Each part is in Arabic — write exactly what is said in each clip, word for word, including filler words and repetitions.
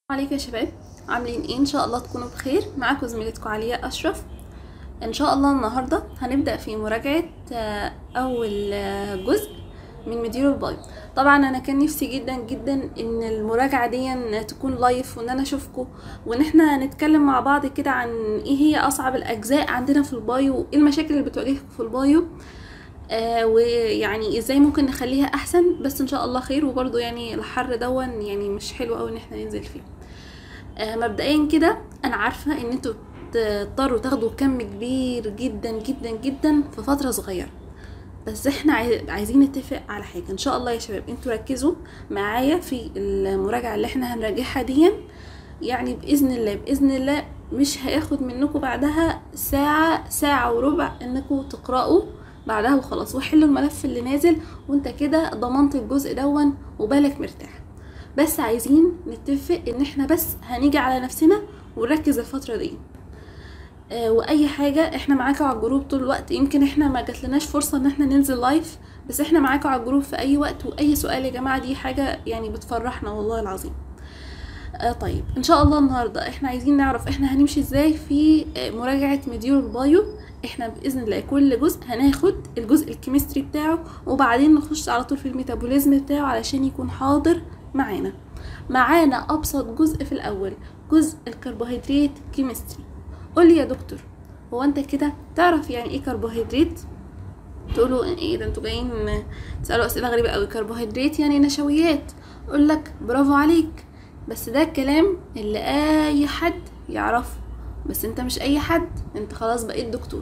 عليكم يا شباب، عاملين ايه؟ ان شاء الله تكونوا بخير. معاكم زميلتكم علياء اشرف. ان شاء الله النهارده هنبدا في مراجعه آه، اول آه، جزء من مديول البايو. طبعا انا كان نفسي جدا جدا ان المراجعه دي تكون لايف، وان انا اشوفكم وان احنا نتكلم مع بعض كده عن ايه هي اصعب الاجزاء عندنا في البايو، وايه المشاكل اللي بتواجهكم في البايو، آه ويعني ازاي ممكن نخليها احسن. بس ان شاء الله خير. وبرضو يعني الحر دون يعني مش حلو قوي ان احنا ننزل فيه. آه مبدئيا كده انا عارفه ان انتوا تضطروا تاخدوا كم كبير جدا جدا جدا في فتره صغيره، بس احنا عايزين نتفق على حاجه. ان شاء الله يا شباب انتوا ركزوا معايا في المراجعه اللي احنا هنراجعها دي، يعني باذن الله باذن الله مش هياخد منكم بعدها ساعه ساعه وربع انكم تقراوا بعدها وخلاص، وحلوا الملف اللي نازل وانت كده ضمنت الجزء دون وبالك مرتاح. بس عايزين نتفق ان احنا بس هنيجي على نفسنا ونركز الفتره دي. آه واي حاجه احنا معاكم على الجروب طول الوقت. يمكن احنا ما جاتلناش فرصه ان احنا ننزل لايف، بس احنا معاكم على الجروب في اي وقت، واي سؤال يا جماعه دي حاجه يعني بتفرحنا والله العظيم. آه طيب ان شاء الله النهارده احنا عايزين نعرف احنا هنمشي ازاي في آه مراجعه مديول البايو. احنا باذن الله كل جزء هناخد الجزء الكيمستري بتاعه، وبعدين نخش على طول في الميتابوليزم بتاعه علشان يكون حاضر معانا. معانا ابسط جزء في الاول، جزء الكربوهيدرات كيمستري. قولي يا دكتور، هو انت كده تعرف يعني ايه كربوهيدرات؟ تقولوا ايه ده انتوا جايين تسالوا اسئله غريبه قوي. كربوهيدرات يعني نشويات. اقول لك برافو عليك، بس ده الكلام اللي اي حد يعرفه، بس انت مش اي حد، انت خلاص بقيت دكتور.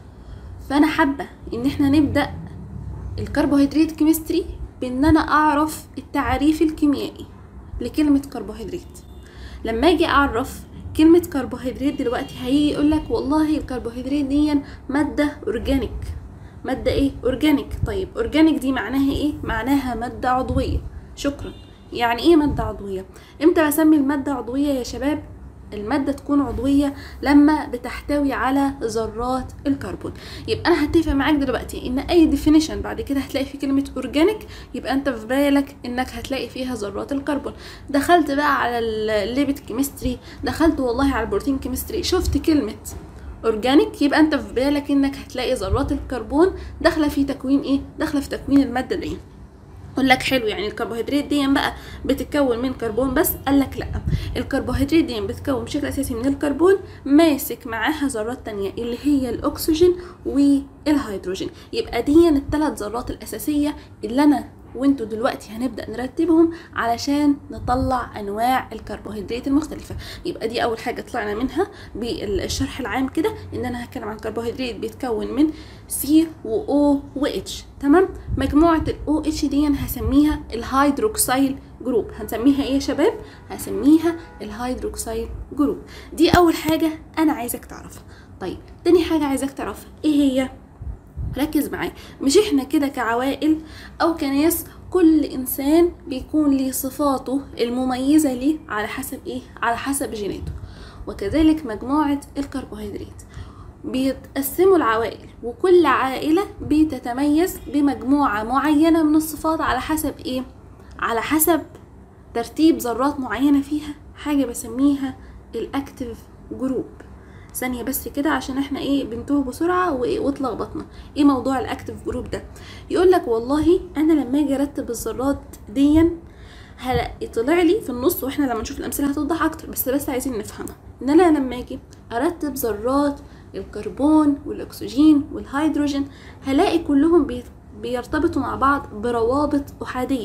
فانا حابه ان احنا نبدا الكربوهيدرات كيمستري بان انا اعرف التعريف الكيميائي لكلمه كربوهيدرات. لما اجي اعرف كلمه كربوهيدرات دلوقتي هيجي يقولك والله الكربوهيدرات دي ماده اورجانيك. ماده ايه؟ اورجانيك. طيب اورجانيك دي معناها ايه؟ معناها ماده عضويه. شكرا. يعني ايه ماده عضويه؟ امتى بسمي الماده عضويه يا شباب؟ المادة تكون عضوية لما بتحتوي على ذرات الكربون. يبقى انا هتفق معاك دلوقتي ان اي ديفينيشن بعد كده هتلاقي في كلمة اورجانيك يبقى انت في بالك انك هتلاقي فيها ذرات الكربون. دخلت بقى على الليبيد كيمستري، دخلت والله على البروتين كيمستري، شفت كلمة اورجانيك يبقى انت في بالك انك هتلاقي ذرات الكربون داخله في تكوين ايه؟ داخله في تكوين المادة دي. اقول لك حلو، يعني الكربوهيدرات دي بقى بتتكون من كربون بس؟ قال لك لا، الكربوهيدرات دي بتتكون بشكل اساسي من الكربون ماسك معاها ذرات تانية اللي هي الاكسجين والهيدروجين. يبقى دي الثلاث ذرات الاساسيه اللي انا وانتوا دلوقتي هنبدا نرتبهم علشان نطلع انواع الكربوهيدرات المختلفه. يبقى دي اول حاجه طلعنا منها بالشرح العام كده، ان انا هتكلم عن كربوهيدرات بيتكون من سي و او و اتش. تمام؟ مجموعه الاو اتش دي هسميها الهيدروكسيل جروب. هنسميها ايه يا شباب؟ هسميها الهيدروكسيل جروب. دي اول حاجه انا عايزك تعرفها. طيب تاني حاجه عايزك تعرفها ايه هي؟ ركز معايا. مش احنا كده كعوائل او كناس كل انسان بيكون ليه صفاته المميزه ليه على حسب ايه؟ على حسب جيناته. وكذلك مجموعه الكربوهيدرات بيتقسموا العوائل، وكل عائله بتتميز بمجموعه معينه من الصفات على حسب ايه؟ على حسب ترتيب ذرات معينه فيها، حاجه بسميها الاكتيف جروب. ثانيه بس كده عشان احنا ايه بنتوه بسرعه واتلخبطنا. ايه موضوع الاكتيف جروب ده؟ يقول لك والله انا لما اجي ارتب الذرات دي هلاقي طلع لي في النص، واحنا لما نشوف الامثله هتوضح اكتر، بس بس عايزين نفهمها. ان انا لما اجي ارتب ذرات الكربون والاكسجين والهيدروجين هلاقي كلهم بيرتبطوا مع بعض بروابط احاديه،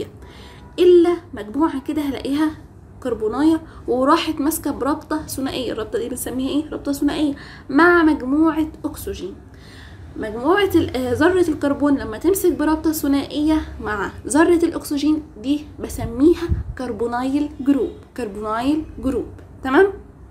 الا مجموعه كده هلاقيها كربونايه وراحت ماسكه برابطه ثنائيه. الرابطه دي بنسميها ايه؟ رابطه ثنائيه مع مجموعه اكسجين. مجموعه ذره الكربون لما تمسك برابطه ثنائيه مع ذره الاكسجين دي بسميها كربونايل جروب. كربونايل جروب. تمام؟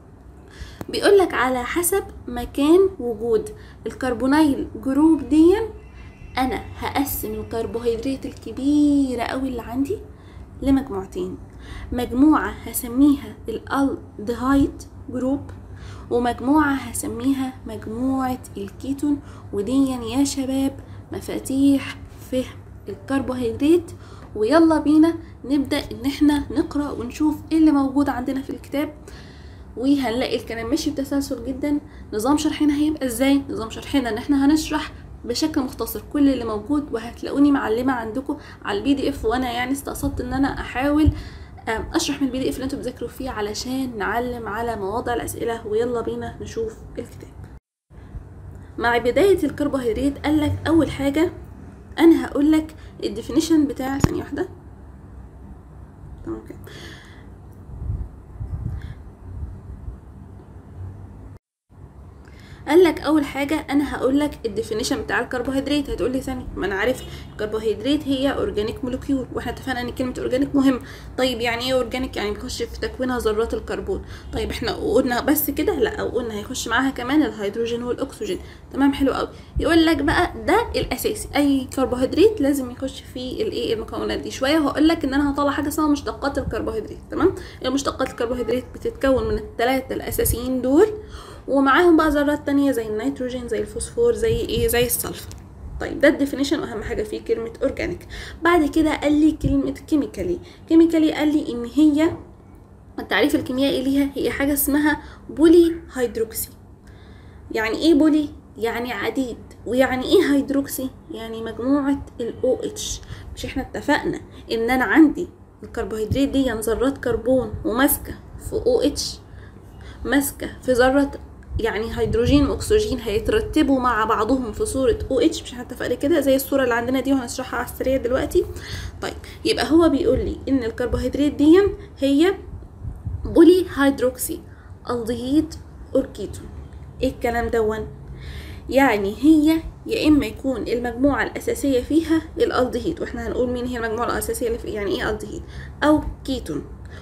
بيقول لك على حسب مكان وجود الكربونايل جروب دي انا هقسم الكربوهيدرات الكبيره قوي اللي عندي لمجموعتين. مجموعة هسميها الالدهايد جروب، ومجموعة هسميها مجموعة الكيتون. ودي يا شباب مفاتيح فهم الكربوهيدرات ويلا بينا نبدأ ان احنا نقرأ ونشوف ايه اللي موجود عندنا في الكتاب، وهنلاقي الكلام ماشي بتسلسل جدا. نظام شرحنا هيبقى ازاي؟ نظام شرحنا ان احنا هنشرح بشكل مختصر كل اللي موجود، وهتلاقوني معلمة عندكم على البي دي اف، وانا يعني استقصدت ان انا احاول اشرح من البي دي اف اللي انتوا بتذاكروا فيه علشان نعلم على مواضع الاسئلة. ويلا بينا نشوف الكتاب. مع بداية الكربوهيدرات قالك اول حاجة انا هقولك الديفينيشن بتاع، ثانية واحدة تمام كده. قال لك اول حاجه انا هقول لك الديفينيشن بتاع الكربوهيدرات. هتقول لي ثاني، ما انا عارف الكربوهيدرات هي اورجانيك مولكيول، واحنا اتفقنا ان كلمه اورجانيك مهم. طيب يعني ايه اورجانيك؟ يعني بيخش في تكوينها ذرات الكربون. طيب احنا قلنا بس كده؟ لا، او قلنا هيخش معاها كمان الهيدروجين والاكسجين. تمام، حلو قوي. يقول لك بقى ده الاساسي، اي كربوهيدرات لازم يخش فيه الايه المكونات دي. شويه وهقول لك ان انا هطلع حاجه اسمها مشتقات الكربوهيدرات. تمام، المشتقات الكربوهيدرات بتتكون من الثلاثه الاساسيين دول، ومعاهم بقى ذرات تانية زي النيتروجين، زي الفوسفور، زي ايه، زي السلفر. طيب ده الديفينيشن، واهم حاجه فيه كلمه اورجانيك. بعد كده قال لي كلمه كيميكالي. كيميكالي قال لي ان هي التعريف الكيميائي ليها هي حاجه اسمها بولي هيدروكسي. يعني ايه بولي؟ يعني عديد. ويعني ايه هيدروكسي؟ يعني مجموعه الاو اتش. مش احنا اتفقنا ان انا عندي الكربوهيدرات دي ذرات كربون وماسكه في او اتش، ماسكه في ذره يعني هيدروجين واكسجين هيترتبوا مع بعضهم في صوره او اتش. مش هنتفق كده زي الصوره اللي عندنا دي وهنشرحها على السريع دلوقتي. طيب يبقى هو بيقول لي ان الكربوهيدرات دي هي بولي هيدروكسي الدهيد اور كيتون. ايه الكلام دون؟ يعني هي يا اما يكون المجموعه الاساسيه فيها الالدهيد، واحنا هنقول مين هي المجموعه الاساسيه اللي في يعني ايه الدهيد، او كيتون،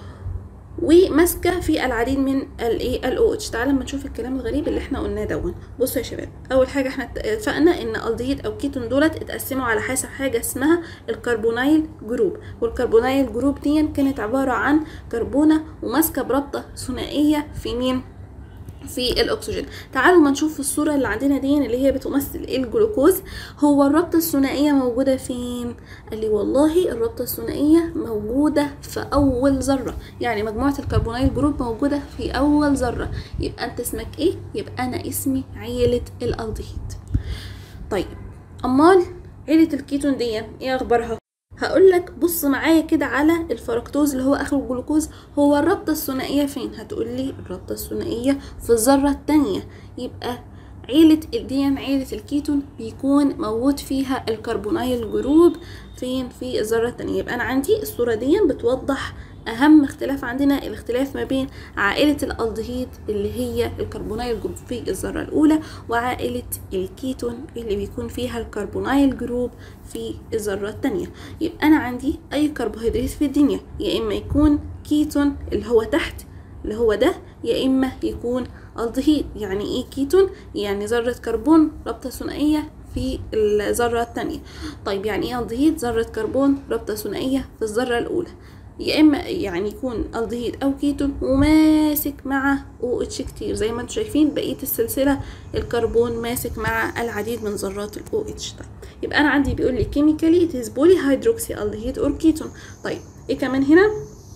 وماسكه في العديد من الايه الاو اتش. تعالى لما نشوف الكلام الغريب اللي احنا قلناه دون. بصوا يا شباب، اول حاجه احنا اتفقنا ان الدهيد او كيتون دولت اتقسموا على حسب حاجه اسمها الكربونايل جروب، والكربونايل جروب دي كانت عباره عن كربونه وماسكه برابطه ثنائيه في مين؟ في الاكسجين. تعالوا ما نشوف الصوره اللي عندنا دي اللي هي بتمثل الجلوكوز. هو الرابطه الثنائيه موجوده فين؟ قال لي والله الرابطه الثنائيه موجوده في اول ذره، يعني مجموعه الكربونايل جروب موجوده في اول ذره. يبقى انت اسمك ايه؟ يبقى انا اسمي عيله الالدهيد. طيب امال عيله الكيتون دي ايه اخبارها؟ هقول لك بص معايا كده على الفركتوز اللي هو اخر الجلوكوز. هو الرابطه الثنائيه فين؟ هتقول لي الرابطه الثنائيه في الذره الثانيه. يبقى عيله دي عيله الكيتون بيكون موجود فيها الكربونايل جروب فين؟ في الذره الثانيه. يبقى انا عندي الصوره دي بتوضح اهم اختلاف عندنا، الاختلاف ما بين عائله الالدهيد اللي هي الكربونايل جروب في الذره الاولى، وعائله الكيتون اللي بيكون فيها الكربونايل جروب في الذره الثانيه. يبقى انا عندي اي كربوهيدرات في الدنيا يا اما يكون كيتون اللي هو تحت اللي هو ده، يا اما يكون الدهيد. يعني ايه كيتون؟ يعني ذره كربون رابطه ثنائيه في الذره الثانيه. طيب يعني ايه الدهيد؟ ذره كربون رابطه ثنائيه في الذره الاولى. يا اما يعني يكون الدهيد او كيتون وماسك مع او اتش كتير، زي ما انتم شايفين بقيه السلسله الكربون ماسك مع العديد من ذرات الاو اتش. طيب يبقى انا عندي بيقول لي كيميكالي it is polyhydroxy aldehyde or ketone. طيب ايه كمان هنا؟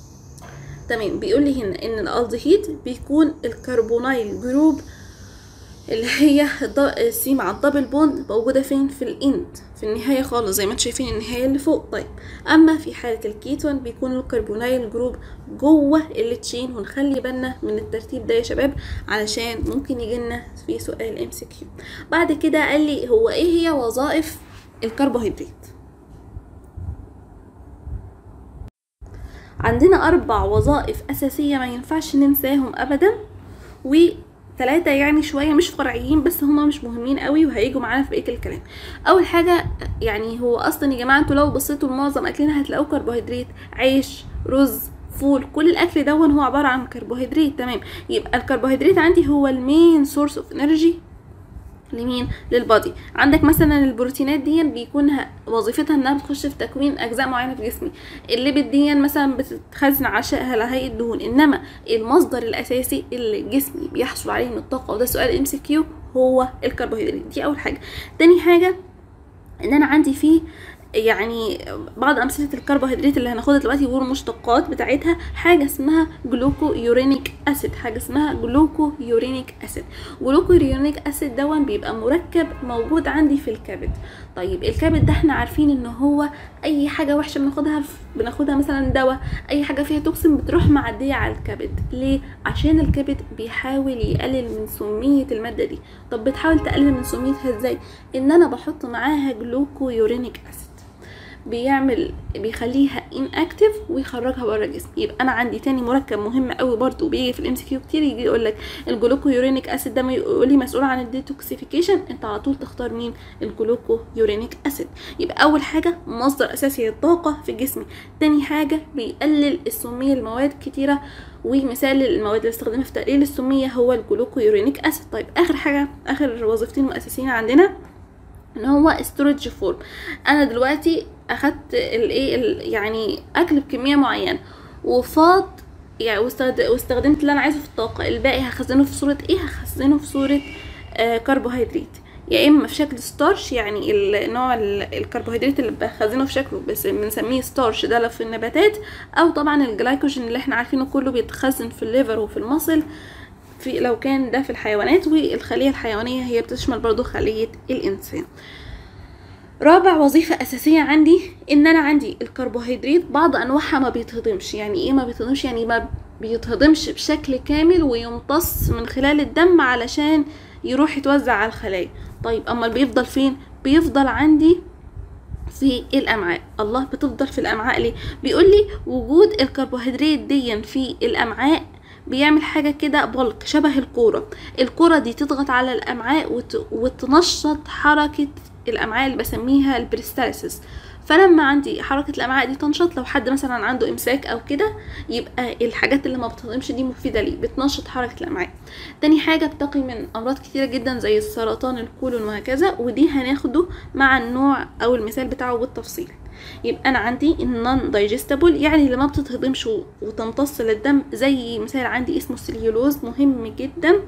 تمام، بيقول لي هنا ان الالدهيد بيكون الكربونايل جروب اللي هي السي مع الدبل بوند موجوده فين؟ في الاند، في النهايه خالص زي ما انتم شايفين النهايه اللي فوق. طيب اما في حاله الكيتون بيكون الكربونايل جروب جوه التشين، ونخلي بالنا من الترتيب ده يا شباب علشان ممكن يجي لنا في سؤال ام سي كيو. بعد كده قال لي هو ايه هي وظائف الكربوهيدرات؟ عندنا اربع وظائف اساسيه ما ينفعش ننساهم ابدا، و ثلاثة يعني شوية مش فرعيين بس هما مش مهمين قوي وهيجوا معانا في بقية الكلام. اول حاجة يعني هو اصلا يا جماعة انتوا لو بصيتوا لمعظم اكلنا هتلاقوا كربوهيدرات، عيش، رز، فول، كل الاكل دون هو عبارة عن كربوهيدرات. تمام، يبقى الكربوهيدرات عندي هو المين سورس اوف انرجي لمين؟ للبادي. عندك مثلا البروتينات دي بيكون وظيفتها انها بتخش في تكوين اجزاء معينه في جسمي، الليبيد دي مثلا بتتخزن عشاءها لهيئه دهون، انما المصدر الاساسي اللي جسمي بيحصل عليه من الطاقه، وده سؤال ام سي كيو، هو الكربوهيدرات. دي اول حاجه. تاني حاجه ان انا عندي فيه يعني بعض امثله الكربوهيدرات اللي هناخدها دلوقتي والمشتقات بتاعتها حاجه اسمها جلوكو يورينيك اسيد، حاجه اسمها جلوكو يورينيك اسيد. جلوكو يورينيك اسيد دون بيبقى مركب موجود عندي في الكبد. طيب الكبد ده احنا عارفين ان هو اي حاجه وحشه بناخدها بناخدها مثلا دواء، اي حاجه فيها توكسين بتروح معديه على الكبد. ليه؟ عشان الكبد بيحاول يقلل من سميه الماده دي. طب بتحاول تقلل من سميتها ازاي؟ ان انا بحط معاها جلوكو يورينيك اسيد، بيعمل بيخليها inactive ويخرجها بره الجسم. يبقى انا عندي تاني مركب مهم قوي برضو بيجي في الام سي كيو كتير، يجي يقول لك الجلوكو يورينيك اسيد ده يقول لي مسؤول عن الديتوكسيفيكيشن، انت على طول تختار مين؟ الجلوكو يورينيك اسيد. يبقى اول حاجه مصدر اساسي للطاقه في جسمي، تاني حاجه بيقلل السميه المواد كتيره، ومثال المواد اللي بستخدمها في تقليل السميه هو الجلوكو يورينيك اسيد. طيب اخر حاجه، اخر وظيفتين مؤسسين عندنا ان هو ستورج فورم. انا دلوقتي اخدت الايه يعني اكل بكميه معينه وفاض يعني واستخدمت اللي انا عايزه في الطاقه، الباقي هخزنه في صوره ايه؟ هخزنه في صوره آه كربوهيدرات، يا اما في شكل ستارش، يعني النوع الكربوهيدرات اللي بخزنه في شكله بس بنسميه ستارش ده في النباتات، او طبعا الجلايكوجين اللي احنا عارفينه كله بيتخزن في الليفر وفي المصل في لو كان ده في الحيوانات، والخليه الحيوانيه هي بتشمل برضو خليه الانسان. رابع وظيفة أساسية عندي إن أنا عندي الكربوهيدرات بعض أنواعها ما بيتهضمش. يعني إيه ما بيتهضمش؟ يعني ما بيتهضمش بشكل كامل ويمتص من خلال الدم علشان يروح يتوزع على الخلايا. طيب أما بيفضل فين؟ بيفضل عندي في الأمعاء. الله، بتفضل في الأمعاء ليه؟ بيقول لي وجود الكربوهيدرات دي في الأمعاء بيعمل حاجة كده بلك شبه الكورة. الكورة دي تضغط على الأمعاء وت... وتنشط حركة الامعاء اللي بسميها البريستالسيس. فلما عندي حركه الامعاء دي تنشط، لو حد مثلا عنده امساك او كده، يبقى الحاجات اللي ما بتهضمش دي مفيده ليه، بتنشط حركه الامعاء. تاني حاجه بتقي من امراض كتيره جدا زي السرطان الكولون وهكذا، ودي هناخده مع النوع او المثال بتاعه بالتفصيل. يبقى انا عندي النون دايجستبل يعني اللي ما بتتهضمش وتمتص للدم، زي مثال عندي اسمه السليولوز، مهم جدا،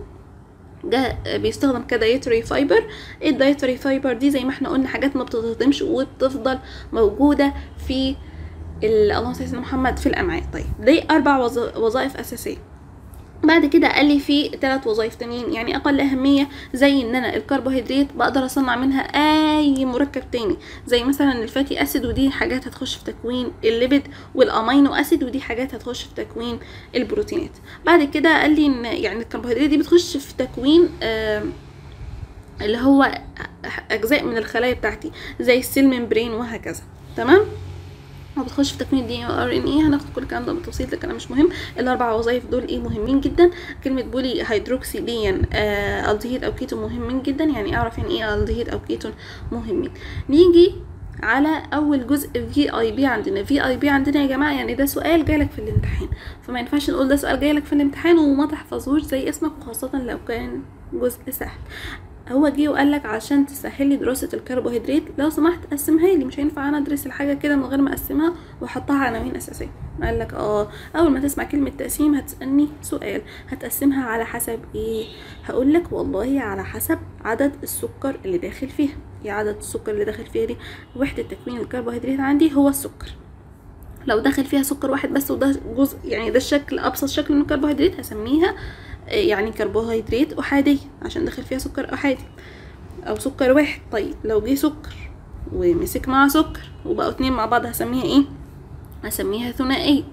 ده بيستخدم كدايتري فايبر. الدايتري فايبر دي زي ما احنا قلنا حاجات ما بتتهضمش وبتفضل موجوده في اللهم صل على محمد في الامعاء. طيب دي اربع وظائف اساسيه. بعد كده قال لي في ثلاث وظائف تانيين يعني اقل اهميه، زي ان انا الكربوهيدرات بقدر اصنع منها اي مركب تاني، زي مثلا الفاتي اسيد ودي حاجات هتخش في تكوين الليبيد، والامينو اسيد ودي حاجات هتخش في تكوين البروتينات. بعد كده قال لي ان يعني الكربوهيدرات دي بتخش في تكوين آه اللي هو اجزاء من الخلايا بتاعتي زي السيل ممبرين وهكذا. تمام، وبتخش في تكوين دي ار ان اي. هناخد كل الكلام ده بالتفصيل، ده كلام مش مهم. الاربع وظائف دول ايه مهمين جدا. كلمه بولي هيدروكسيلين آه الدهيد او كيتون مهمين جدا، يعني اعرف يعني ايه الدهيد او كيتون مهمين. نيجي على اول جزء في اي بي عندنا. في اي بي عندنا يا جماعه يعني ده سؤال جايلك في الامتحان، فما ينفعش نقول ده سؤال جايلك في الامتحان وما تحفظهوش زي اسمك، وخاصه لو كان جزء سهل. هو جه وقال لك عشان تسهل لي دراسه الكربوهيدرات لو سمحت قسمها لي، مش هينفع انا ادرس الحاجه كده من غير ما اقسمها واحطها عناوين اساسيه. قال لك اه اول ما تسمع كلمه تقسيم هتسالني سؤال، هتقسمها على حسب ايه؟ هقول لك والله على حسب عدد السكر اللي داخل فيها. يا عدد السكر اللي داخل فيها دي وحده تكوين الكربوهيدرات عندي هو السكر. لو داخل فيها سكر واحد بس وده جزء يعني ده الشكل ابسط شكل من الكربوهيدرات هسميها يعني كربوهيدرات احاديه عشان داخل فيها سكر احادي او سكر واحد. طيب لو جه سكر ومسك مع سكر وبقوا اتنين مع بعض هسميها ايه؟ هسميها ثنائيه.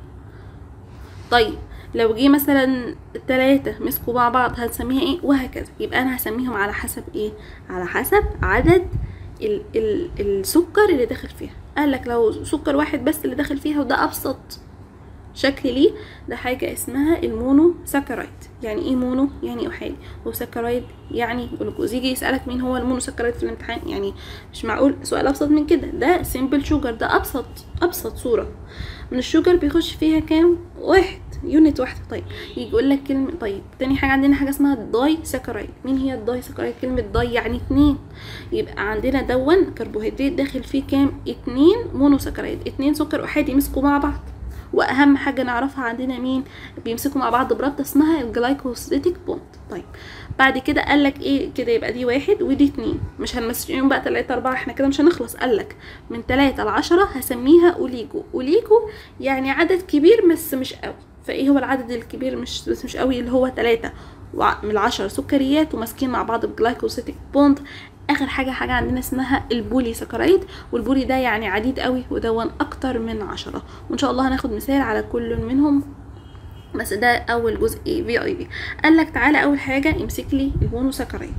طيب لو جه مثلا تلاتة مسكوا مع بعض هنسميها ايه؟ وهكذا. يبقى انا هسميهم على حسب ايه؟ على حسب عدد ال ال السكر اللي داخل فيها. قال لك لو سكر واحد بس اللي داخل فيها وده ابسط شكل ليه، ده حاجه اسمها المونو سكرايد. يعني ايه مونو؟ يعني احادي، وسكرايد يعني جلوكوز. يجي يسالك مين هو المونو سكرايد في الامتحان، يعني مش معقول سؤال ابسط من كده. ده سيمبل شوجر، ده ابسط ابسط صوره من الشوجر بيخش فيها كام؟ واحد يونت واحده. طيب يجي يقول لك كلمه. طيب تاني حاجه عندنا حاجه اسمها الداي سكرايد. مين هي الداي سكرايد؟ كلمه داي يعني اتنين، يبقى عندنا دون كربوهيدرات داخل فيه كام؟ اتنين مونو سكرايد، اتنين سكر احادي مسكوا مع بعض واهم حاجه نعرفها عندنا مين بيمسكوا مع بعض برابطه اسمها الجلايكوسيديك بوند. طيب بعد كده قال لك ايه كده، يبقى دي واحد ودي اتنين، مش هنمسكهم بقى تلاتة اربعة، احنا كده مش هنخلص. قال لك من تلاتة لعشرة هسميها اوليجو. اوليجو يعني عدد كبير بس مش قوي. فايه هو العدد الكبير مش بس مش قوي؟ اللي هو تلاتة من العشرة سكريات وماسكين مع بعض بجلايكوسيديك بوند. اخر حاجه حاجه عندنا اسمها البولي سكرايد، والبولي ده يعني عديد قوي ودون اكتر من عشرة، وان شاء الله هناخد مثال على كل منهم، بس ده اول جزء في اي بي. قال لك تعالى اول حاجه امسك لي المونو سكرايد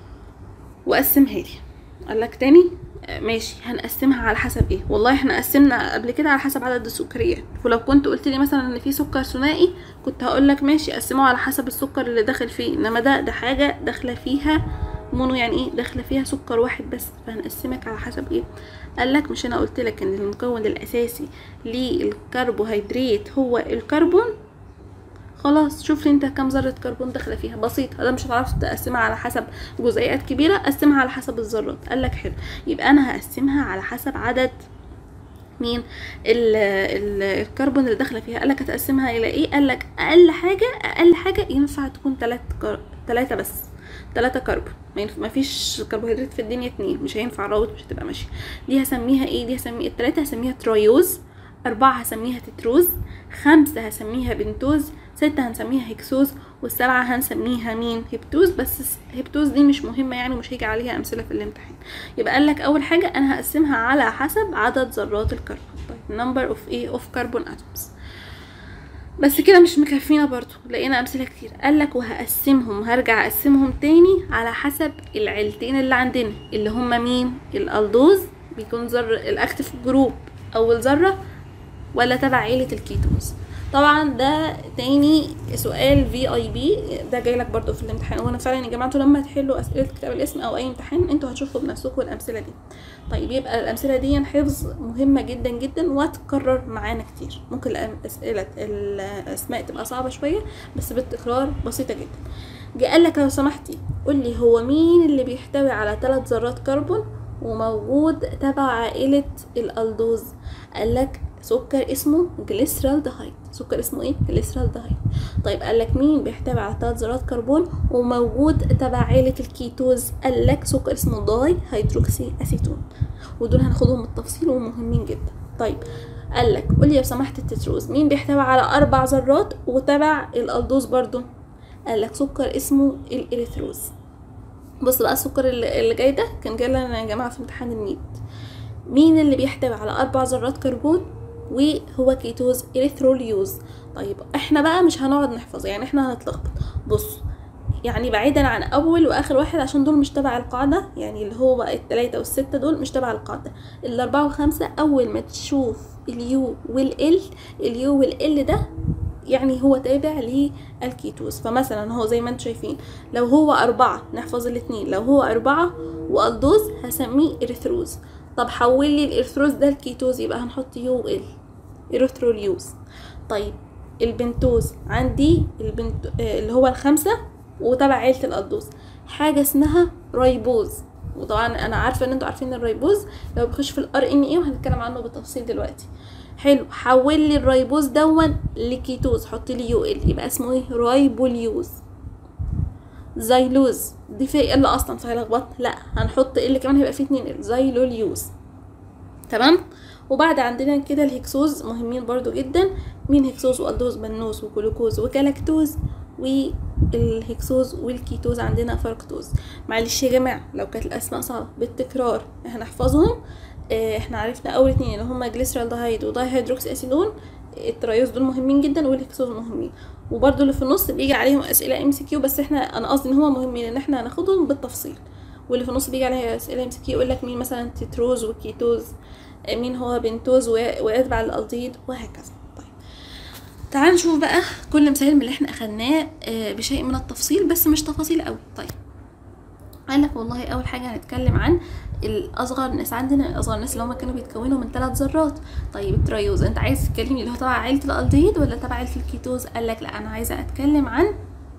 وقسمها لي. قال لك تاني ماشي هنقسمها على حسب ايه؟ والله احنا قسمنا قبل كده على حسب عدد السكريات، ولو كنت قلت لي مثلا ان في سكر ثنائي كنت هقول لك ماشي قسمه على حسب السكر اللي داخل فيه، انما ده ده حاجه داخله فيها مونو، يعني ايه داخله فيها سكر واحد بس، فهنقسمك على حسب ايه؟ قال لك مش انا قلت لك ان المكون الاساسي للكربوهيدرات هو الكربون؟ خلاص شوف لي انت كام ذره كربون داخله فيها، بسيطه. ده مش هتعرف تقسمها على حسب جزيئات كبيره، قسمها على حسب الذرات. قال لك حلو، يبقى انا هقسمها على حسب عدد مين ال ال الكربون اللي داخله فيها. قال لك هتقسمها الى ايه؟ قال لك اقل حاجه اقل حاجه ينفع تكون تلات كر... تلاتة بس، تلاتة كربون. ما فيش كربوهيدرات في الدنيا اتنين، مش هينفع راوت، مش هتبقى ماشيه. دي هسميها ايه؟ دي هسميها التلاتة هسميها تريوز، أربعة هسميها تتروز، خمسة هسميها بنتوز، ستة هنسميها هكسوز، والسبعة هنسميها مين؟ هبتوز. بس هبتوز دي مش مهمة يعني، مش هيجي عليها أمثلة في الامتحان. يبقى قالك أول حاجة أنا هقسمها على حسب عدد ذرات الكربون. طيب number of ايه of carbon atoms. بس كده مش مكفينا برضو، لقينا أمثلة كتير. قالك وهقسمهم، هرجع أقسمهم تاني على حسب العيلتين اللي عندنا اللي هما مين؟ الألدوز بيكون ذر الأكتف جروب أول ذرة، ولا تبع عيلة الكيتونز. طبعا ده تاني سؤال في اي بي، ده جاي لك برضو في الامتحان. وانا فعلا يا جماعه لما تحلوا اسئله كتاب الاسم او اي امتحان انتوا هتشوفوا بنفسكم الامثله دي. طيب يبقى الامثله دي حفظ مهمه جدا جدا وهتكرر معانا كتير. ممكن اسئله الاسماء تبقى صعبه شويه بس بالتكرار بسيطه جدا. جه قال لك لو سمحتي قول لي هو مين اللي بيحتوي على ثلاث ذرات كربون وموجود تبع عائله الالدوز؟ قال لك سكر اسمه جليسرالدهايد. سكر اسمه ايه؟ جليسرالدهايد. طيب قال لك مين بيحتوي على ثلاث ذرات كربون وموجود تبع عائله الكيتوز؟ قال لك سكر اسمه داي هيدروكسي اسيتون، ودول هناخدهم بالتفصيل ومهمين جدا. طيب قال لك قول لي لو سمحت التتروز مين بيحتوي على اربع ذرات وتبع الالدوز برضو؟ قال لك سكر اسمه الاريثروز. بص بقى السكر اللي جاي ده كان جاي لنا يا جماعه في امتحان النيت. مين اللي بيحتوي على اربع ذرات كربون وهو كيتوز؟ اريثروليوز. طيب احنا بقى مش هنقعد نحفظ، يعني احنا هنتلخبط. بص يعني بعيدا عن اول واخر واحد عشان دول مش تبع القاعده، يعني اللي هو بقى التلاتة والستة دول مش تبع القاعده. الاربعة وخمسة اول ما تشوف اليو والال، اليو والال ده يعني هو تابع للكيتوز. فمثلا هو زي ما انتم شايفين لو هو اربعة نحفظ الاتنين، لو هو اربعة والدوز هسميه اريثروز. طب حول لي الاريثروز ده الكيتوز يبقى هنحط يو ال اريثروليوز. طيب البنتوز عندي البنت اللي هو الخمسة وتبع عيلة الالدوز حاجة اسمها رايبوز. وطبعا انا عارفة ان انتوا عارفين الرايبوز لو بيخش في الار ان اي وهنتكلم عنه بالتفصيل دلوقتي. حلو، حول لي الرايبوز دون لكيتوز حط لي يو ال يبقى اسمه ايه؟ رايبوليوز. زايلوز دي في ال اصلا فهيلخبط، لا هنحط ال كمان هيبقى فيه اتنين ال، زايلوليوز. تمام. وبعد عندنا كده الهكسوز مهمين برضو جدا. مين هكسوز والدوز؟ بنوز وجلوكوز وكلاكتوز. والهكسوز والكيتوز عندنا فركتوز. معلش يا جماعه لو كانت الاسماء صعبه بالتكرار هنحفظهم. اه احنا عرفنا اول اتنين اللي هما جليسرالدهايد وداي هيدروكسي اسيدون، التريوز دول مهمين جدا والهكسوز مهمين. وبرده اللي في النص بيجي عليهم اسئله ام سي كيو، بس احنا انا قصدي ان هما مهمين ان احنا هناخدهم بالتفصيل. واللي في النص بيجي عليها اسئله ام سي كيو يقول لك مين مثلا تتروز وكيتوز، مين هو بنتوز ويتبع الالديد وهكذا. طيب تعال نشوف بقى كل مثال من اللي احنا اخدناه بشيء من التفصيل بس مش تفاصيل قوي. طيب قال لك والله اول حاجه هنتكلم عن الاصغر ناس عندنا، اصغر ناس اللي هم كانوا بيتكونوا من ثلاث ذرات. طيب التريوز انت عايز تتكلمي اللي هو تبع عيله الالديد ولا تبع عيله الكيتوز؟ قال لك لا انا عايزه اتكلم عن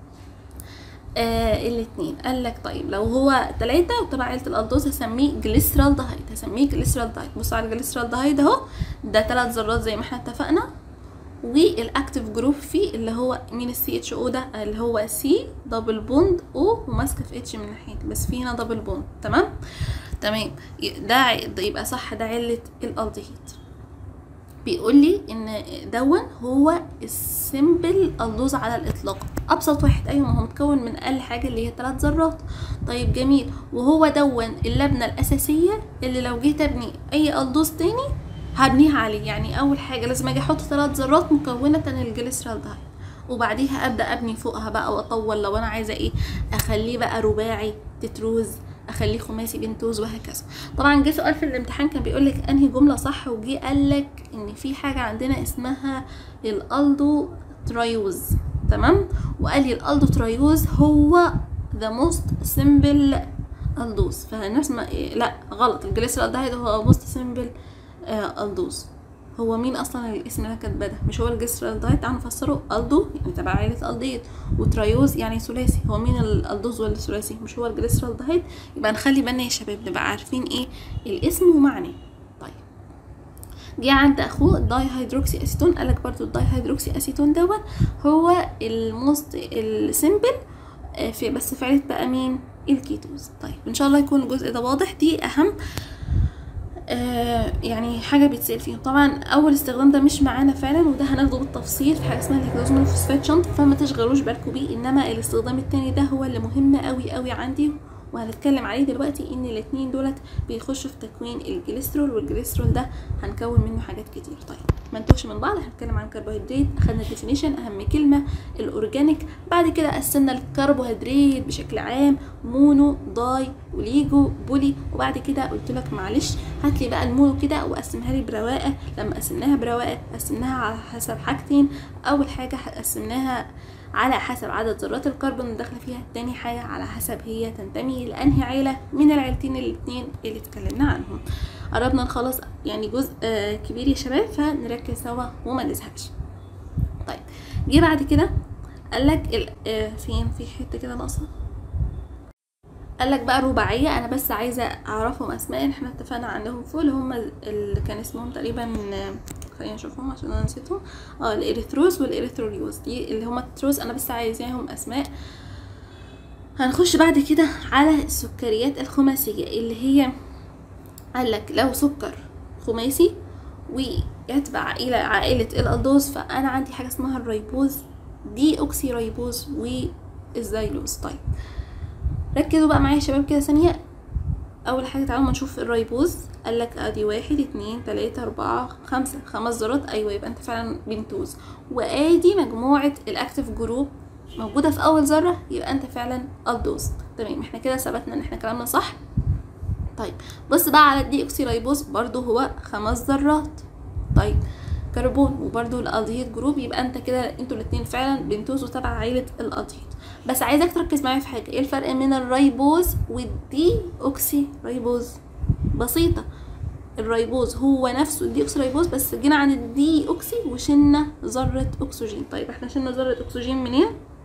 آه الاثنين. قال لك طيب لو هو ثلاثة وتبع عيله الالدوز هسميه جليسرالدهايد، هسميه جليسرالدهايد. بصوا على الجليسرالدهايد اهو، ده ثلاث ذرات زي ما احنا اتفقنا والاكتيف جروب فيه اللي هو مين السي اتش او ده اللي هو سي دبل بوند او وماسكه في اتش من ناحيه، بس في هنا دبل بوند. تمام تمام ده يبقى صح، ده عله الالدهيد. بيقول لي ان دون هو السيمبل الدوز على الاطلاق، ابسط واحد. ايوه ما هو متكون من اقل حاجه اللي هي ثلاث ذرات. طيب جميل، وهو دون اللبنه الاساسيه اللي لو جيت ابني اي الدوز تاني هبنيها عليه. يعني اول حاجه لازم اجي احط ثلاث ذرات مكونه الجليسرالدهيد، وبعديها ابدا ابني فوقها بقى واطول لو انا عايزه ايه اخليه بقى رباعي تتروز، اخليه خماسي بنتوز، وهكذا. طبعا جه سؤال في الامتحان كان بيقول لك انهي جمله صح، وجي قال لك ان في حاجه عندنا اسمها الالدو ترايوز. تمام، وقال لي الالدو ترايوز هو ذا موست سيمبل الدوز. فالناس ما إيه لا غلط، الجليسرالدهيد هو موست سيمبل الدوز. هو مين اصلا الاسم اللي انا كاتباه ده؟ مش هو الجليسرالدهيد؟ تعالوا نفسره. الدو يعني تبع عيله الديد، وترايوز يعني ثلاثي. هو مين الالدوز ولا الثلاثي؟ مش هو الجليسرالدهيد؟ يبقى نخلي بالنا يا شباب، نبقى عارفين ايه الاسم ومعناه. طيب جه عند اخوه الداي هيدروكسي اسيتون، قالك برضو الداي هيدروكسي اسيتون دون هو الموست السيمبل في بس في عيله بقى مين؟ الكيتوز. طيب ان شاء الله يكون الجزء ده واضح. دي اهم آه يعني حاجه بيتسال فيهم. طبعا اول استخدام ده مش معانا فعلا، وده هناخده بالتفصيل في حاجه اسمها الهيكلوز مونوفوسفات شنط، فما تشغلوش بالكم بيه. انما الاستخدام التاني ده هو اللي مهم قوي قوي عندي، وهنتكلم عليه دلوقتي. ان الاثنين دولت بيخشوا في تكوين الجليسرول، والجليسرول ده هنكون منه حاجات كتير. طيب ما نتوهش من بعض، هنتكلم عن الكربوهيدرات، اخدنا الديفينيشن اهم كلمه الاورجانيك، بعد كده قسمنا الكربوهيدرات بشكل عام مونو داي وليجو بولي، وبعد كده قلت لك معلش هات لي بقى المونو كده وقسمها لي برواقه. لما قسمناها برواقه قسمناها على حسب حاجتين، اول حاجه قسمناها على حسب عدد ذرات الكربون اللي داخله فيها، تاني حاجه على حسب هي تنتمي لانهي عيله من العيلتين الاثنين اللي اتكلمنا عنهم. قربنا نخلص يعني جزء آه كبير يا شباب، فنركز سوا وما نزهقش. طيب جه بعد كده قال لك آه فين في حته كده ناقصه، قال لك بقى الرباعيه. انا بس عايزه اعرفهم اسماء، احنا اتفقنا عنهم فوق اللي هم اللي كان اسمهم تقريبا آه خلينا نشوفهم عشان انا نسيتهم. اه الاريثروز والاريثروليوز، دي اللي هما التروز، انا بس عايزاهم اسماء. هنخش بعد كده على السكريات الخماسيه اللي هي قال لك لو سكر خماسي ويتبع الى عائله الالدوز، فانا عندي حاجه اسمها الريبوز، دي اوكسي ريبوز والزيلوز. طيب ركزوا بقى معايا يا شباب كده ثانيه. اول حاجه تعالوا نشوف الريبوز. قال لك ادي واحد اتنين تلاته اربعه خمسه، خمس ذرات. ايوه يبقى انت فعلا بنتوز. وادي مجموعه الاكتيف جروب موجوده في اول ذره، يبقى انت فعلا الدوز. تمام، احنا كده ثبتنا ان احنا كلامنا صح. طيب بص بقى على الدي اوكسي ريبوز، برضو هو خمس ذرات. طيب كربون وبرضو الالدهيد جروب، يبقى انت كده انتوا الاثنين فعلا بنتوز وتبع عيله الالدهيد. بس عايزك تركز معايا في حاجه، ايه الفرق بين الريبوز والدي اوكسي ريبوز؟ بسيطه، الريبوز هو نفسه الدي اوكسي ريبوز، بس جينا عن الدي اوكسي وشلنا ذره اكسجين. طيب احنا شلنا ذره اكسجين منين؟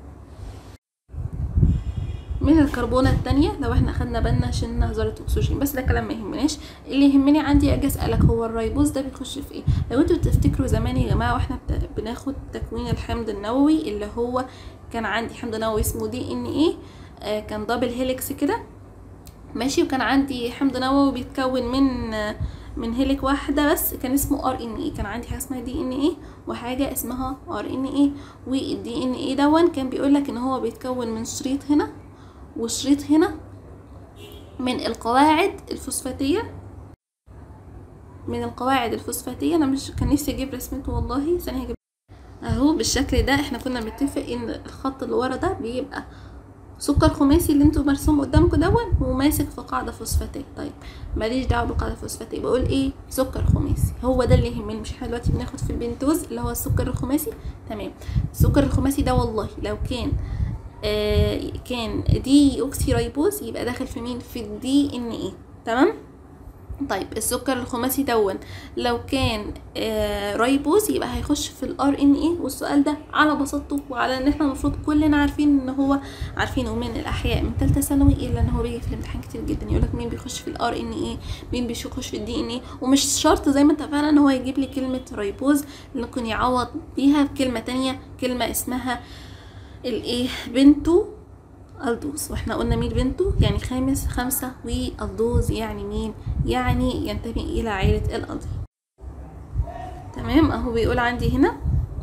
من الكربونه الثانيه. لو احنا اخدنا بالنا شلنا ذره اكسجين، بس ده كلام ما يهمناش. اللي يهمني عندي اجي اسالك هو الريبوز ده بيخش في ايه. لو انتوا تفتكروا زمان يا جماعه واحنا بناخد تكوين الحمض النووي، اللي هو كان عندي حمض نووي اسمه دي ان ايه، آه كان دبل هيليكس كده ماشي، وكان عندي حمض نووي بيتكون من آه من هيليك واحده بس كان اسمه ار ان اي. كان عندي حاجه اسمها دي ان اي وحاجه اسمها ار ان اي. والدي ان اي دون كان بيقول لك ان هو بيتكون من شريط هنا وشريط هنا من القواعد الفوسفاتيه، من القواعد الفوسفاتيه. انا مش كان نفسي اجيب رسمته والله، ثانيه هجيب اهو بالشكل ده. احنا كنا بنتفق ان الخط اللي ورا ده بيبقى سكر خماسي اللي انتوا مرسوم قدامكم دون وماسك في قاعده فوسفاتيه. طيب ماليش دعوه بالقاعده الفوسفاتيه، بقول ايه سكر خماسي، هو ده اللي يهمني. مش احنا دلوقتي بناخد في البنتوز اللي هو السكر الخماسي؟ تمام، السكر الخماسي ده والله لو كان آه كان دي اوكسي ريبوز يبقى داخل في مين؟ في الدي ان ايه. تمام طيب السكر الخماسي دون لو كان آه رايبوز يبقى هيخش في الار ان اي، والسؤال ده على بساطته وعلى ان احنا المفروض كلنا عارفين ان هو عارفينه من الاحياء من ثالثه ثانوي، الا ان هو بيجي في الامتحان كتير جدا يقولك مين بيخش في الار ان اي، مين بيخش في الدي ان اي، ومش شرط زي ما اتفقنا ان هو يجيب لي كلمه رايبوز، ممكن يعوض بيها بكلمه تانية، كلمه اسمها الايه بنتو الدوز. واحنا قلنا مين بنتو يعني خامس خمسة، والدوز يعني مين يعني ينتمي الى عائلة الالدي. تمام اهو بيقول عندي هنا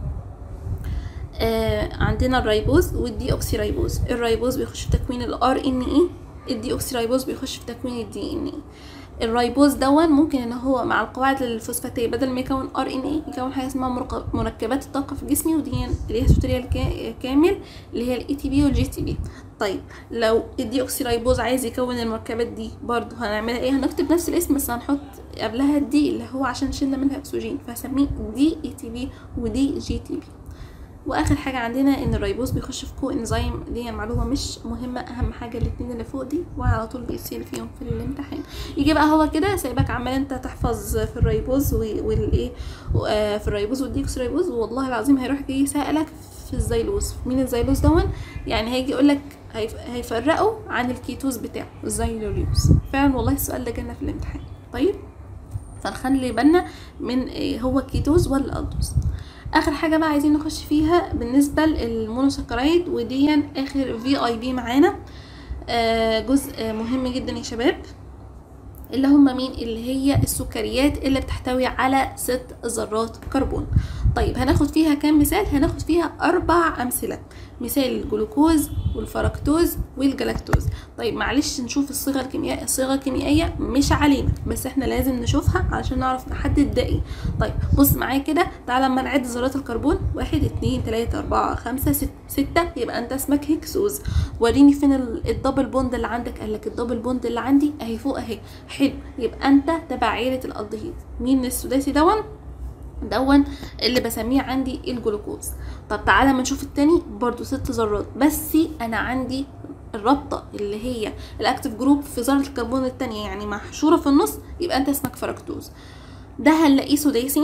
آه عندنا الرايبوز والدي اوكسي رايبوز. الرايبوز بيخش في تكوين الار ان اي، الدي اوكسي رايبوز بيخش في تكوين الدي ان اي. الرايبوز دون ممكن ان هو مع القواعد الفوسفاتيه بدل ما يكون ار ان اي يكون حاجه اسمها مركبات الطاقه في جسمي، ودي اللي هي السوتريال كامل اللي هي الاي تي بي والجي تي بي. طيب لو الدي اوكسي رايبوز عايز يكون المركبات دي برضو هنعملها ايه؟ هنكتب نفس الاسم بس هنحط قبلها الدي اللي هو عشان شلنا منها اكسجين، فهسميه دي اي تي بي ودي جي تي بي. واخر حاجه عندنا ان الرايبوز بيخش في كو انزيم، دي معلومه مش مهمه، اهم حاجه الاثنين اللي فوق دي وعلى طول بيصير فيهم في الامتحان. يجي بقى هو كده سايبك عمال انت تحفظ في الرايبوز والايه في الرايبوز والديكس رايبوز، والله العظيم هيروح جاي يسالك في الزيلوز. مين الزيلوز دون؟ يعني هيجي يقول لك هيفرقوا عن الكيتوز بتاعه الزيلوليوز. فعلا والله السؤال ده جالنا في الامتحان. طيب فنخلي بالنا من هو الكيتوز ولا الالدوز. اخر حاجه بقى عايزين نخش فيها بالنسبه للمونوسكرايد، ودي اخر في اي بي معانا، آه جزء مهم جدا يا شباب، اللي هم مين؟ اللي هي السكريات اللي بتحتوي على ست ذرات كربون. طيب هناخد فيها كام مثال؟ هناخد فيها اربع امثله، مثال الجلوكوز والفركتوز والجلاكتوز. طيب معلش نشوف الصيغه الكيميائيه، الصيغه الكيميائيه مش علينا بس احنا لازم نشوفها علشان نعرف نحدد ده ايه. طيب بص معايا كده، تعالى اما نعد ذرات الكربون، واحد اتنين تلاته اربعه خمسه ست ستة، يبقى انت اسمك هكسوز. وريني فين الدبل بوند اللي عندك، قالك الدبل بوند اللي عندي اهي فوق اهي. حلو، يبقى انت تبع عيله الالدهيد. مين السداسي دون؟ دون اللي بسميه عندي الجلوكوز. طب تعالى ما نشوف التاني، برضو ست ذرات بس انا عندي الرابطه اللي هي الاكتيف جروب في ذره الكربون التانية يعني محشوره في النص، يبقى انت اسمك فركتوز. ده هنلاقيه سداسي،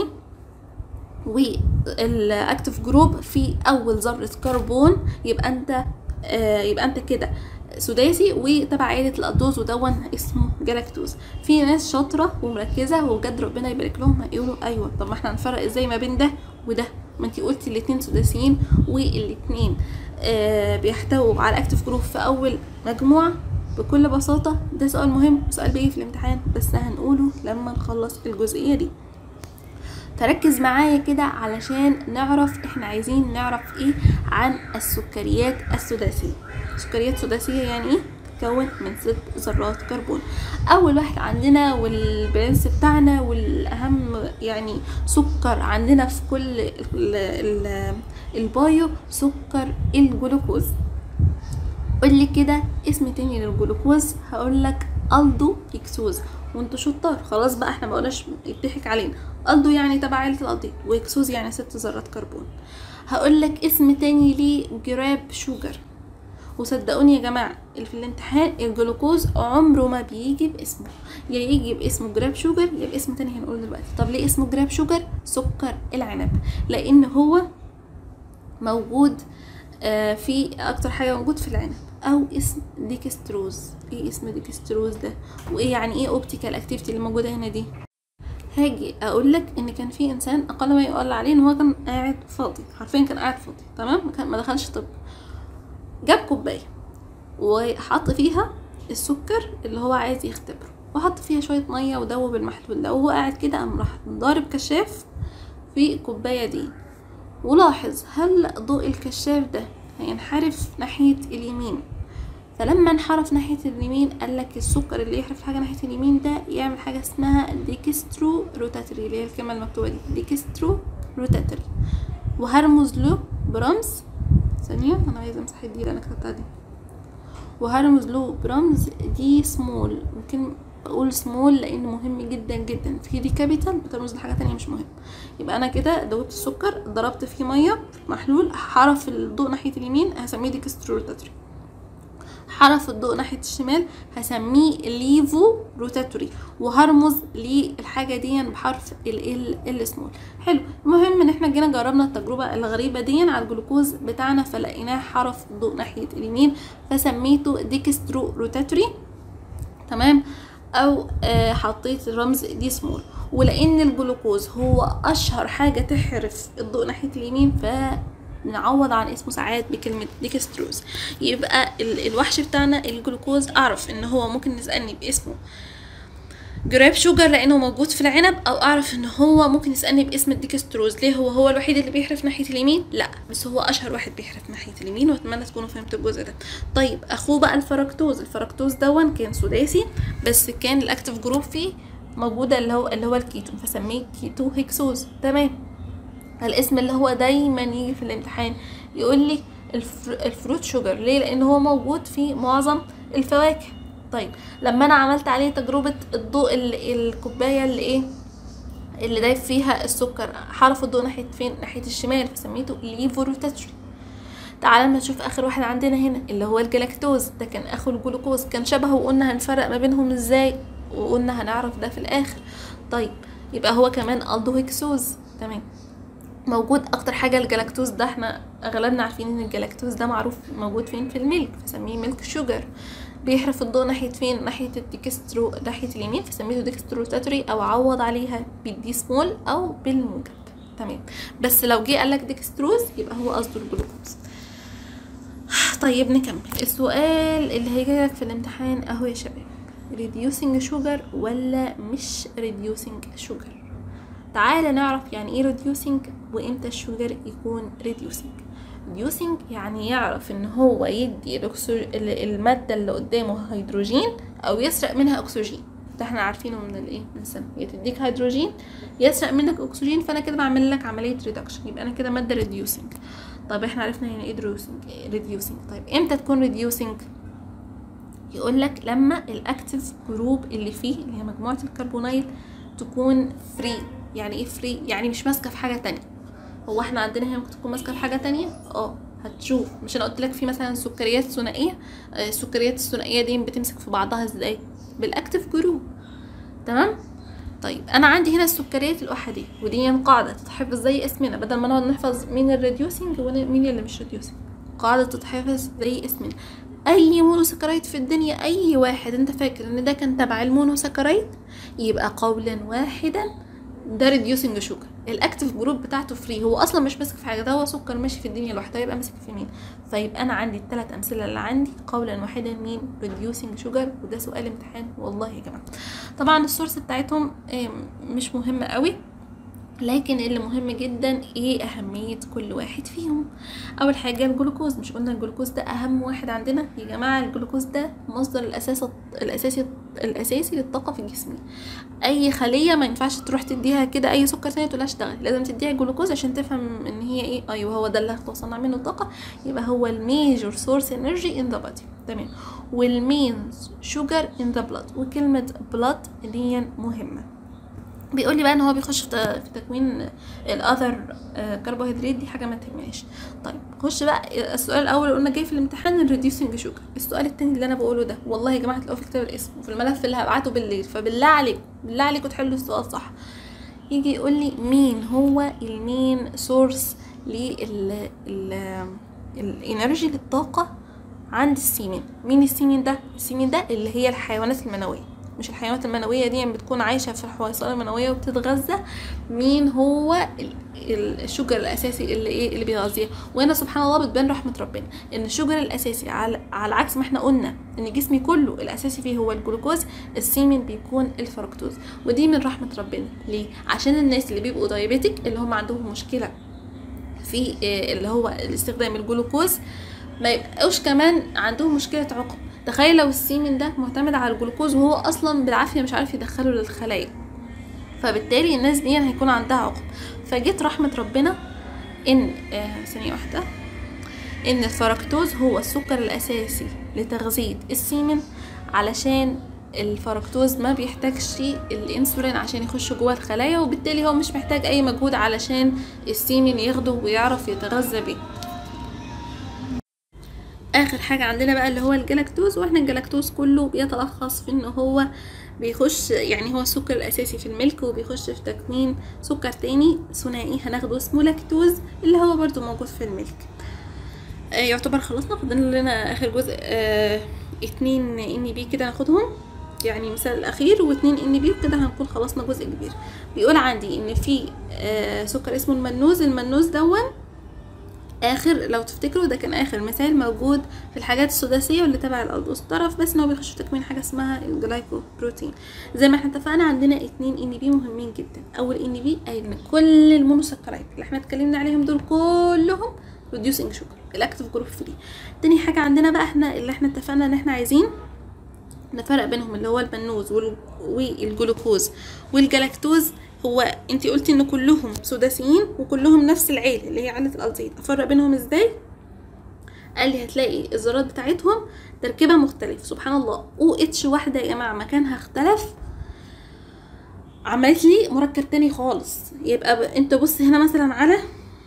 والاكتيف جروب في اول ذره كربون، يبقى انت آه يبقى انت كده سداسي وتبع عائله الالدوز، ودون اسمه جلاكتوز. في ناس شاطره ومركزه وبجد ربنا يبارك لهم هيقولوا ايوه طب ما احنا هنفرق ازاي ما بين ده وده؟ ما انتي قلتي الاثنين سداسيين والاثنين آه بيحتووا على اكتيف جروب في اول مجموعه. بكل بساطه ده سؤال مهم، سؤال بيجي في الامتحان بس هنقوله لما نخلص الجزئيه دي. تركز معايا كده علشان نعرف احنا عايزين نعرف ايه عن السكريات السداسيه. سكريات سداسيه يعني ايه؟ تتكون من ست ذرات كربون. اول واحد عندنا والبرنس بتاعنا والاهم يعني سكر عندنا في كل ال ال البايو سكر الجلوكوز. قولي كده اسم تاني للجلوكوز، هقولك الدو هكسوز. وانتوا شطار خلاص بقى، احنا مقولناش يضحك علينا. الدو يعني تبع عيله الالديد، وهكسوز يعني ست ذرات كربون. هقولك اسم تاني ليه جراب شوجر. وصدقوني يا جماعه اللي في الامتحان الجلوكوز عمره ما بيجي باسمه، يا يجي باسمه جراب شوجر يا باسم تاني هنقول دلوقتي. طب ليه اسمه جراب شوجر؟ سكر العنب، لان هو موجود آه في اكتر حاجه موجود في العنب. او اسم ديكستروز. ايه اسم ديكستروز ده؟ وايه يعني ايه اوبتيكال اكتيفيتي اللي موجوده هنا دي؟ هاجي اقول لك ان كان في انسان اقل ما يقال عليه ان هو كان قاعد فاضي، حرفيا كان قاعد فاضي تمام، ما دخلش طب. جاب كوبايه وحط فيها السكر اللي هو عايز يختبره، وحط فيها شويه ميه ودوب المحلول ده، وهو قاعد كده قام راح ضارب كشاف في الكوبايه دي. ولاحظ هل ضوء الكشاف ده هينحرف ناحيه اليمين، فلما انحرف ناحيه اليمين قال لك السكر اللي يحرف حاجه ناحيه اليمين ده يعمل حاجه اسمها ديكسترو روتاتري، اللي هي الكلمه المكتوبه دي ديكسترو روتاتري. وهرمز له برمز ثانيه، انا عايزه امسح دي اللي انا كتبتها دي. وهرمز له برمز دي سمول. ممكن اقول سمول لانه مهم جدا جدا. في دي كابيتال بترمز لحاجه تانية مش مهم. يبقى انا كده دوبت السكر، ضربت فيه ميه محلول، حرف الضوء ناحيه اليمين، هسميه ديكسترو روتاتري. حرف الضوء ناحية الشمال هسميه ليفو روتاتوري، وهرمز للحاجة دي بحرف ال ال السمول. حلو. المهم ان احنا جينا جربنا التجربة الغريبة دي على الجلوكوز بتاعنا، فلقيناه حرف الضوء ناحية اليمين فسميته ديكسترو روتاتوري. تمام. او آه حطيت الرمز دي سمول. ولان الجلوكوز هو اشهر حاجة تحرف الضوء ناحية اليمين ف نعوض عن اسمه ساعات بكلمة ديكستروز. يبقى الوحش بتاعنا الجلوكوز اعرف ان هو ممكن نسألني باسمه جراب شوجر لانه موجود في العنب، او اعرف ان هو ممكن يسألني باسم الديكستروز. ليه؟ هو هو الوحيد اللي بيحرف ناحية اليمين؟ لا، بس هو اشهر واحد بيحرف ناحية اليمين، واتمنى تكونوا فهمتوا الجزء ده. طيب اخوه بقى الفركتوز. الفركتوز دون كان سداسي بس كان الاكتف جروب فيه موجودة اللي هو اللي هو الكيتون، فسميه كيتو هيكسوز. تمام. الاسم اللي هو دايما يجي في الامتحان يقول لي الفر... الفروت شوجر. ليه؟ لان هو موجود في معظم الفواكه. طيب لما انا عملت عليه تجربة الضوء الكوباية اللي ايه اللي دايب فيها السكر، حرف الضوء ناحية فين؟ ناحية الشمال، فسميته ليفو روتاتوري. تعالى نشوف اخر واحد عندنا هنا اللي هو الجلاكتوز. ده كان اخو الجلوكوز، كان شبهه وقلنا هنفرق ما بينهم ازاي، وقلنا هنعرف ده في الاخر. طيب يبقى هو كمان الدوهيكسوز. تمام. موجود اكتر حاجة الجلاكتوز ده، احنا اغلبنا عارفين ان الجلاكتوز ده معروف موجود فين؟ في الميلك، فسميه ميلك شوجر. بيحرف الضوء ناحية فين؟ ناحية الديكسترو ناحية اليمين، فسميته ديكسترو روتاتوري، او عوض عليها بالدي سمول او بالموجب. تمام. بس لو جه قالك ديكستروز يبقى هو قصده الجلوكوز. طيب نكمل السؤال اللي هيجيلك في الامتحان اهو يا شباب، reducing sugar ولا مش reducing sugar؟ تعالى نعرف يعني ايه reducing وامتى الشوجر يكون reducing. reducing يعني يعرف ان هو يدي المادة اللي قدامه هيدروجين او يسرق منها اكسجين. ده احنا عارفينه من الايه من السنة، يا تديك هيدروجين يسرق منك اكسجين، فانا كده بعمل لك عملية reduction، يبقى انا كده مادة reducing. طيب احنا عرفنا يعني ايه reducing reducing طيب امتى تكون reducing؟ يقول لك لما الاكتيف جروب اللي فيه اللي هي مجموعة الكربونيل تكون فري. يعني ايه فري؟ يعني مش ماسكه في حاجه تانية. هو احنا عندنا هنا ممكن تكون ماسكه في حاجه تانية؟ اه هتشوف. مش انا قلت لك في مثلا سكريات ثنائيه؟ آه السكريات الثنائيه دي بتمسك في بعضها ازاي؟ بالاكتيف جروب. تمام. طيب انا عندي هنا السكريات الاحاديه، ودي قاعده تتحفظ زي اسمنا، بدل ما نقعد نحفظ مين الريديوسنج ومين اللي مش ريديوسنج، قاعده تتحفظ زي اسمنا. اي مونوسكرايد في الدنيا، اي واحد انت فاكر ان ده كان تبع المونوسكرايد، يبقى قولا واحدا ده ريديوسنج شوجر. الاكتيف جروب بتاعته فري، هو اصلا مش ماسك في حاجه، ده هو سكر ماشي في الدنيا لوحده، يبقى ماسك في مين؟ فيبقى انا عندي الثلاث امثله اللي عندي قولا واحدا مين؟ ريديوسنج شوجر. وده سؤال امتحان والله يا جماعه. طبعا السورس بتاعتهم مش مهمه قوي، لكن اللي مهم جدا ايه اهمية كل واحد فيهم. اول حاجة الجلوكوز، مش قلنا الجلوكوز ده اهم واحد عندنا يا جماعة؟ الجلوكوز ده مصدر الاساس الاساسي الاساسي للطاقة في الجسم. اي خلية ما ينفعش تروح تديها كده اي سكر ثاني تقولها اشتغل، لازم تديها جلوكوز عشان تفهم ان هي ايه. ايوه هو ده اللي هتصنع منه طاقة، يبقى هو الميجور سورس انرجي ان ذا بادي. تمام. والمين شوجر ان ذا بلاد، وكلمة بلاد دي مهمة. بيقول لي بقى ان هو بيخش في تكوين الاذر كربوهيدرات، دي حاجه ما تهمناش. طيب خش بقى السؤال الاول قلنا جاي في الامتحان الريديوسنج شوجر. السؤال الثاني اللي انا بقوله ده والله يا جماعه تلاقوه في كتاب الاسم وفي الملف اللي هبعته بالليل، فبالله عليكم بالله عليكم تحلوا السؤال صح. يجي يقول لي مين هو المين سورس لل الانرجي للطاقه عند السيمين. مين السيمين ده؟ السيمين ده اللي هي الحيوانات المنويه، مش الحيوانات المنويه دي يعني بتكون عايشه في الحويصله المنويه وبتتغذى. مين هو الشجر الاساسي اللي ايه اللي بيغذيها؟ وهنا سبحان الله بتبان رحمه ربنا ان الشجر الاساسي على على عكس ما احنا قلنا ان جسمي كله الاساسي فيه هو الجلوكوز، السيمين بيكون الفركتوز. ودي من رحمه ربنا. ليه؟ عشان الناس اللي بيبقوا دايابيتك اللي هم عندهم مشكله في اللي هو استخدام الجلوكوز ما يبقاوش كمان عندهم مشكله عقم. تخيل لو السيمين ده معتمد على الجلوكوز وهو اصلا بالعافيه مش عارف يدخله للخلايا، فبالتالي الناس دي هيكون عندها عقم. فجت رحمه ربنا ان آه ثانيه واحده ان الفركتوز هو السكر الاساسي لتغذيه السيمين، علشان الفركتوز ما بيحتاجش الانسولين عشان يخش جوه الخلايا، وبالتالي هو مش محتاج اي مجهود علشان السيمين ياخده ويعرف يتغذى بيه. اخر حاجه عندنا بقى اللي هو الجلاكتوز، واحنا الجلاكتوز كله بيتلخص في ان هو بيخش، يعني هو السكر الاساسي في الملك، وبيخش في تكوين سكر تاني ثنائي هناخده اسمه لاكتوز اللي هو برضو موجود في الملك. آه يعتبر خلصنا، فاضل لنا اخر جزء آه اتنين ان بي كده ناخدهم، يعني مثال الاخير واتنين ان بي كده هنكون خلصنا جزء كبير. بيقول عندي ان في آه سكر اسمه المنوز. المنوز دون اخر، لو تفتكروا ده كان اخر مثال موجود في الحاجات السداسيه واللي تبع الالدوس طرف، بس ان هو بيخش في تكوين حاجه اسمها الجلايكوبروتين. زي ما احنا اتفقنا عندنا اتنين ان بي مهمين جدا. اول ان بي ان كل المونوسكرايد اللي احنا اتكلمنا عليهم دول كلهم ريديوسنج شوجر، الاكتيف جروب فري. تاني حاجه عندنا بقى احنا اللي احنا اتفقنا ان احنا عايزين نفرق بينهم اللي هو المنوز والجلوكوز والجلاكتوز. هو انت قلتي ان كلهم سداسيين وكلهم نفس العيله اللي هي عيله الالديهيد، افرق بينهم ازاي؟ قال لي هتلاقي الذرات بتاعتهم تركيبها مختلف. سبحان الله، او اتش واحده يا جماعه مكانها اختلف، عملت لي مركب تاني خالص. يبقى ب... انت بص هنا مثلا على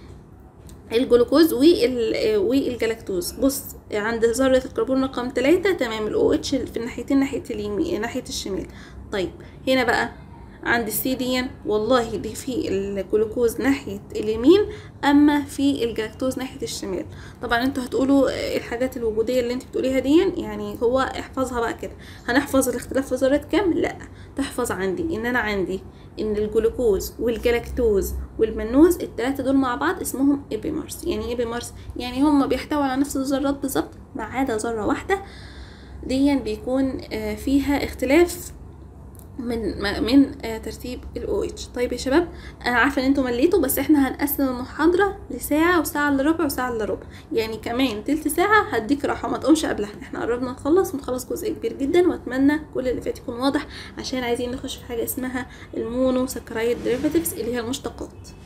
الجلوكوز والجلاكتوز، بص عند ذره الكربون رقم ثلاثة تمام، الاو اتش في الناحيتين، ناحيه اليمين ناحيه الشمال. طيب هنا بقى عند السي دي والله دي في الجلوكوز ناحيه اليمين، اما في الجلاكتوز ناحيه الشمال. طبعا انتوا هتقولوا الحاجات الوجوديه اللي انت بتقوليها دي يعني هو احفظها بقى كده. هنحفظ الاختلاف في ذرات كام؟ لا، تحفظ عندي ان انا عندي ان الجلوكوز والجلاكتوز والمنوز الثلاثه دول مع بعض اسمهم ايبيمرز. يعني ايه ايبيمرز؟ يعني هم بيحتووا على نفس الذرات بالظبط ما عدا ذره واحده دي بيكون فيها اختلاف من من ترتيب الاو اتش. طيب يا شباب انا عارفه ان انتوا مليتوا، بس احنا هنقسم المحاضره لساعه وساعه الا ربع وساعه الا ربع، يعني كمان تلت ساعه هديك راحه ما تقومش قبلها. احنا قربنا نخلص ونخلص جزء كبير جدا، واتمنى كل اللي فات يكون واضح عشان عايزين نخش في حاجه اسمها المونو سكرايد ديريفاتيفز اللي هي المشتقات.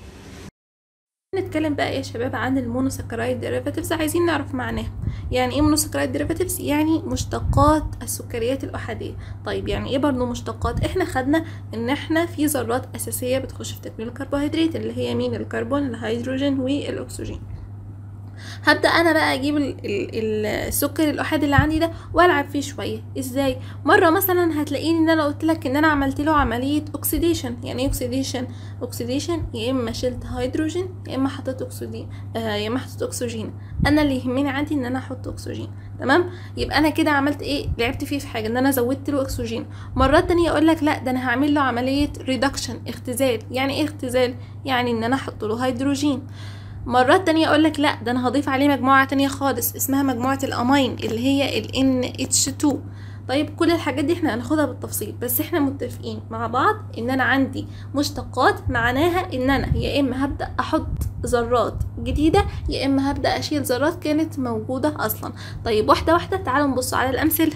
نتكلم بقى يا شباب عن المونوسكرايد ديريفاتيفز، عايزين نعرف معناها. يعني ايه مونوسكرايد ديريفاتيفز؟ يعني مشتقات السكريات الاحاديه. طيب يعني ايه برضه مشتقات؟ احنا خدنا ان احنا في ذرات اساسيه بتخش في تكوين الكربوهيدرات اللي هي مين؟ الكربون، الهيدروجين والاكسجين. هبدا انا بقى اجيب ال ال السكر الاحادي اللي عندي ده والعب فيه شويه. ازاي؟ مره مثلا هتلاقيني ان انا قلت لك ان انا عملت له عمليه اوكسيديشن. يعني ايه اوكسيديشن؟ اوكسيديشن يا اما شلت هيدروجين يا اما حطيت اكسجين، آه يا اما حطيت اكسجين. انا اللي يهمني عندي ان انا احط اكسجين، تمام؟ يبقى انا كده عملت ايه؟ لعبت فيه في حاجه ان انا زودت له اكسجين. مرات تانية اقول لك لا ده انا هعمل له عمليه ريدكشن، اختزال. يعني ايه اختزال؟ يعني ان انا احط له هيدروجين. مرات تانية اقول لك لا ده انا هضيف عليه مجموعة تانية خالص اسمها مجموعة الامين اللي هي ال إن إتش تو. طيب كل الحاجات دي احنا هناخدها بالتفصيل، بس احنا متفقين مع بعض ان انا عندي مشتقات معناها ان انا يا اما هبدأ احط ذرات جديدة يا اما هبدأ اشيل ذرات كانت موجودة اصلا. طيب واحدة واحدة تعالوا نبص على الامثلة.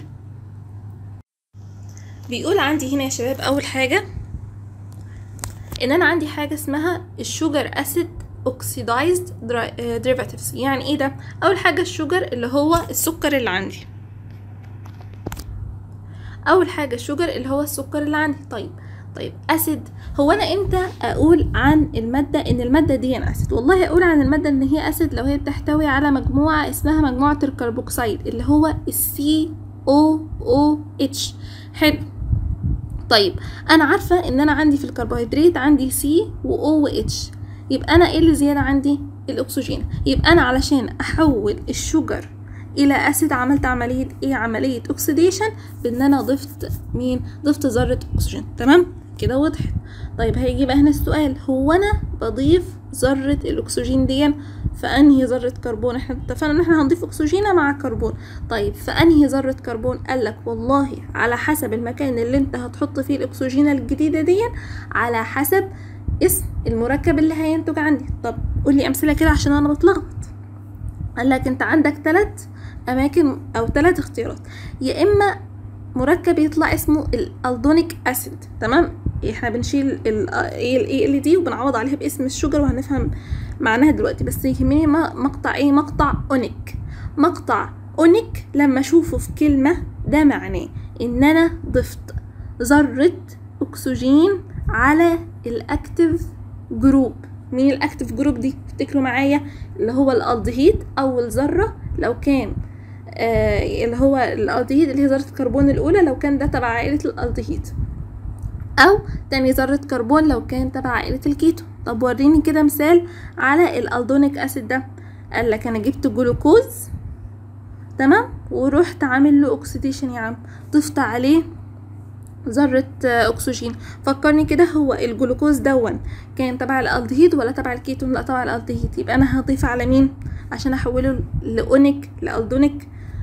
بيقول عندي هنا يا شباب اول حاجة ان انا عندي حاجة اسمها الشوجر اسيد oxidized derivatives. يعني ايه ده؟ اول حاجه الشوجر اللي هو السكر اللي عندي، اول حاجه الشوجر اللي هو السكر اللي عندي. طيب طيب اسيد، هو انا امتى اقول عن الماده ان الماده دي اسيد؟ والله اقول عن الماده ان هي اسيد لو هي بتحتوي على مجموعه اسمها مجموعه الكربوكسيد اللي هو السي او او اتش. حلو. طيب انا عارفه ان انا عندي في الكربوهيدرات عندي سي و O و اتش، يبقى انا ايه اللي زياده عندي؟ الاكسجين. يبقى انا علشان احول الشوجر الى اسيد عملت عمليه ايه؟ عمليه اوكسيديشن، بان انا ضفت مين؟ ضفت ذره اكسجين. تمام كده وضحت. طيب هيجي بقى هنا السؤال، هو انا بضيف ذره الاكسجين دي فانهي ذره كربون؟ احنا اتفقنا ان احنا هنضيف اكسجين مع كربون. طيب فانهي ذره كربون؟ قالك والله على حسب المكان اللي انت هتحط فيه الاكسجين الجديده دي، على حسب اسم المركب اللي هينتج عندي. طب قول لي امثله كده عشان انا بتلخبط. قال لك انت عندك ثلاث اماكن او ثلاث اختيارات، يا اما مركب يطلع اسمه الالدونيك اسيد، تمام؟ احنا بنشيل الاي ال دي وبنعوض عليها باسم الشوجر وهنفهم معناها دلوقتي، بس يهمني مقطع ايه؟ مقطع اونيك. مقطع اونيك لما اشوفه في كلمه ده معناه ان انا ضفت ذره اكسجين على الاكتيف جروب. مين الاكتيف جروب دي؟ افتكروا معايا اللي هو الالدهيد. اول ذره لو كان آه اللي هو الالدهيد اللي هي ذرة الكربون الاولى لو كان ده تبع عائلة الالدهيد، او تاني ذرة كربون لو كان تبع عائلة الكيتو. طب وريني كده مثال على الالدونيك اسيد ده. قال لك انا جبت جلوكوز تمام ورحت عامل له اوكسيديشن يا عم، ضفت عليه ذرة اكسجين. فكرني كده، هو الجلوكوز دون كان تبع الالدهيد ولا تبع الكيتون؟ لا تبع الالدهيد. يبقى انا هضيف على مين عشان احوله لاونيك لالدونيك؟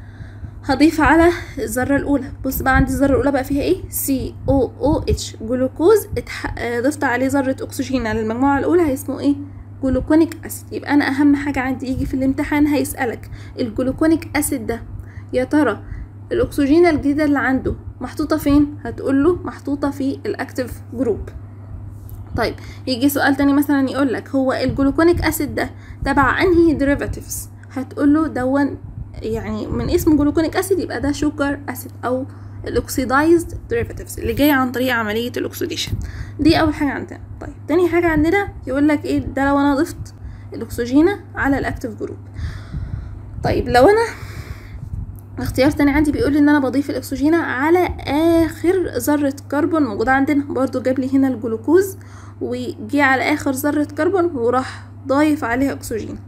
هضيف على الذرة الأولى. بص بقى عندي الذرة الأولى بقى فيها ايه؟ سي او او اتش، جلوكوز اتح... ضفت عليه ذرة أكسجين على المجموعة الأولى، هيسمه ايه؟ جلوكونيك أسيد. يبقى أنا أهم حاجة عندي يجي في الامتحان هيسألك الجلوكونيك أسيد ده يا ترى الأكسجين الجديدة اللي عنده محطوطة فين؟ هتقوله محطوطة في الأكتيف جروب. طيب يجي سؤال تاني مثلا يقولك هو الجلوكونيك أسيد ده تبع أنهي ديريفاتيفز؟ هتقوله دون يعني من اسم جلوكونيك اسيد يبقى ده شوجر اسيد او الاكسيدايزد ديريفاتيفز اللي جاي عن طريق عمليه الاكسيديشن. دي اول حاجه عندنا. طيب تاني حاجه عندنا يقول لك ايه ده؟ لو انا ضفت الاكسجين على الاكتيف جروب. طيب لو انا اختيار تاني عندي بيقول لي ان انا بضيف الاكسجين على اخر ذره كربون موجوده عندنا، برضو جاب لي هنا الجلوكوز وجي على اخر ذره كربون وراح ضايف عليها اكسجين.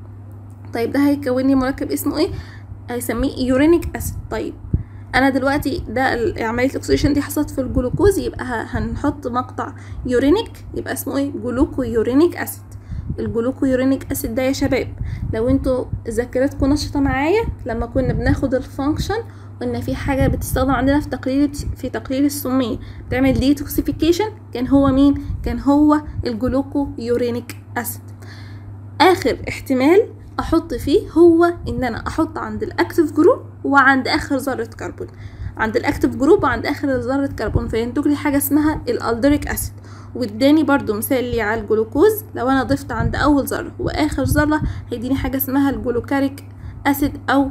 طيب ده هيكون لي مركب اسمه ايه؟ هيسميه يورينيك اسيد. طيب انا دلوقتي ده عمليه الاكسيديشن دي حصلت في الجلوكوز، يبقى هنحط مقطع يورينيك يبقى اسمه ايه؟ جلوكو يورينيك اسيد. الجلوكو يورينيك اسيد ده يا شباب لو انتوا ذاكرتكم نشطه معايا لما كنا بناخد الفانكشن قلنا في حاجه بتستخدم عندنا في تقليل في تقليل السميه بتعمل ديتوكسيفيكيشن، كان هو مين؟ كان هو الجلوكو يورينيك اسيد. اخر احتمال احط فيه هو ان انا احط عند الاكتيف جروب وعند اخر ذره كربون، عند الاكتيف جروب وعند اخر ذره كربون، فينتج لي حاجه اسمها الالدريك اسيد. واداني برضو مثال لي على الجلوكوز، لو انا ضفت عند اول ذره واخر ذره هيديني حاجه اسمها الجلوكاريك اسيد او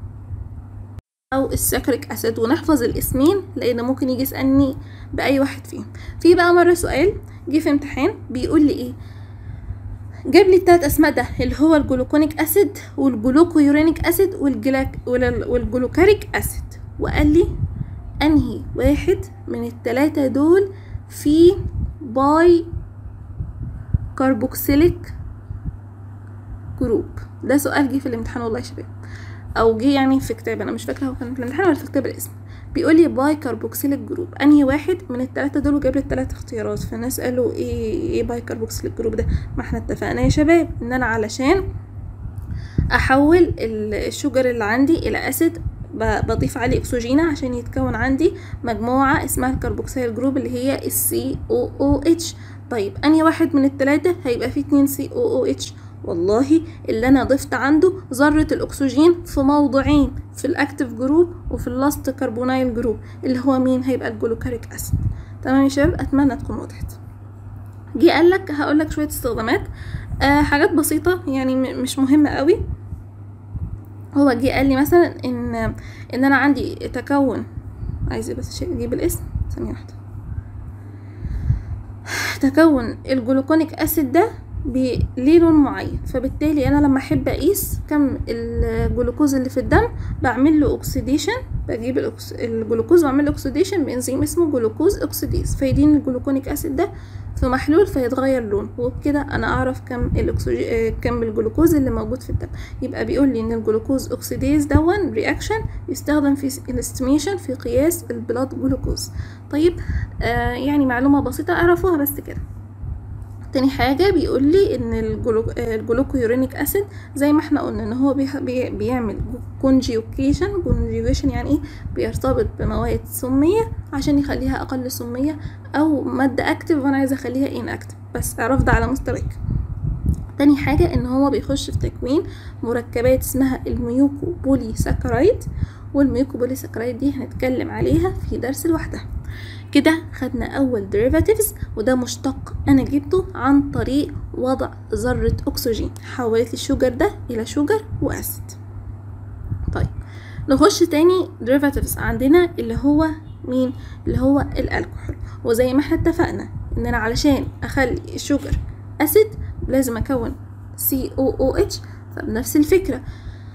او السكريك اسيد. ونحفظ الاسمين لان ممكن يجي يسالني باي واحد فيهم. في بقى مره سؤال جه في امتحان بيقول لي ايه؟ جاب لي التلات اسماء ده اللي هو الجلوكونيك اسيد والجلوكو يورينيك اسيد والجلاك والجلوكاريك اسيد، وقال لي انهي واحد من التلاتة دول في باي كاربوكسيليك جروب. ده سؤال جه في الامتحان والله يا شباب، او جه يعني في كتاب، انا مش فاكره هو كان في الامتحان ولا في كتاب الاسم. بيقول لي باي كاربوكسيليك جروب انهي واحد من الثلاثه دول، وجاب لي الثلاث اختيارات. فالناس قالوا ايه ايه باي كاربوكسيليك جروب ده؟ ما احنا اتفقنا يا شباب ان انا علشان احول الشوجر اللي عندي الى اسيد بضيف عليه اكسجين عشان يتكون عندي مجموعه اسمها الكربوكسيل جروب اللي هي السي او او اتش. طيب انهي واحد من الثلاثه؟ هيبقى فيه اتنين سي او او اتش. والله اللي انا ضفت عنده ذره الاكسجين في موضوعين، في الاكتيف جروب وفي اللاست كربونايل جروب اللي هو مين؟ هيبقى الجلوكاريك اسيد. تمام يا شباب، اتمنى تكون وضحت. جه قال لك هقول لك شويه استخدامات آه حاجات بسيطه يعني مش مهمه قوي. هو جه قال لي مثلا ان ان انا عندي تكون، عايزه بس اجيب الاسم ثانيه واحده. تكون الجلوكونيك اسيد ده ليه لون معين، فبالتالي انا لما احب اقيس كم الجلوكوز اللي في الدم بعمل له اوكسيديشن، بجيب الجلوكوز واعمل له اوكسيديشن بانزيم اسمه جلوكوز اوكسيديز، فيديني الجلوكونيك اسيد ده في محلول فيتغير لون، وبكده انا اعرف كم الاكسجين كم الجلوكوز اللي موجود في الدم. يبقى بيقول لي ان الجلوكوز اوكسيديز دون رياكشن يستخدم في الاستيميشن في قياس البلاد جلوكوز. طيب آه يعني معلومه بسيطه اعرفوها بس كده. تاني حاجة بيقول لي ان الجلوكو يورينيك اسيد زي ما احنا قلنا ان هو بي بيعمل كونجيوكيشن. كونجيوكيشن يعني ايه؟ بيرتبط بمواد سمية عشان يخليها اقل سمية، او مادة اكتف وانا عايزة اخليها ان اكتف، بس اعرف ده على مستواك. تاني حاجة ان هو بيخش في تكوين مركبات اسمها الميوكو بولي ساكرايد، والميوكو بولي ساكرايد دي هنتكلم عليها في درس لوحدها. كده خدنا اول derivatives، وده مشتق انا جبته عن طريق وضع ذرة اكسجين، حولت لي الشوجر ده الى شوجر واسيد. طيب نخش تاني derivatives عندنا اللي هو مين؟ اللي هو الالكحول. وزي ما احنا اتفقنا ان انا علشان اخلي الشوجر اسيد لازم اكون سي او او اتش، فبنفس الفكرة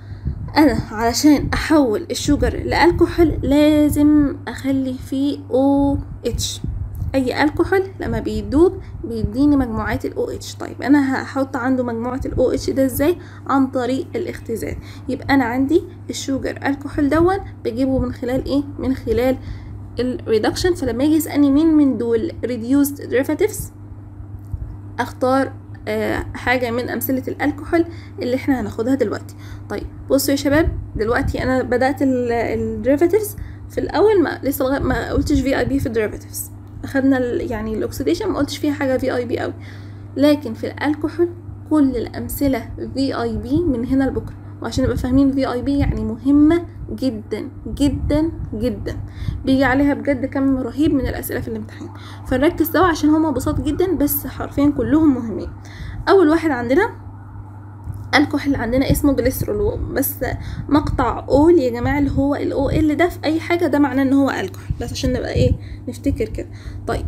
انا علشان احول الشوجر لالكحول لازم اخلي فيه او اتش. اي الكحول لما بيدوب بيديني مجموعات الاو اتش. طيب انا هحط عنده مجموعه الاو اتش ده ازاي؟ عن طريق الاختزال. يبقى انا عندي الشوجر الكحول دون بجيبه من خلال ايه؟ من خلال الريدكشن. فلما يجي يسالني مين من دول reduced derivatives اختار آه حاجه من امثله الالكحول اللي احنا هناخدها دلوقتي. طيب بصوا يا شباب، دلوقتي انا بدات الديريفاتيفز في الاول ما لسه ما قلتش في اي بي في الديريفاتيفز، اخدنا يعني الاكسيديشن ما قلتش فيها حاجه في اي بي قوي، لكن في الالكحول كل الامثله في اي بي من هنا لبكره. وعشان نبقى فاهمين في اي بي يعني مهمه جدا جدا جدا، بيجي عليها بجد كم رهيب من الاسئله في الامتحان، فنركز سوا عشان هما بساط جدا بس حرفيا كلهم مهمين. اول واحد عندنا الكحول عندنا اسمه جليسرول، بس مقطع اول يا جماعه اللي هو الاو ال ده في اي حاجه ده معناه ان هو الكحول، بس عشان نبقى ايه نفتكر كده. طيب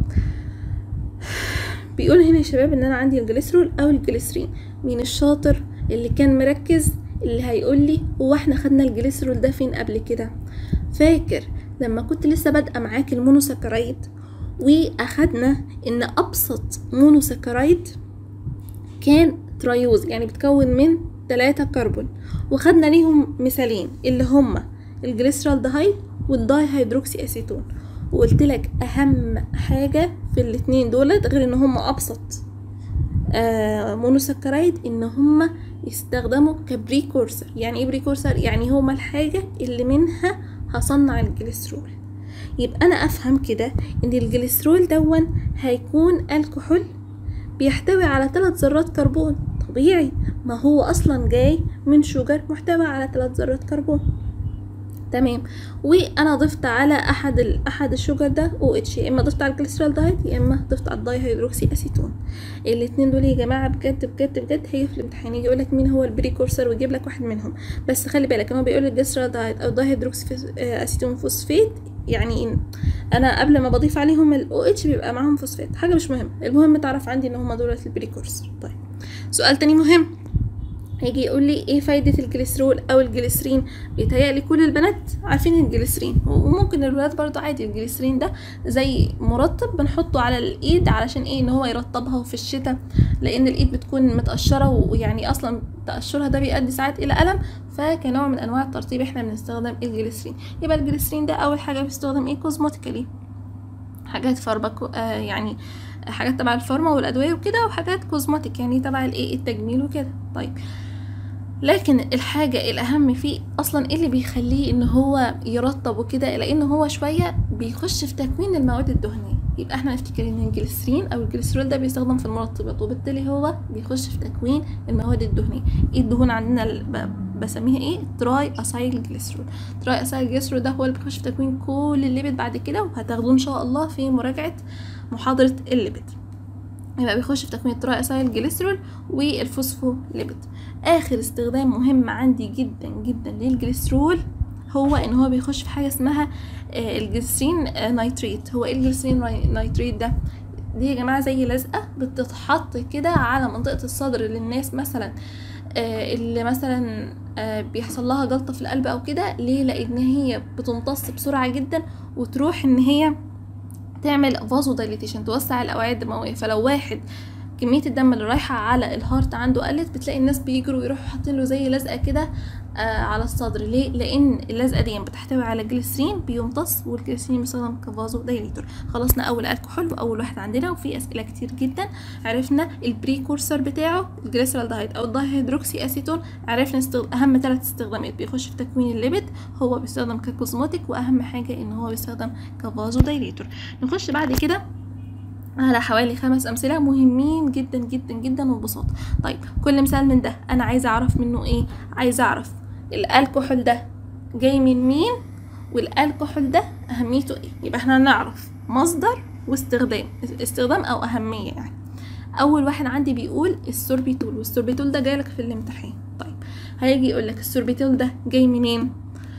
بيقول هنا يا شباب ان انا عندي الجليسرول او الجليسرين. مين الشاطر اللي كان مركز اللي هيقول لي هو احنا خدنا الجليسرول ده فين قبل كده؟ فاكر لما كنت لسه بادئه معاك المونوساكرايد واخدنا ان ابسط مونوساكرايد كان تريوز، يعني بتكون من ثلاثة كربون، وخدنا ليهم مثالين اللي هما الجليسرالدهايد والداي هيدروكسي اسيتون، وقلت لك اهم حاجه في الاثنين دولت غير ان هما ابسط آه مونوساكرايد ان هما يستخدموا كبريكورسر. يعني ايه بريكورسر؟ يعني هما الحاجه اللي منها هصنع الجليسرول. يبقى انا افهم كده ان الجليسرول دون هيكون الكحول بيحتوي على ثلاث ذرات كربون، طبيعي ما هو اصلا جاي من شوجر محتوى على ثلاث ذرات كربون. تمام، وانا ضفت على احد ال... احد الشوجر ده او اتش، يا اما ضفت على الجليسرالدهايد يا اما ضفت على الداي هيدروكسي اسيتون. الاثنين دول يا جماعه بجد بجد بجد هي في الامتحان يجي يقول لك مين هو البريكورسر ويجيب لك واحد منهم، بس خلي بالك لما بيقول الجليسرالدهايد او الداي هيدروكسي اسيتون فوسفيت يعني إن انا قبل ما بضيف عليهم الاو اتش بيبقى معاهم فوسفات، حاجه مش مهم، المهم تعرف عندي ان هم دول البريكورسر. طيب سؤال تاني مهم، هيجي يقول لي ايه فايده الجليسرول او الجليسرين؟ بيتهيألي كل البنات عارفين الجليسرين، وممكن الولاد برضو عادي. الجليسرين ده زي مرطب بنحطه على الايد علشان ايه؟ ان هو يرطبها في الشتاء، لان الايد بتكون متقشره ويعني اصلا تقشرها ده بيؤدي ساعات الى الم، فكنوع من انواع الترطيب احنا بنستخدم الجليسرين. يبقى الجليسرين ده اول حاجه بيستخدم ايه؟ كوزموتيكالي، حاجات فارماكو آه يعني حاجات تبع الفارما والادويه وكده، وحاجات كوزماتيك يعني تبع الايه التجميل وكده. طيب لكن الحاجة الأهم فيه أصلا إيه اللي بيخليه إن هو يرطب وكده؟ لأن هو شوية بيخش في تكوين المواد الدهنية. يبقى احنا نفتكر إن الجليسرين أو الجليسرول ده بيستخدم في المرطبات، وبالتالي هو بيخش في تكوين المواد الدهنية. إيه الدهون عندنا بسميها إيه؟ تراي أسايل جليسرول. تراي أسايل جليسرول ده هو اللي بيخش في تكوين كل الليبيد بعد كده، وهتاخدوه إن شاء الله في مراجعة محاضرة الليبيد. يبقى بيخش في تكوين التراي أسايل جليسرول والفوسفوليبيد. اخر استخدام مهم عندي جدا جدا للجليسرول هو ان هو بيخش في حاجه اسمها الجليسرين نايتريت. هو ايه الجليسرين نايتريت ده؟ دي يا جماعه زي لزقه بتتحط كده على منطقه الصدر للناس مثلا اللي مثلا بيحصل لها جلطه في القلب او كده. ليه؟ لان هي بتمتص بسرعه جدا وتروح ان هي تعمل فازو دايليتيشن، توسع الاوعيه الدمويه. فلو واحد كميه الدم اللي رايحه على الهارت عنده قلت، بتلاقي الناس بيجروا يروحوا حاطين له زي لزقه كده آه على الصدر. ليه؟ لان اللزقه دي بتحتوي على جليسرين بيمتص، والجليسرين بيستخدم كفازو دايليتور. خلصنا اول الكحول واول واحد عندنا، وفي اسئله كتير جدا. عرفنا البريكورسر بتاعه الجليسرالدهايد او الداي هيدروكسي اسيتون. عرفنا استغ... اهم ثلاث استخدامات، بيخش في تكوين الليبيد، هو بيستخدم ككوزموتيك، واهم حاجه ان هو بيستخدم كفازو دايليتور. نخش بعد كده على حوالي خمس امثله مهمين جدا جدا جدا وببساطه. طيب كل مثال من ده انا عايزه اعرف منه ايه؟ عايزه اعرف الالكحول ده جاي من مين، والالكحول ده اهميته ايه. يبقى احنا هنعرف مصدر واستخدام، استخدام او اهميه يعني. اول واحد عندي بيقول السوربيتول، والسوربيتول ده جاي لك في الامتحان. طيب هيجي يقول لك السوربيتول ده جاي منين؟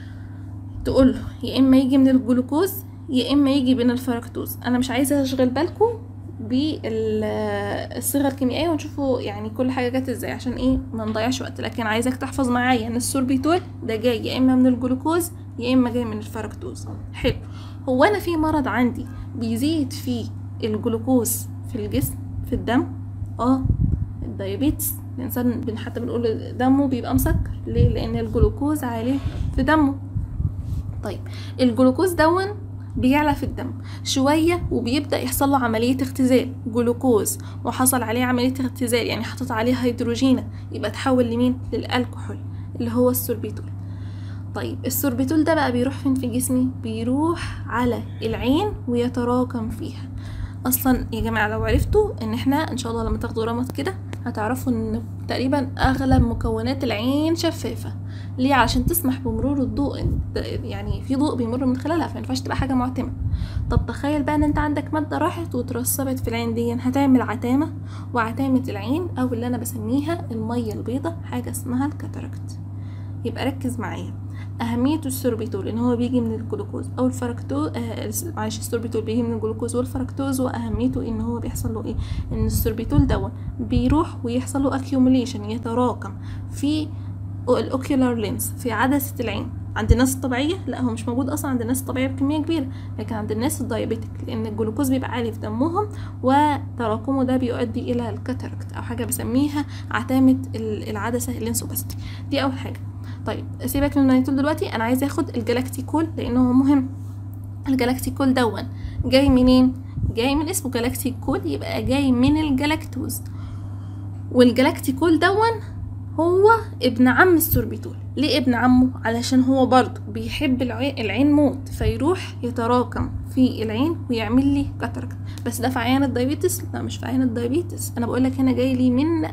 تقول له يا اما يجي من الجلوكوز يا اما يجي من الفركتوز. انا مش عايزه اشغل بالكم بالصيغه الكيميائيه ونشوفوا يعني كل حاجه جت ازاي عشان ايه ما نضيعش وقت. لكن عايزك تحفظ معايا ان السوربيتول ده جاي يا اما من الجلوكوز يا اما جاي من الفركتوز. حلو. هو انا في مرض عندي بيزيد فيه الجلوكوز في الجسم في الدم؟ اه الدايابيتس. الانسان حتى بنقول دمه بيبقى مسكر ليه؟ لان الجلوكوز عالي في دمه. طيب الجلوكوز دون بيعلى في الدم شوية وبيبدأ يحصل له عملية اختزال جلوكوز، وحصل عليه عملية اختزال يعني حطت عليه هيدروجينة، يبقى تحول لمين؟ للألكحول اللي هو السوربيتول. طيب السوربيتول ده بقى بيروح فين في جسمي؟ بيروح على العين ويتراكم فيها. اصلا يا جماعه لو عرفتوا ان احنا ان شاء الله لما تاخدوا رمض كده هتعرفوا ان تقريبا اغلب مكونات العين شفافه. ليه؟ علشان تسمح بمرور الضوء، يعني في ضوء بيمر من خلالها، فما ينفعش تبقى حاجه معتمه. طب تخيل بقى ان انت عندك ماده راحت وترسبت في العين دي، هتعمل عتامه، وعتامه العين او اللي انا بسميها الميه البيضاء حاجه اسمها الكاتاراكت. يبقى ركز معايا أهمية السوربيتول إن هو بيجي من الجلوكوز أو الفركتوز، آه معلش السوربيتول بيجي من الجلوكوز والفركتوز، وأهميته إن هو بيحصل له إيه؟ إن السوربيتول دون بيروح ويحصل له accumulation يتراكم في الأوكيولار لينس في عدسة العين. عند الناس الطبيعية لا، هو مش موجود أصلا عند الناس الطبيعية بكمية كبيرة، لكن عند الناس الدايابيتك لأن الجلوكوز بيبقى عالي في دمهم وتراكمه ده بيؤدي إلى الكاتاراكت أو حاجة بسميها عتامة العدسة اللينسوباستي. دي أول حاجة. طيب سيبك من المانيتول دلوقتي، انا عايزه اخد الجلاكتيكول لانه مهم. الجلاكتيكول دون جاي منين؟ جاي من اسمه جلاكتيكول، يبقى جاي من الجلاكتوز. والجلاكتيكول دون هو ابن عم السوربيتول. ليه ابن عمه؟ علشان هو برضه بيحب العين موت، فيروح يتراكم في العين ويعمل لي كاتاراكت. بس ده في عيان الدايابيتس؟ لا مش في عيان الدايابيتس، انا بقول لك هنا جاي لي من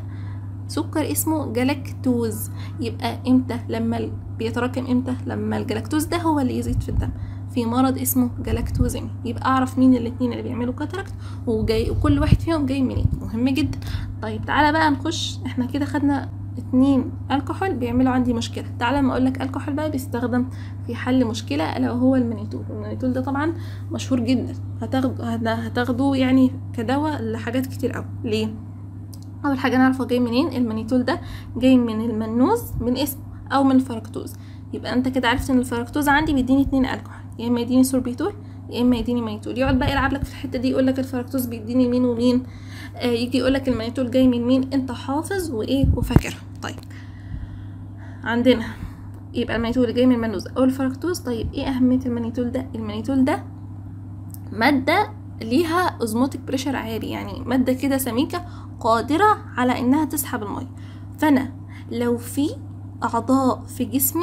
سكر اسمه جلاكتوز. يبقى امتى؟ لما بيتراكم امتى؟ لما الجلاكتوز ده هو اللي يزيد في الدم في مرض اسمه جلاكتوزيمي. يبقى اعرف مين الاثنين اللي بيعملوا كاتاراكت وجاي وكل واحد فيهم جاي منين، مهم جدا. طيب تعالى بقى نخش، احنا كده خدنا اتنين الكحول بيعملوا عندي مشكله. تعالى ما اقول لك الكحول بقى بيستخدم في حل مشكله الا وهو المانيتول. المانيتول ده طبعا مشهور جدا، هتاخده هتاخدوه يعني كدواء لحاجات كتير قوي. ليه؟ اول حاجه نعرفه جاي منين. المانيتول ده جاي من المنوز من اسمه او من الفركتوز. يبقى انت كده عرفت ان الفركتوز عندي بيديني اتنين الكحول، يا اما يديني سوربيتول يا اما يديني مانيتول. يقعد بقى يلعب لك في الحته دي، يقول لك الفركتوز بيديني مين ومين، آه يجي يقول لك المانيتول جاي من مين. انت حافظ وايه وفاكر. طيب عندنا يبقى المانيتول جاي من المنوز او الفركتوز. طيب ايه اهميه المانيتول ده؟ المانيتول ده ماده ليها اوزموتيك بريشر عالي، يعني ماده كده سميكه قادرة على انها تسحب المية. فانا لو في اعضاء في جسمي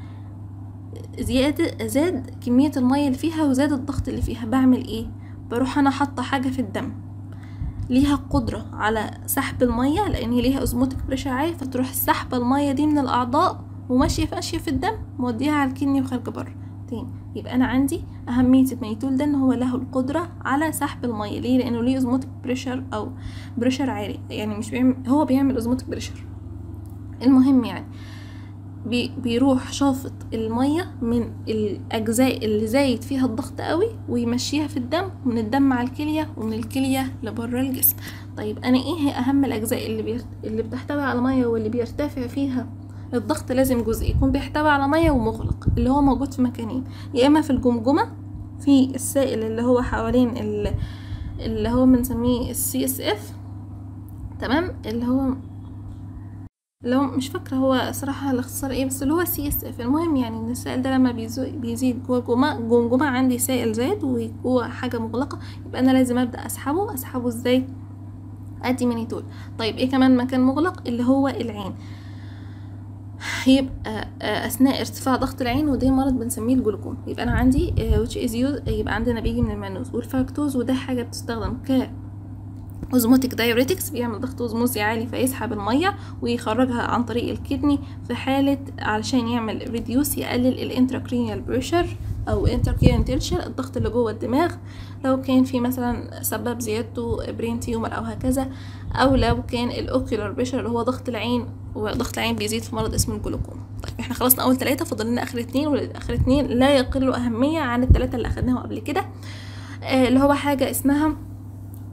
زيادة زاد كمية المية اللي فيها وزاد الضغط اللي فيها، بعمل ايه؟ بروح انا حاطة حاجة في الدم ليها قدرة على سحب المية، لان هي ليها اوزموتيك بريشر عالي، فتروح سحب المية دي من الاعضاء وماشية في ماشية في الدم موديها على الكدني وخارجة بره تاني. يبقى انا عندي اهميه المانيتول ده ان هو له القدره على سحب الميه. ليه؟ لانه ليه اوزموتيك بريشر او بريشر عالي، يعني مش بيعمل، هو بيعمل اوزموتيك بريشر. المهم يعني بي بيروح شافط الميه من الاجزاء اللي زايد فيها الضغط قوي ويمشيها في الدم، ومن الدم على الكليه، ومن الكليه لبره الجسم. طيب انا ايه اهم الاجزاء اللي بي... اللي بتحتوي على ميه واللي بيرتفع فيها الضغط؟ لازم جزء يكون بيحتوي على ميه ومغلق، اللي هو موجود في مكانين، يا اما في الجمجمه في السائل اللي هو حوالين اللي هو بنسميه السي اس اف، تمام، اللي هو لو مش فاكره هو صراحه الاختصار ايه، بس اللي هو سي اس اف. المهم يعني ان السائل ده لما بيزيد جوه الجمجمه جمجمه عندي سائل زاد وجوه حاجه مغلقه، يبقى انا لازم ابدا اسحبه. اسحبه ازاي؟ ادي مانيتول. طيب ايه كمان مكان مغلق؟ اللي هو العين. يبقى اثناء ارتفاع ضغط العين، وده مرض بنسميه الجلوكوم. يبقى انا عندي which is used، يبقى عندنا بيجي من المانوز والفركتوز، وده حاجه بتستخدم ك اوزموتيك دايوريتكس، بيعمل ضغط اوزموزي عالي فيسحب الميه ويخرجها عن طريق الكدني في حاله علشان يعمل ريديوس، يقلل الانتراكرينيال بريشر او انتراكرينيال تنشن، الضغط اللي جوه الدماغ، لو كان في مثلا سبب زيادته برين تيومر او هكذا، او لو كان الاوكيولار بريشر اللي هو ضغط العين، وضغط العين بيزيد في مرض اسمه الجلوكوم. طيب احنا خلصنا اول ثلاثه، فاضل لنا اخر اتنين، والاخر اتنين لا يقلوا اهميه عن الثلاثه اللي اخدناهم قبل كده، آه اللي هو حاجه اسمها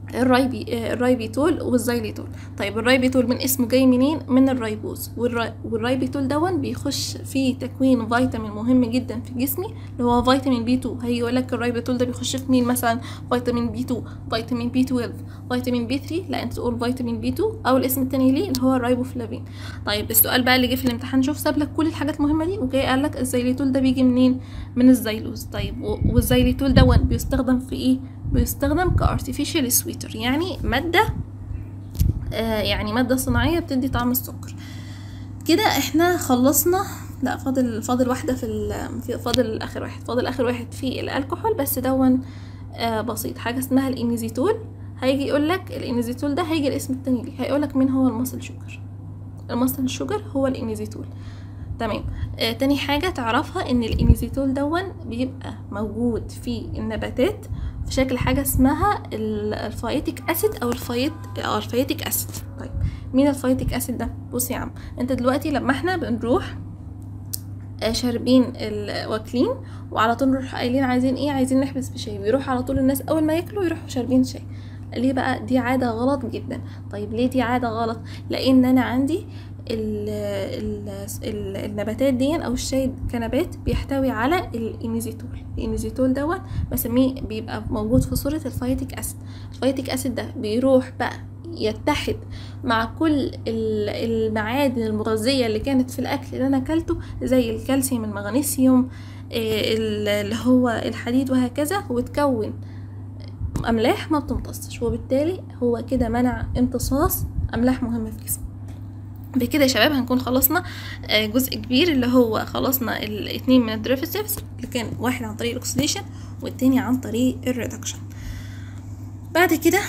الرايبي الرايبيتول والزيليتول. طيب الرايبيتول من اسمه جاي منين؟ من الرايبوز، والرايبيتول دون بيخش في تكوين فيتامين مهم جدا في جسمي اللي هو فيتامين بي اتنين. هيجي يقول لك الرايبيتول ده بيخش في مين مثلا؟ فيتامين بي اتنين، فيتامين بي اتناشر، فيتامين بي تلاتة. لا انت تقول فيتامين بي اتنين او الاسم التاني ليه اللي هو الرايبوفلافين. طيب السؤال بقى اللي جه في الامتحان، شوف ساب لك كل الحاجات المهمه دي وجاي قال لك الزيليتول ده بيجي منين؟ من الزيلوز. طيب والزيليتول دون بيستخدم في ايه؟ بيستخدم كارتيفيشال سويتر، يعني مادة آه يعني مادة صناعية بتدي طعم السكر. كده احنا خلصنا. لا فاضل فاضل واحدة في, في فاضل اخر واحد فاضل اخر واحد في الكحول، بس دون آه بسيط، حاجة اسمها الانيزيتول. هيجي يقولك الانيزيتول ده هيجي الاسم التاني ليه، هيقولك مين هو المصل شوجر. المصل شوجر هو الانيزيتول. تمام. آه تاني حاجة تعرفها ان الانيزيتول دون بيبقى موجود في النباتات في شكل حاجة اسمها الفايتيك اسيد او الفايت او الفايتيك اسيد. طيب مين الفايتيك اسيد ده؟ بص يا عم، انت دلوقتي لما احنا بنروح آه شاربين واكلين وعلى طول نروح قايلين عايزين ايه؟ عايزين نحبس بشاي، بيروح على طول الناس اول ما ياكلوا يروحوا شاربين شاي. ليه بقى؟ دي عادة غلط جدا. طيب ليه دي عادة غلط؟ لان انا عندي ال ال ال النباتات دي او الشاي كنبات بيحتوي على الانيزيتول. الانيزيتول دوت بسميه بيبقى موجود في صورة الفايتيك اسيد. الفايتيك اسيد ده بيروح بقى يتحد مع كل المعادن المغذية اللي كانت في الاكل اللي انا اكلته زي الكالسيوم، المغنيسيوم، اللي هو الحديد وهكذا، وتكون املاح ما بتمتصش، وبالتالي هو كده منع امتصاص املاح مهمة في جسمي. بكده يا شباب هنكون خلصنا جزء كبير اللي هو خلصنا الاتنين من الديريفاتيفز، اللي كان واحد عن طريق الاكسيديشن والتاني عن طريق الريدكشن. بعد كده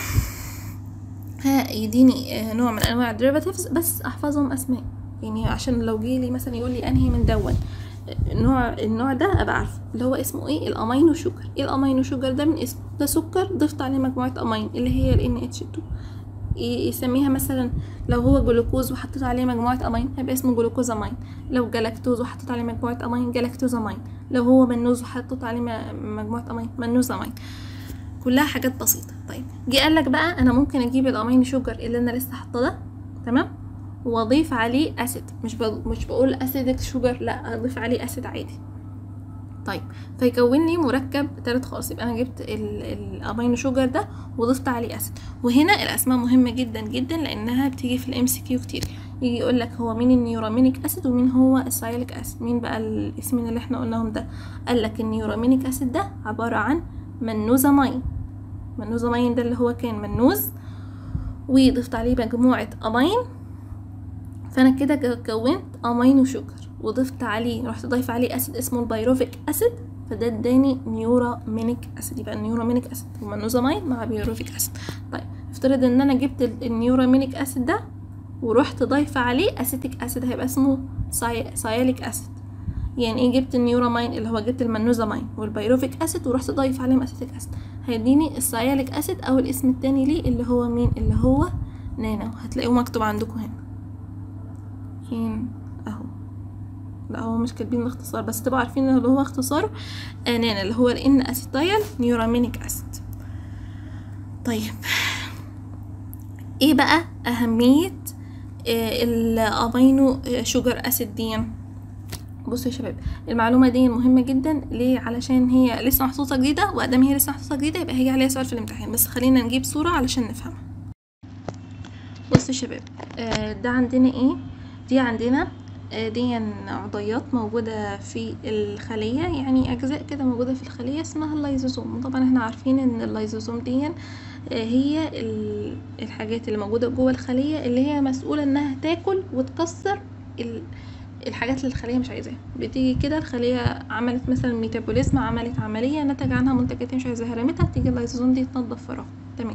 هيديني نوع من انواع الديريفاتيفز بس احفظهم اسماء، يعني عشان لو جيلي مثلا يقول لي انهي من دون النوع النوع ده ابقى عارفه اللي هو اسمه ايه. الامينو شوجر. ايه الامينو شوجر ده؟ من اسمه ده سكر ضفت عليه مجموعه امين اللي هي ال إن إتش تو. يسميها مثلا لو هو جلوكوز وحطيت عليه مجموعة امين هيبقى اسمه جلوكوز امين، لو جلاكتوز وحطيت عليه مجموعة امين جلاكتوز امين، لو هو منوز وحطيت عليه مجموعة امين منوز امين. كلها حاجات بسيطة. طيب جه قالك بقى انا ممكن اجيب الامين شوجر اللي انا لسه حاطه ده، تمام، واضيف عليه اسيد. مش ب... مش بقول اسيدك شوجر، لا اضيف عليه اسيد عادي. طيب فيكون لي مركب تالت خالص. يبقى انا جبت الامينو شوجر ده وضفت عليه اسيد. وهنا الاسماء مهمه جدا جدا لانها بتيجي في الام سي كيو كتير. يجي يقول لك هو مين النيورامينيك اسيد ومين هو السايليك اسيد. مين بقى الاسمين اللي احنا قلناهم ده؟ قال لك النيورامينيك اسيد ده عباره عن منوزامين. منوزامين ده اللي هو كان منوز وضفت عليه مجموعه امين، فانا كده كونت امينو شوجر وضفت عليه رحت ضايف عليه اسيد اسمه البيروفيك اسيد، فده اداني نيورامينيك اسيد. يبقى النيورامينيك اسيد هو منوزامين مع بيروفيك اسيد. طيب افترض ان انا جبت النيورامينيك اسيد ده ورحت ضايفه عليه اسيتيك اسيد هيبقى اسمه سايليك اسيد. يعني ايه؟ جبت النيورامين اللي هو جبت المنوزامين والبيروفيك اسيد ورحت ضايف عليهم اسيتيك اسيد هيديني السايليك اسيد او الاسم التاني ليه اللي هو مين؟ اللي هو نانو. هتلاقوه مكتوب عندكم هنا فين اهو. لا هو مش كاتبين الاختصار بس تبقوا عارفين ان هو اختصاره نانا اللي هو الان اسيتايل نيورامينيك اسيد. طيب ايه بقى اهمية الامينو شوجر اسيد دي؟ بصوا يا شباب المعلومة دي مهمة جدا. ليه؟ علشان هي لسه محطوطة جديدة، وقدام هي لسه محطوطة جديدة يبقى هيجي عليها سؤال في الامتحان، بس خلينا نجيب صورة علشان نفهمها. بصوا يا شباب ده عندنا ايه؟ دي عندنا دي عضيات موجودة في الخلية، يعني أجزاء كده موجودة في الخلية اسمها اللايزوزوم. وطبعا احنا عارفين ان اللايزوزوم دي هي الحاجات اللي موجودة جوه الخلية اللي هي مسؤولة انها تاكل وتكسر الحاجات اللي الخلية مش عايزاها. بتيجي كده الخلية عملت مثلا ميتابوليزم، عملت عملية نتج عنها منتجات مش عايزاها رمتها، تيجي اللايزوزوم دي تنظف فراغ. تمام.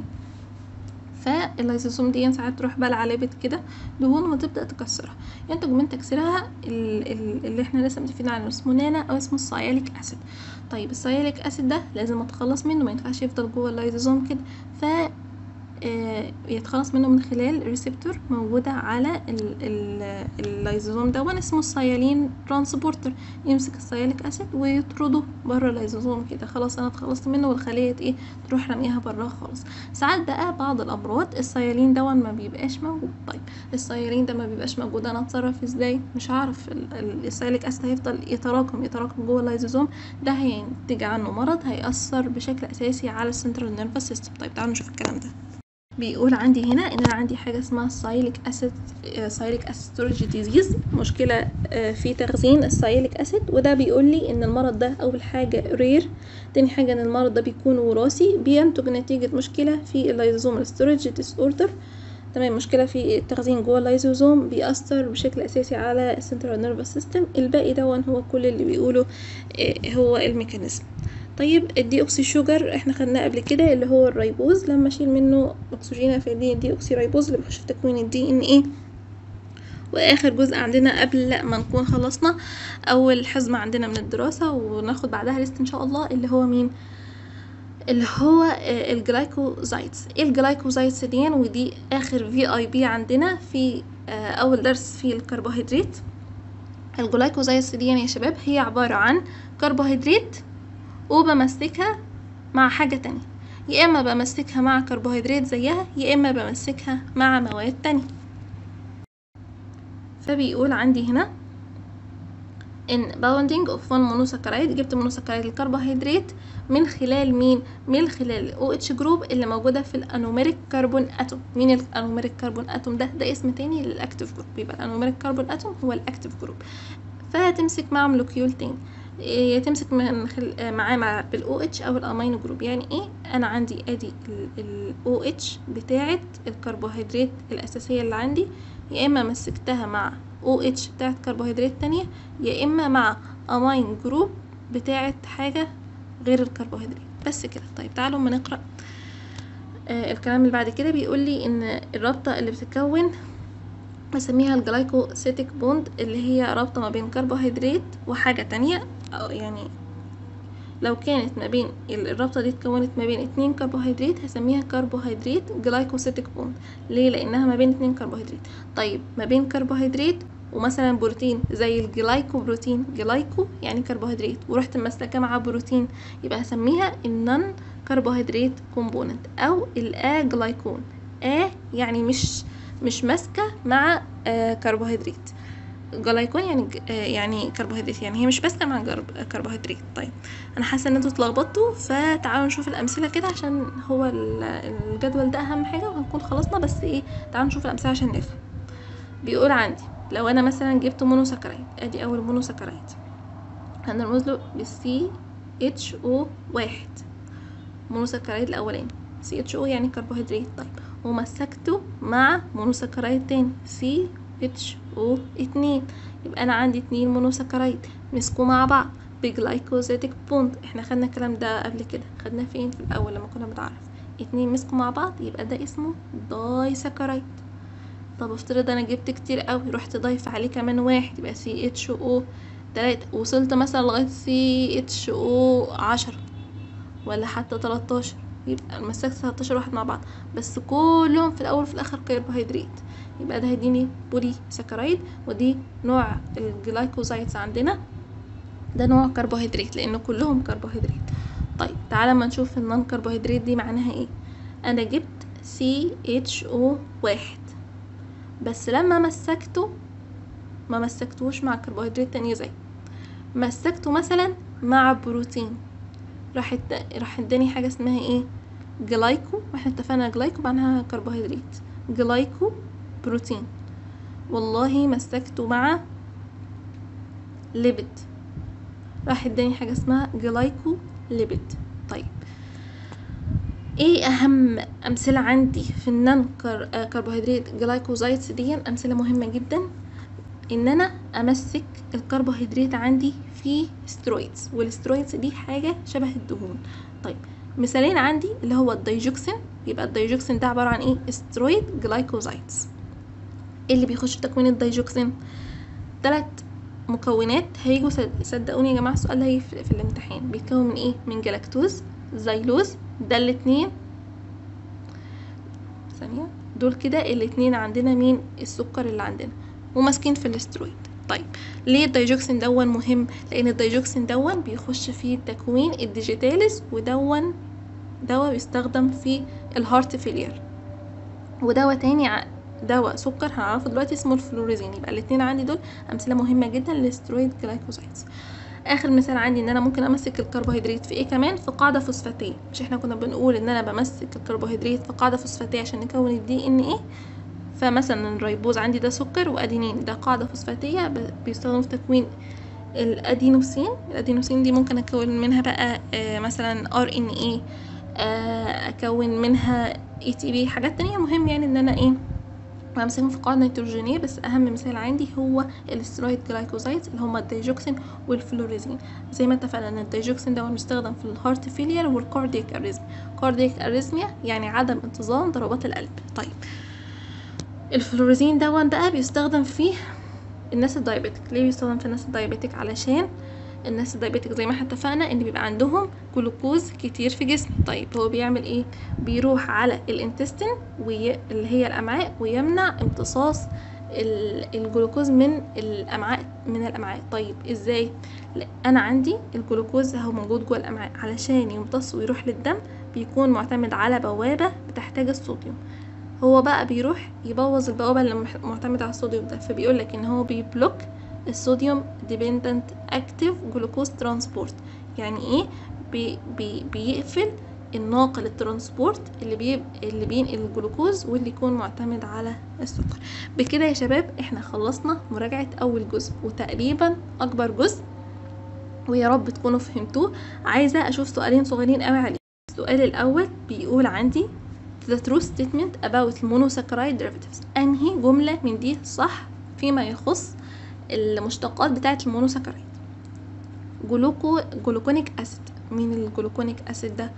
فاللايزوسوم دي ساعات تروح بلع لبت كده دهون وتبدا تكسرها، ينتج من تكسيرها اللي احنا لسه متفقين على اسمه نانا او اسمه السايليك اسيد. طيب السايليك اسيد ده لازم اتخلص منه، ما ينفعش يفضل جوه اللايزوسوم كده، ف آه يتخلص منه من خلال ريسبتور موجودة على اللايزوزوم ده اسمه السيالين ترانسبورتر. يمسك السياليك اسيد ويطرده بره اللايزوزوم كده، خلاص انا اتخلصت منه والخلية ايه تروح رميها بره خالص. ساعات بقى بعض الامراض السيالين ده ما بيبقاش موجود. طيب السيالين ده ما بيبقاش موجود، انا اتصرف ازاي؟ مش عارف. السياليك اسيد هيفضل يتراكم يتراكم جوه اللايزوزوم، ده هينتج عنه مرض هيأثر بشكل اساسي على السنترال نيرفس سيستم. طيب تعالوا نشوف الكلام ده. بيقول عندي هنا ان انا عندي حاجه اسمها سايليك اسيد سايليك اسيد ستورج ديزيز، مشكله في تخزين السايليك اسيد، وده بيقول لي ان المرض ده اول حاجه رير، تاني حاجه ان المرض ده بيكون وراثي، بينتج نتيجه مشكله في اللايزوزوم ستورج ديس اوردر. تمام، مشكله في التخزين جوه اللايزوزوم بيأثر بشكل اساسي على السنترال نيرفس سيستم. الباقي ده هو كل اللي بيقوله هو الميكانيزم. طيب الدي اوكسي شوجر احنا خدناه قبل كده، اللي هو الريبوز، لما اشيل منه اكسجين في الدي اوكسي ريبوز اللي بيخش في تكوين الدي ان ايه. واخر جزء عندنا قبل ما نكون خلصنا اول حزمه عندنا من الدراسه وناخد بعدها ليست ان شاء الله، اللي هو مين؟ اللي هو الجلايكوزايدز. ايه الجلايكوزايدز دي؟ ودي اخر في اي بي عندنا في اول درس في الكربوهيدرات. الجلايكوزايدز دي يا شباب هي عباره عن كربوهيدرات وبمسكها مع حاجة تانية، يا اما بمسكها مع كربوهيدرات زيها يا اما بمسكها مع مواد تانية. فبيقول عندي هنا ان bounding of one monosaccharide، جبت monosaccharide الكربوهيدرات من خلال مين؟ من خلال ال OH جروب اللي موجودة في الانوميريك كربون اتوم. مين الانوميريك كربون اتوم ده؟ ده اسم تاني للاكتيف جروب، يبقى الانوميريك كربون اتوم هو الاكتيف جروب. فهتمسك مع مولكيول تاني، تمسك من خل... معاه مع بالاو اتش او الامينو جروب. يعني ايه؟ انا عندي ادي الاو اتش بتاعه الكربوهيدرات الاساسيه اللي عندي، يا اما مسكتها مع او اتش بتاعه كربوهيدرات تانية، يا اما مع امين جروب بتاعه حاجه غير الكربوهيدرات. بس كده. طيب تعالوا ما نقرا آه الكلام اللي بعد كده. بيقول لي ان الرابطه اللي بتتكون بسميها الجلايكوسيتيك بوند، اللي هي رابطه ما بين كربوهيدرات وحاجه تانية. أو يعني لو كانت ما بين الرابطه دي اتكونت ما بين اتنين كربوهيدرات هسميها كربوهيدرات جلايكوسيتيك بوند. ليه؟ لانها ما بين اتنين كربوهيدرات. طيب ما بين كربوهيدرات ومثلا بروتين زي الجلايكو بروتين، جلايكو يعني كربوهيدرات ورحت ماسكه مع بروتين، يبقى هسميها النون كربوهيدرات كومبوننت او الاجلايكون. ا يعني مش مش ماسكه مع آه كربوهيدرات. جلايكون يعني آه يعني كربوهيدرات، يعني هي مش ماسكه مع كربوهيدرات. طيب انا حاسه ان انتوا اتلخبطتوا، فتعالوا نشوف الامثله كده عشان هو الجدول ده اهم حاجه وهنكون خلصنا. بس ايه، تعالوا نشوف الامثله عشان نفهم. بيقول عندي لو انا مثلا جبت مونوساكرايد، ادي اول مونوساكرايد هنرمز له بالسي اتش او واحد، مونوساكرايد الاولاني سي اتش او يعني كربوهيدرات. طيب ومسكته مع مونوساكرايد تاني سي اتش او اتنين، يبقى انا عندي اتنين مونوساكرايد مسكوا مع بعض بجلايكوزيتيك بوند. احنا خدنا الكلام ده قبل كده، خدناه فين؟ في الاول لما كنا بنتعرف. اتنين مسكوا مع بعض يبقى ده اسمه داي ساكرايد. طب افترض انا جبت كتير قوي، رحت ضايفه عليه كمان واحد يبقى سي اتش او تلاتة، وصلت مثلا لغايه سي اتش او عشرة ولا حتى تلاتاشر، يبقى مسكت تلاتاشر واحد مع بعض بس كلهم في الاول وفي الاخر كربوهيدرات، يبقى ده هيديني بولي ساكرايد. ودي نوع الجلايكوزايدز عندنا، ده نوع كربوهيدرات لانه كلهم كربوهيدرات. طيب تعالى ما نشوف النون كربوهيدرات دي معناها ايه. انا جبت سي اتش او واحد بس لما مسكته ما مسكتوش مع كربوهيدرات تانية، زي مسكته مثلا مع بروتين، راح راح اداني حاجه اسمها ايه؟ جلايكو. واحنا اتفقنا جلايكو معناها كربوهيدرات، جلايكو بروتين. والله مسكته مع ليبيد، راح اداني حاجه اسمها جلايكو ليبيد. طيب ايه اهم امثله عندي في النون كربوهيدرات جلايكوزايدز دي؟ امثله مهمه جدا ان انا امسك الكربوهيدرات عندي في سترويدز، والسترويدز دي حاجه شبه الدهون. طيب مثالين عندي اللي هو الدايجوكسين، يبقى الدايجوكسين ده عباره عن ايه؟ سترويد جلايكوزايدز. ايه اللي بيخش في تكوين الدايجوكسين؟ ثلاث مكونات هيجوا صدقوني يا جماعه السؤال ده في, في الامتحان. بيتكون من ايه؟ من جلاكتوز، زيلوز، ده الاتنين ثانيه، دول كده الاتنين عندنا مين؟ السكر اللي عندنا وماسكين في الاسترويد. طيب ليه الدايجوكسين دون مهم؟ لان الدايجوكسين دون بيخش في تكوين الديجيتاليز، ودون دواء بيستخدم في الهارت فيلير، ودواء تاني دواء سكر هنعرفه دلوقتي اسمه الفلوريزين. يبقى الاتنين عندي دول امثله مهمه جدا للسترويد جلايكوزايدز. اخر مثال عندي ان انا ممكن امسك الكربوهيدرات في ايه كمان؟ في قاعده فوسفاتيه. مش احنا كنا بنقول ان انا بمسك الكربوهيدرات في قاعده فوسفاتيه عشان نكون الدي ان ايه؟ فمثلا الريبوز عندي ده سكر وادينين، ده قاعده فوسفاتيه بيستخدم في تكوين الادينوسين. الادينوسين دي ممكن اكون منها بقى آه مثلا ار ان ايه، اكون منها اي تي بي، حاجات تانية. مهم يعني ان انا ايه بمسكهم في قاعده نيتروجينيه. بس اهم مثال عندي هو السترويد جلايكوزايدز اللي هما الدايجوكسين والفلوريزين. زي ما اتفقنا ان الدايجوكسين ده بيستخدم في الهارت فيلير والكاردياك اريزميا. كاردياك اريزميا يعني عدم انتظام ضربات القلب. طيب الفلوريزين ده بقى بيستخدم في الناس الدايابيتك. ليه بيستخدم في الناس الدايابيتك؟ علشان الناس الدايابيتك زي ما احنا اتفقنا ان بيبقى عندهم جلوكوز كتير في جسم. طيب هو بيعمل ايه؟ بيروح على الانتستين وي... اللي هي الامعاء، ويمنع امتصاص الجلوكوز من الامعاء من الامعاء. طيب ازاي؟ انا عندي الجلوكوز هو موجود جوه الامعاء، علشان يمتص ويروح للدم بيكون معتمد على بوابه بتحتاج الصوديوم. هو بقى بيروح يبوظ البوابه اللي معتمده على الصوديوم ده، فبيقول لك ان هو بيبلوك الصوديوم ديبندنت اكتيف جلوكوز ترانسبورت. يعني ايه؟ بي بي بيقفل الناقل الترانسبورت اللي بي اللي بينقل الجلوكوز واللي يكون معتمد على السكر. بكده يا شباب احنا خلصنا مراجعه اول جزء وتقريبا اكبر جزء، ويا رب تكونوا فهمتوه. عايزه اشوف سؤالين صغيرين قوي عليه. السؤال الاول بيقول عندي the true statement about monosaccharide derivatives. انهي جمله من دي صح فيما يخص المشتقات بتاعه المونوساكرايد؟ جلوكو جلوكونيك اسيد. مين الجلوكونيك اسيد ده؟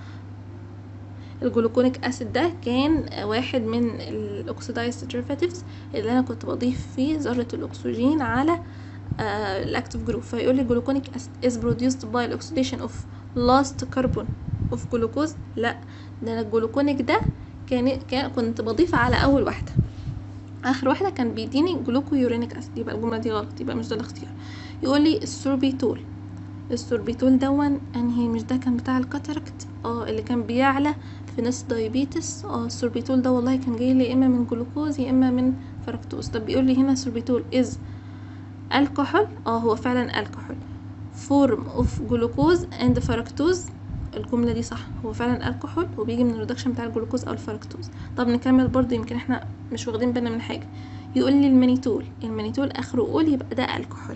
الجلوكونيك اسيد ده كان واحد من الاكسيدايزد ديريفاتيفز اللي انا كنت بضيف فيه ذره الاكسجين على الاكتيف جروب. فيقول لي جلوكونيك اسيد is produced by the oxidation of last carbon of glucose. لا، ده الجلوكونيك ده كان, كان كنت بضيف على اول واحده، اخر واحده كان بيديني جلوكو يورينيك اسيد. يبقى الجمله دي غلط، يبقى مش ده الاختيار. يقول لي السوربيتول. السوربيتول دون انهي؟ مش ده كان بتاع الكاتاراكت اه اللي كان بيعلى في ناس دايابيتس؟ اه السوربيتول ده والله كان جاي لي يا اما من جلوكوز يا اما من فركتوز. طب بيقول لي هنا السوربيتول از الكحول. اه هو فعلا الكحول فورم اوف جلوكوز اند فركتوز. الجمله دي صح، هو فعلا الكحول وبيجي من الريدكشن بتاع الجلوكوز او الفركتوز. طب نكمل برضو، يمكن احنا مش واخدين بالنا من حاجه. يقول لي المانيتول. المانيتول اخره قول، يبقى ده الكحول.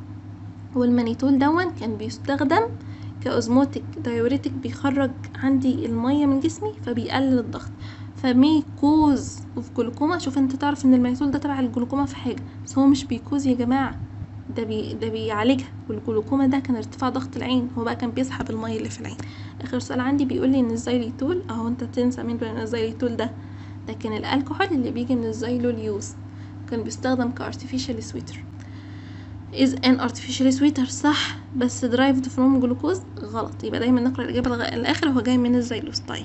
والمانيتول دون كان بيستخدم كأوزموتيك دايوريتك، بيخرج عندي الميه من جسمي فبيقلل الضغط. فمي كوز اوف جلوكوما. شوف انت تعرف ان المانيتول ده تبع الجلوكوما في حاجه، بس هو مش بيكوز يا جماعه، ده بي ده بيعالجها. والجلوكوما ده كان ارتفاع ضغط العين، هو بقى كان بيسحب الميه اللي في العين. اخر سؤال عندي بيقول لي ان الزيليتول اهو، انت تنسى مين بقى الزيليتول ده؟ ده كان الالكحول اللي بيجي من الزيلوليوز، كان بيستخدم كارتيفيشال سويتر. is an artificial sweeter صح، بس derived from glucose غلط. يبقى دايما نقرا الاجابه لغايه الاخر، هو جاي من الزيلوز. طيب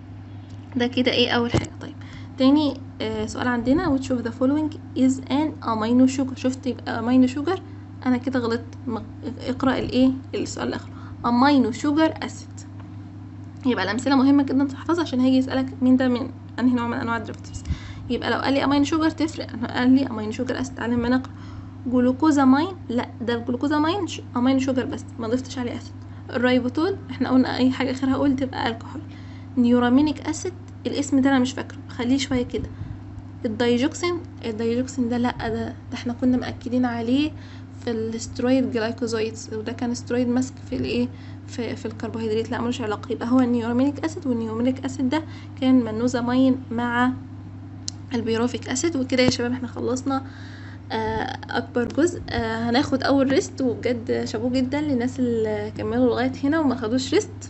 ده كده ايه اول حاجه. طيب تاني آه سؤال عندنا which of the following is an amino sugar. شفت يبقى amino sugar، انا كده غلطت. اقرا الايه السؤال الاخر amino sugar acid. يبقى الامثله مهمه جدا تحفظها عشان هيجي يسالك مين ده من انهي نوع من انواع الديريفاتيفز. يبقى لو قال لي amino sugar تفرق، قال لي amino sugar acid تعالى ما نقرا جلوكوزامين. لا ده الجلوكوزامين امينو شوجر بس ما ضفتش عليه اسيد. الرايبوتول احنا قلنا اي حاجه اخرها قول تبقى الكحول. نيورامينيك اسيد الاسم ده انا مش فاكره، خليه شويه كده. الدايجوكسين. الدايجوكسين ده لا ده, ده احنا كنا مأكدين عليه في السترويد جلايكوزايدز، وده كان سترويد ماسك في الايه في في الكربوهيدرات. لا ملوش علاقه. يبقى هو النيورامينيك اسيد، والنيورامينيك اسيد ده كان منوزامين مع البيروفيك اسيد. وكده يا شباب احنا خلصنا اكبر جزء. آه هناخد اول ريست، وبجد شابوه جدا للناس اللي كملوا لغايه هنا وما خدوش ريست،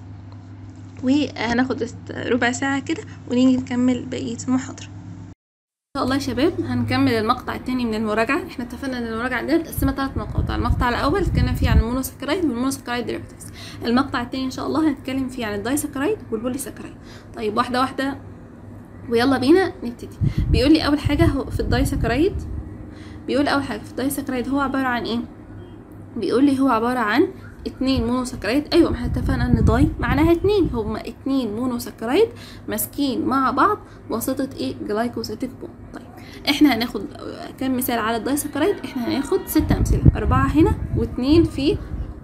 وهناخد ريست ربع ساعه كده ونيجي نكمل بقيه المحاضره ان شاء الله. يا شباب هنكمل المقطع الثاني من المراجعه. احنا اتفقنا ان المراجعه عندنا متقسمه ثلاث مقاطع. المقطع الاول اتكلمنا فيه عن المونوساكرايد والمونوساكرايد ديريفاتيفز. المقطع الثاني ان شاء الله هنتكلم فيه عن الدايساكرايد والبوليساكرايد. طيب واحده واحده ويلا بينا نبتدي. بيقول لي اول حاجه هو في الدايسكرايد، بيقول اول حاجه في الدايسكرايد هو عباره عن ايه؟ بيقول لي هو عباره عن اتنين مونوسكرايد. ايوه ما احنا اتفقنا ان داي معناها اتنين، هما اتنين مونوسكرايد ماسكين مع بعض واسطه ايه؟ جلايكوسيتيك بوند. طيب احنا هناخد كام مثال على الدايسكرايد؟ احنا هناخد ستة امثله، اربعه هنا واتنين في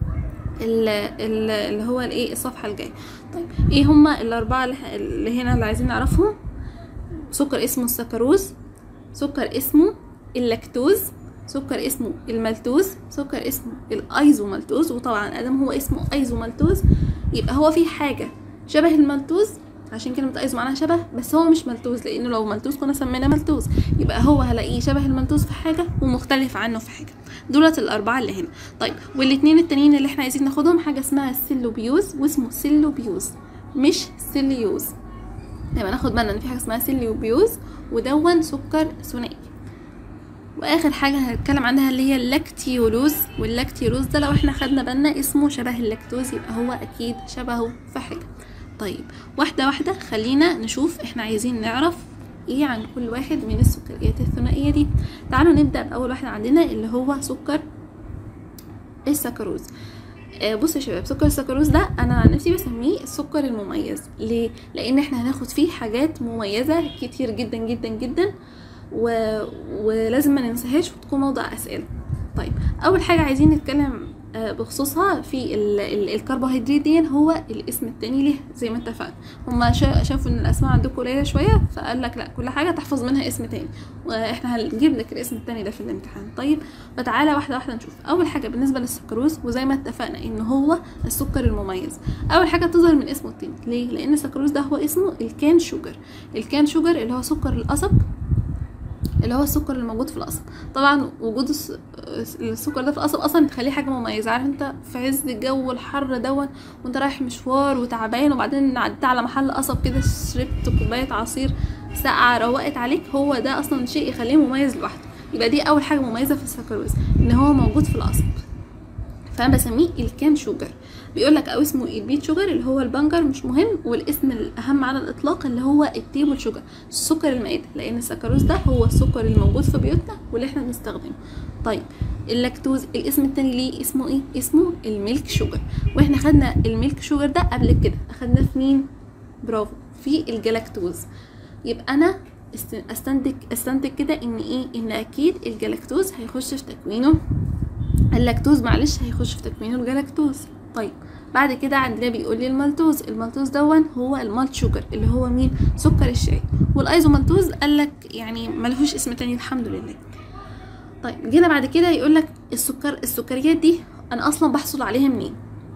اللي هو الايه الصفحه الجايه. طيب ايه هما الاربعه اللي هنا اللي عايزين نعرفهم؟ سكر اسمه السكروز، سكر اسمه اللاكتوز، سكر اسمه المالتوز، سكر اسمه الايزومالتوز. وطبعا ادم هو اسمه ايزومالتوز يبقى هو في حاجه شبه المالتوز، عشان كلمه ايزو معناها شبه، بس هو مش مالتوز، لانه لو مالتوز كنا سميناه مالتوز. يبقى هو هلاقيه شبه المالتوز في حاجه ومختلف عنه في حاجه. دولت الاربعه اللي هنا. طيب والاثنين التانيين اللي احنا عايزين ناخدهم حاجه اسمها السيلوبيوز واسمه سيلوبيوز مش سيليوز. يبقى ناخد بالنا ان في حاجه اسمها سيلوبيوز ودون سكر ثنائي. واخر حاجه هنتكلم عنها اللي هي اللاكتيولوز، واللاكتيولوز ده لو احنا خدنا بالنا اسمه شبه اللاكتوز يبقى هو اكيد شبهه في حاجه. طيب واحده واحده خلينا نشوف احنا عايزين نعرف ايه عن كل واحد من السكريات الثنائيه دي. تعالوا نبدا باول واحد عندنا اللي هو سكر السكروز. آه بصوا يا شباب، سكر السكروز ده انا عن نفسي بسميه السكر المميز. ليه؟ لان احنا هناخد فيه حاجات مميزه كتير جدا جدا جدا و... ولازم ما ننساهاش وتكون موضع اسئله. طيب اول حاجه عايزين نتكلم بخصوصها في ال ال الكربوهيدرات دي هو الاسم التاني ليه زي ما اتفقنا. هما شافوا ان الاسماء عندكم قليله شويه فقال لك لا كل حاجه تحفظ منها اسم تاني، واحنا هنجيب لك الاسم التاني ده في الامتحان. طيب فتعالى واحده واحده نشوف. اول حاجه بالنسبه للسكروز، وزي ما اتفقنا ان هو السكر المميز، اول حاجه تظهر من اسمه التاني. ليه؟ لان السكروز ده هو اسمه الكان شوجر. الكان شوجر اللي هو سكر القصب، اللي هو السكر الموجود في القصب. طبعا وجود السكر ده في القصب اصلا بتخليه حاجه مميزه. عارف انت في عز الجو الحر دون وانت رايح مشوار وتعبان وبعدين عديت على محل قصب كده شربت كوبايه عصير ساقعه روقت عليك، هو ده اصلا شيء يخليه مميز لوحده. يبقى دي اول حاجه مميزه في السكروز ان هو موجود في القصب، فانا بسميه الكان شوجر. بيقول لك او اسمه البيت شوجر اللي هو البنجر مش مهم، والاسم الاهم على الاطلاق اللي هو التيبل شوجر السكر المائده، لان السكروز ده هو السكر الموجود في بيوتنا واللي احنا بنستخدمه. طيب اللاكتوز الاسم التاني ليه اسمه ايه؟ اسمه الميلك شوجر. واحنا خدنا الميلك شوجر ده قبل كده، اخدنا في مين؟ برافو، في الجلاكتوز. يبقى انا استنتج استنتج كده ان ايه؟ ان اكيد الجلاكتوز هيخش في تكوينه اللاكتوز معلش هيخش في تكوينه الجلاكتوز. طيب بعد كده عندنا بيقول لي المالتوز. المالتوز دون هو المالت شوجر اللي هو مين؟ سكر الشاي. والايزومالتوز قال لك يعني ملهوش اسم تاني الحمد لله. طيب جينا بعد كده يقول لك السكر السكريات دي انا اصلا بحصل عليها منين؟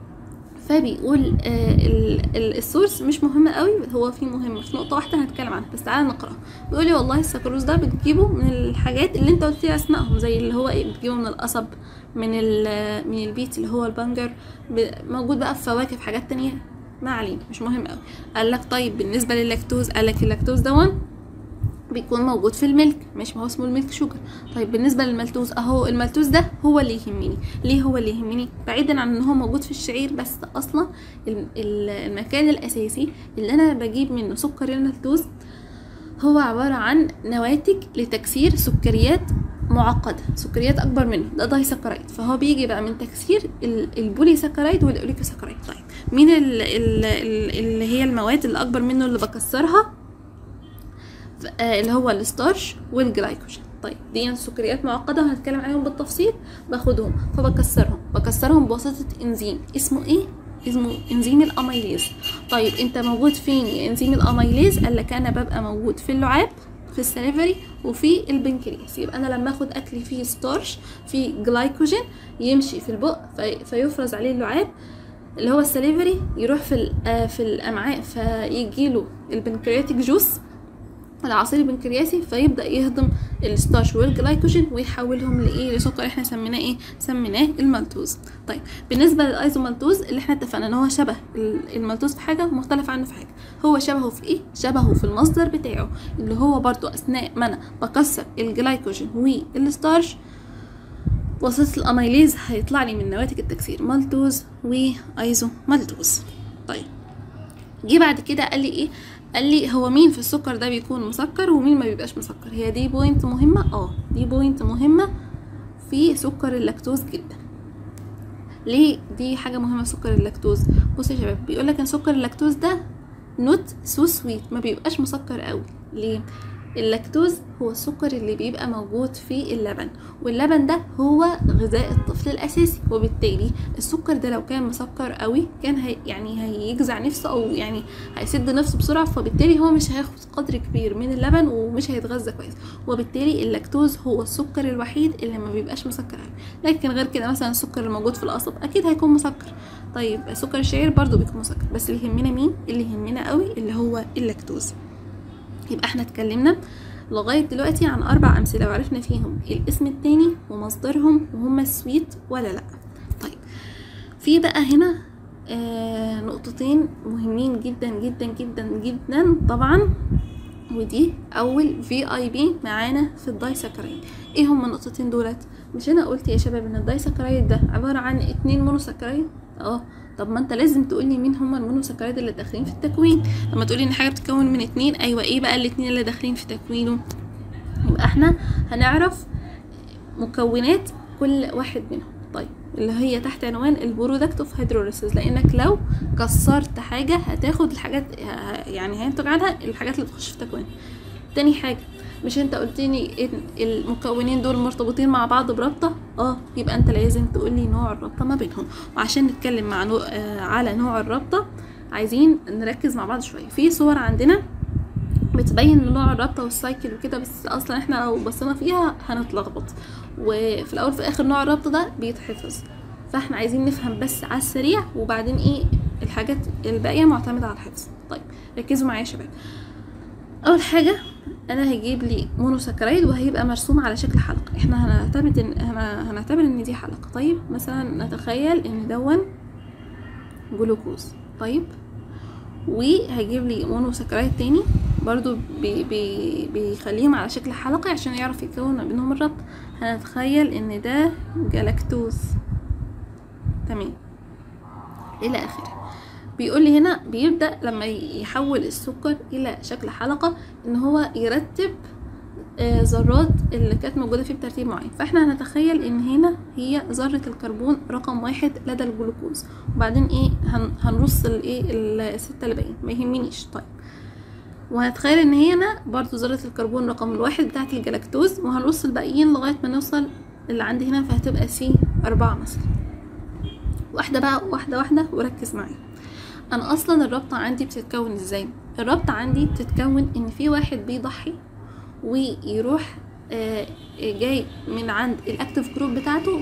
فبيقول آه السورس مش مهم قوي، هو في مهم في نقطه واحده هنتكلم عنها بس تعالى نقراها. بيقول لي والله السكروز ده بتجيبه من الحاجات اللي انت قلت لي اسمائهم، زي اللي هو ايه؟ بتجيبه من القصب، من من البيت اللي هو البنجر، موجود بقى في فواكه، في حاجات تانية ما علينا مش مهم قوي. قال لك طيب بالنسبه للاكتوز، قال لك اللاكتوز دون بيكون موجود في الملك، مش ما هو اسمه الميلك شوجر. طيب بالنسبه للمالتوز اهو، المالتوز ده هو اللي يهمني. ليه هو اللي يهمني؟ بعيدا عن ان هو موجود في الشعير، بس اصلا المكان الاساسي اللي انا بجيب منه سكر المالتوز هو عباره عن نواتج لتكسير سكريات معقده، سكريات اكبر منه، ده دايسكرايد. فهو بيجي بقى من تكسير البولي سكرايد والاوليكو سكرايد. طيب مين ال ال ال اللي هي المواد اللي اكبر منه اللي بكسرها؟ اللي هو الستارش والجلايكوجين. طيب دي سكريات معقده وهنتكلم عليهم بالتفصيل. باخدهم فبكسرهم بكسرهم بواسطه انزيم اسمه ايه؟ اسمه انزيم الاميليز. طيب انت موجود فين يا انزيم الاميليز؟ قال لك انا ببقى موجود في اللعاب، في السليفري، وفي البنكرياس. يبقى انا لما اخد اكلي فيه ستارش فيه جلايكوجين يمشي في البق في فيفرز عليه اللعاب اللي هو السليفري، يروح في في الامعاء فيجيله البنكرياتيك جوس العصير البنكرياسي، فيبدا يهضم الستارش والجلايكوجين ويحولهم لايه؟ لسكر احنا سميناه ايه؟ سميناه المالتوز. طيب بالنسبه للايزومالتوز اللي احنا اتفقنا ان هو شبه المالتوز في حاجه ومختلف عنه في حاجه، هو شبهه في ايه؟ شبهه في المصدر بتاعه اللي هو برضو اثناء ما انا بكسر الجلايكوجين والستارش وسط الاميليز هيطلع لي من نواتج التكسير مالتوز وايزومالتوز. طيب جه بعد كده قال لي ايه؟ قال لي هو مين في السكر ده بيكون مسكر ومين ما بيبقاش مسكر. هي دي بوينت مهمة، اه دي بوينت مهمة في سكر اللاكتوز جدا. ليه دي حاجة مهمة في سكر اللاكتوز؟ بصوا يا شباب، بيقولك ان سكر اللاكتوز ده نوت سو سويت، ما بيبقاش مسكر قوي. ليه؟ اللاكتوز هو السكر اللي بيبقى موجود في اللبن، واللبن ده هو غذاء الطفل الاساسي، وبالتالي السكر ده لو كان مسكر قوي كان هي يعني هيجزع نفسه او يعني هيسد نفسه بسرعه، فبالتالي هو مش هياخد قدر كبير من اللبن ومش هيتغذى كويس، وبالتالي اللاكتوز هو السكر الوحيد اللي ما بيبقاش مسكر قوي. لكن غير كده مثلا السكر الموجود في القصب اكيد هيكون مسكر. طيب سكر الشعير برضو بيكون مسكر، بس اللي يهمنا مين؟ اللي يهمنا قوي اللي هو اللاكتوز. يبقى احنا اتكلمنا لغاية دلوقتي عن أربع أمثلة وعرفنا فيهم الاسم التاني ومصدرهم وهما سويت ولا لأ. طيب في بقى هنا آه نقطتين مهمين جدا جدا جدا جدا طبعا، ودي أول في اي بي معانا في الدايسكرايد. ايه هما النقطتين دولت؟ مش أنا قلت يا شباب إن الدايسكرايد ده عبارة عن اتنين مونوسكرايد؟ اه طب ما انت لازم تقولي مين هما المونوسكرايد اللي داخلين في التكوين. لما تقولي ان حاجه بتتكون من اتنين، ايوه ايه بقى الاتنين اللي داخلين في تكوينه؟ يبقى احنا هنعرف مكونات كل واحد منهم. طيب اللي هي تحت عنوان البرودكت اوف هيدروليسيس، لانك لو كسرت حاجه هتاخد الحاجات يعني هينتج عنها الحاجات اللي بتخش في التكوين. تاني حاجه، مش انت قلتلي ان المكونين دول مرتبطين مع بعض برابطه؟ اه يبقى انت لازم تقولي نوع الرابطه ما بينهم. وعشان نتكلم مع نوع آه على نوع الرابطه عايزين نركز مع بعض شويه. في صور عندنا بتبين نوع الرابطه والسايكل وكده، بس اصلا احنا لو بصينا فيها هنتلخبط، وفي الاول في الاخر نوع الرابطه ده بيتحفظ، فاحنا عايزين نفهم بس على السريع، وبعدين ايه الحاجات الباقيه معتمده على الحفظ. طيب ركزوا معايا يا شباب. اول حاجه انا هجيب لي مونوسكرايد وهيبقى مرسوم على شكل حلقه. احنا هنعتبر ان هنعتبر ان دي حلقه. طيب مثلا نتخيل ان دون جلوكوز. طيب وهجيب لي مونوسكرايد تاني برضو بي بي بيخليهم على شكل حلقه عشان يعرف يكون ما بينهم الربط. هنتخيل ان ده جلاكتوز. تمام الى اخره. بيقول لي هنا بيبدأ لما يحول السكر الى شكل حلقة ان هو يرتب ذرات اللي كانت موجودة فيه بترتيب معين. فاحنا هنتخيل ان هنا هي ذرة الكربون رقم واحد لدى الجلوكوز، وبعدين ايه هنرص الايه الستة اللي باقيين ما يهمنيش. طيب وهنتخيل ان هنا برضو ذرة الكربون رقم الواحد بتاعت الجلاكتوز، وهنرص الباقيين لغاية ما نوصل اللي عندي هنا، فهتبقى سي أربعة مثلا. واحدة بقى واحدة واحدة وركز معايا. انا اصلا الرابطه عندي بتتكون ازاي؟ الرابطه عندي بتتكون ان في واحد بيضحي ويروح آه جاي من عند الاكتيف جروب بتاعته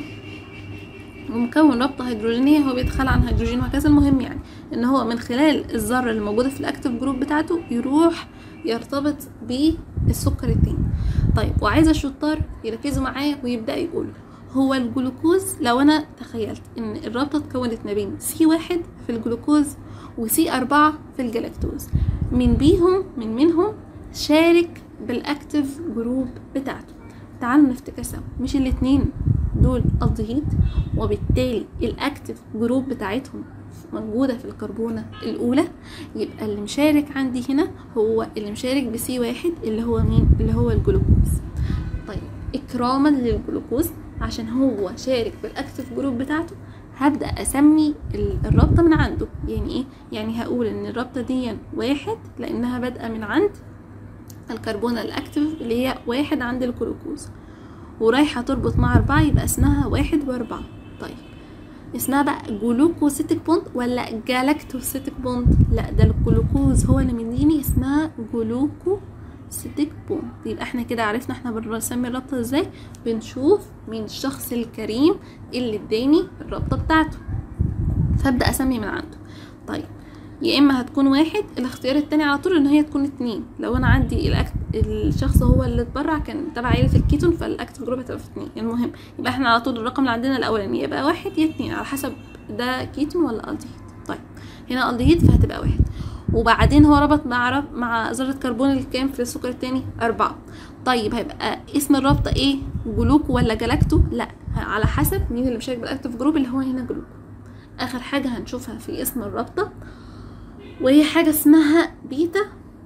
ومكون رابطه هيدروجينيه، هو بيتخلى عن هيدروجين وهكذا. المهم يعني ان هو من خلال الذره اللي موجوده في الاكتيف جروب بتاعته يروح يرتبط بالسكر التاني. طيب وعايزه الشطار يركزوا معايا ويبداوا يقولوا هو الجلوكوز، لو انا تخيلت ان الرابطه اتكونت ما بين سي واحد في الجلوكوز وسي أربعة في الجلاكتوز، من بيهم من منهم شارك بالاكتيف جروب بتاعته. تعالوا نفتكر سوا، مش الاتنين دول الدهيد، وبالتالي الاكتيف جروب بتاعتهم موجودة في الكربونة الأولى، يبقى اللي مشارك عندي هنا هو اللي مشارك بسي واحد اللي هو مين؟ اللي هو الجلوكوز. طيب إكراما للجلوكوز عشان هو شارك بالاكتيف جروب بتاعته هبدأ أسمي الرابطة من عنده. يعني إيه؟ يعني هقول إن الرابطة دي واحد لأنها بادئة من عند الكربونة الأكتيف اللي هي واحد عند الجلوكوز، ورايحة تربط مع أربعة، يبقى اسمها واحد وأربعة. طيب اسمها بقى جلوكوسيتيك بوند ولا جالاكتوسيتيك بوند؟ لا ده الجلوكوز هو اللي مديني اسمها جلوكوسيتيك بوند. يبقى احنا كده عرفنا احنا بنسمي الرابطة ازاي، بنشوف مين الشخص الكريم اللي اداني الرابطة بتاعته فابدأ اسمي من عنده. طيب يا اما هتكون واحد، الاختيار التاني على طول ان هي تكون اتنين. لو انا عندي الأكت... الشخص هو اللي اتبرع كان تبع عيلة الكيتون فالاكتيف جروب هتبقى في اتنين. المهم يبقى احنا على طول الرقم اللي عندنا الاولاني يبقى واحد يا اتنين على حسب ده كيتون ولا الدهيد. طيب هنا الدهيد فهتبقى واحد، وبعدين هو ربط مع مع ذرة كربون الكام في السكر التاني؟ أربعة. طيب هيبقى اسم الرابطة ايه؟ جلوكو ولا جلاكتو؟ لا على حسب مين اللي مشارك بالاكتيف جروب اللي هو هنا جلوكو. اخر حاجة هنشوفها في اسم الرابطة وهي حاجة اسمها بيتا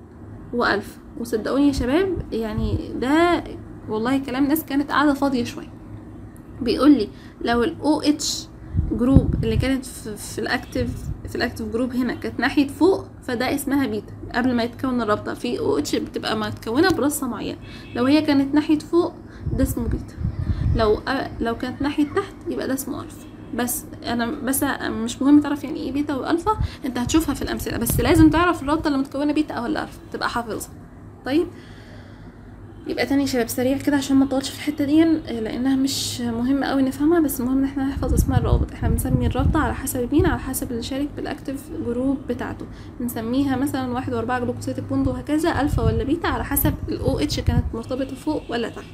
والف. وصدقوني يا شباب يعني ده والله كلام ناس كانت قاعده فاضيه شويه. بيقول لي لو الاو اتش جروب اللي كانت في, في الاكتيف في الاكتيف جروب هنا كانت ناحيه فوق فده اسمها بيتا. قبل ما يتكون الرابطه في او اتش بتبقى متكونه برصه معينه، لو هي كانت ناحيه فوق ده اسمه بيتا، لو لو كانت ناحيه تحت يبقى ده اسمه الفا. بس انا بس مش مهم تعرف يعني ايه بيتا والفا، انت هتشوفها في الامثله، بس لازم تعرف الرابطه اللي متكونه بيتا او الفا تبقى حافظها. طيب يبقى تاني يا شباب سريع كده عشان ما نطولش في الحته دي لانها مش مهمه قوي نفهمها، بس المهم ان احنا نحفظ اسماء الروابط. احنا بنسمي الرابطه على حسب مين؟ على حسب اللي شارك بالاكتيف جروب بتاعته. بنسميها مثلا واحد واربعة جلوكوسيتيك بوند وهكذا، الفا ولا بيتا على حسب الاو اتش كانت مرتبطه فوق ولا تحت.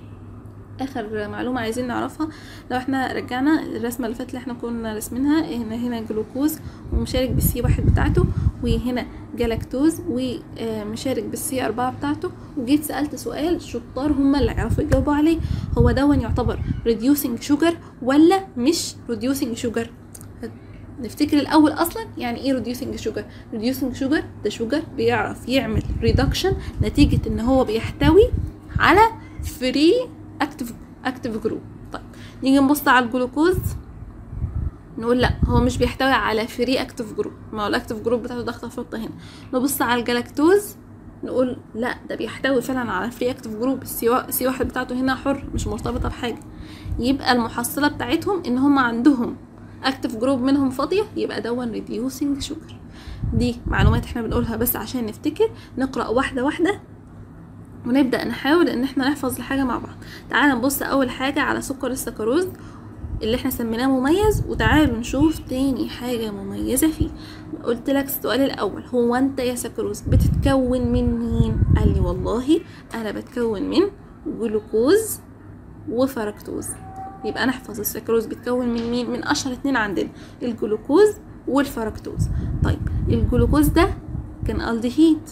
اخر معلومه عايزين نعرفها، لو احنا رجعنا الرسمه اللي فاتت اللي احنا كنا رسمينها، هنا هنا جلوكوز ومشارك بالسي واحد بتاعته، وهنا جلاكتوز ومشارك بالسي أربعة بتاعته، وجيت سالت سؤال شطار هم اللي يعرفوا يجاوبوا عليه، هو دون يعتبر ريديوسينج شوجر ولا مش ريديوسينج شوجر؟ نفتكر الاول اصلا يعني ايه ريديوسينج شوجر. ريديوسينج شوجر ده شوجر بيعرف يعمل ريدكشن نتيجه ان هو بيحتوي على فري اكتيف اكتيف جروب. طيب نيجي نبص على الجلوكوز نقول لا هو مش بيحتوي على فري اكتيف جروب، ما هو الاكتيف جروب بتاعته ضغطه فوق هنا. نبص على الجلاكتوز نقول لا ده بيحتوي فعلا على فري اكتيف جروب، السي واحد بتاعته هنا حر مش مرتبطه بحاجه. يبقى المحصله بتاعتهم ان هم عندهم اكتيف جروب منهم فاضيه، يبقى دون ريديوسينج شوجر. دي معلومات احنا بنقولها بس عشان نفتكر، نقرا واحده واحده ونبدأ نحاول ان احنا نحفظ الحاجة مع بعض. تعالى نبص اول حاجة على سكر السكروز اللي احنا سميناه مميز، وتعالوا نشوف تاني حاجة مميزة فيه. قلت لك السؤال الاول، هو انت يا سكروز بتتكون من مين؟ قال لي والله انا بتكون من جلوكوز وفركتوز. يبقى نحفظ السكروز بتكون من مين؟ من اشهر اتنين عندنا الجلوكوز والفركتوز. طيب الجلوكوز ده كان الدهيد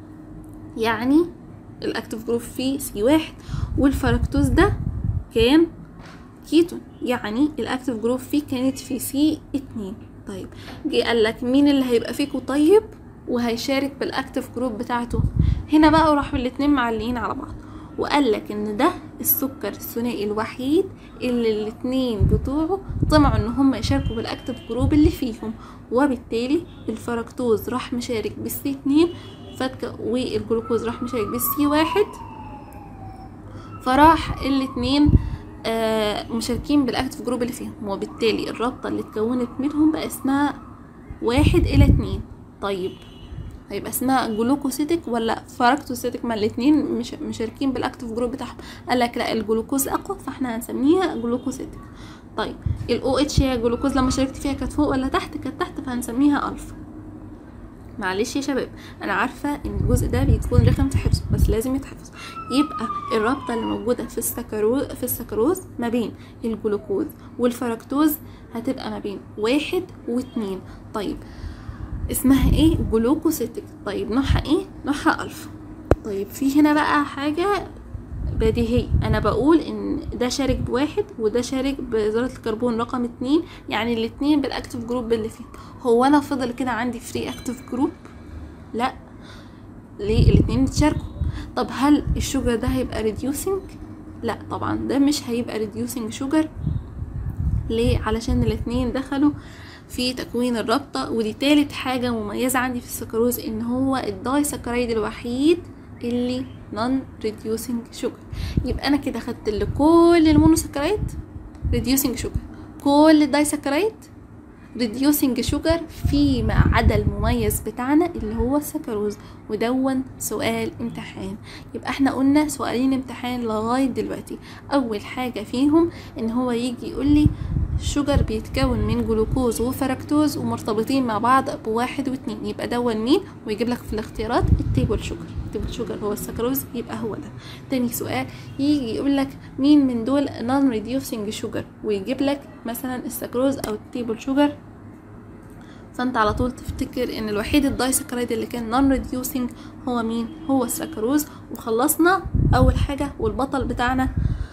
يعني الاكتيف جروب فيه سي واحد، والفركتوز ده كان كيتون يعني الاكتيف جروب فيه كانت في سي اتنين. طيب جه قال لك مين اللي هيبقى فيكو طيب وهيشارك بالاكتيف جروب بتاعته؟ هنا بقى راحوا الاتنين معلقين على بعض، وقال لك ان ده السكر الثنائي الوحيد اللي الاتنين بتوعه طمعوا ان هم يشاركوا بالاكتيف جروب اللي فيهم، وبالتالي الفركتوز راح مشارك بالسي اتنين فتك والجلوكوز راح مشارك بالسي واحد، فراح الاتنين آه مشاركين بالاكتيف جروب اللي فيهم، وبالتالي الرابطه اللي اتكونت منهم بقى اسمها واحد الى اتنين. طيب هيبقى اسمها جلوكوسيتك ولا فركتوسيتك؟ ما الاتنين مش مشاركين بالاكتيف جروب بتاعهم. قال لك لا الجلوكوز اقوى فاحنا هنسميها جلوكوسيتك. طيب الاو اتش هي جلوكوز لما شاركت فيها كانت فوق ولا تحت؟ كانت تحت فهنسميها الفا. معلش يا شباب انا عارفه ان الجزء ده بيكون رخم في حفظه بس لازم يتحفظ. يبقى الرابطه اللي موجوده في السكروز في السكروز ما بين الجلوكوز والفركتوز هتبقى ما بين واحد واتنين. طيب اسمها ايه؟ جلوكوسيتك. طيب نوعها ايه؟ نوعها الفا. طيب في هنا بقى حاجه بديهية، انا بقول ان ده شارك بواحد وده شارك بذرة الكربون رقم اتنين، يعني الاتنين بالاكتيف جروب اللي فيه. هو انا فضل كده عندي فري اكتيف جروب؟ لا، ليه؟ الاتنين اتشاركوا. طب هل الشوجر ده هيبقى ريديوسينج؟ لا طبعا ده مش هيبقى ريديوسينج شوجر. ليه؟ علشان الاتنين دخلوا في تكوين الرابطة. ودي تالت حاجة مميزة عندي في السكروز، ان هو الداي سكرايد الوحيد اللي نون ريديوسينج شوجر. يبقى انا كده خدت لكل المونوسكرايد ريديوسينج شوجر، كل الدايسكرايد ريديوسينج شوجر فيما عدا المميز بتاعنا اللي هو السكروز، ودون سؤال امتحان. يبقى احنا قلنا سؤالين امتحان لغايه دلوقتي. اول حاجه فيهم ان هو يجي يقول لي الشوجر بيتكون من جلوكوز وفركتوز ومرتبطين مع بعض بواحد واتنين، يبقى دون مين؟ ويجيب لك في الاختيارات التيبل شوجر. التيبل شوجر هو السكروز، يبقى هو ده. تاني سؤال يجي يقول لك مين من دول نون ريديوسينج شوجر، ويجيب لك مثلا السكروز او التيبل شوجر، فانت على طول تفتكر ان الوحيد الدايسكرايد اللي كان نون ريديوسينج هو مين؟ هو السكروز. وخلصنا اول حاجه والبطل بتاعنا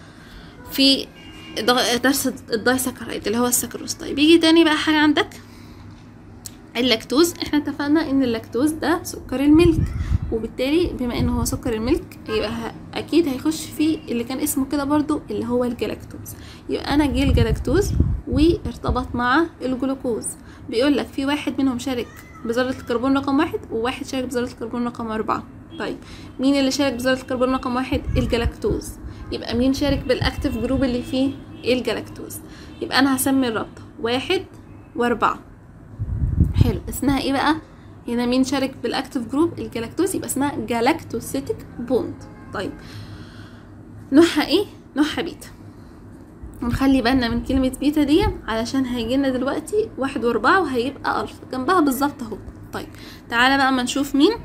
في درس الدايسكرايد اللي هو السكروز. طيب يجي تاني بقى حاجه عندك اللاكتوز. احنا اتفقنا ان اللاكتوز ده سكر الملك، وبالتالي بما انه هو سكر الملك يبقى اكيد هيخش فيه اللي كان اسمه كده برضو اللي هو الجلاكتوز. يبقى انا جه الجلاكتوز وارتبط مع الجلوكوز. بيقول لك في واحد منهم شارك بذرة الكربون رقم واحد وواحد شارك بذرة الكربون رقم أربعة. طيب مين اللي شارك بذرة الكربون رقم واحد؟ الجلاكتوز. يبقى مين شارك بالاكتيف جروب اللي فيه؟ الجلاكتوز. يبقى انا هسمي الرابطة واحد واربعة. حلو، اسمها ايه بقى؟ هنا مين شارك بالاكتيف جروب؟ الجلاكتوز، يبقى اسمها جلاكتوسيتك بوند. طيب نوعها ايه؟ نوعها بيتا. ونخلي بالنا من كلمة بيتا دي علشان هيجيلنا دلوقتي واحد واربعة وهيبقى الفا جنبها بالظبط اهو. طيب تعالى بقى اما نشوف مين.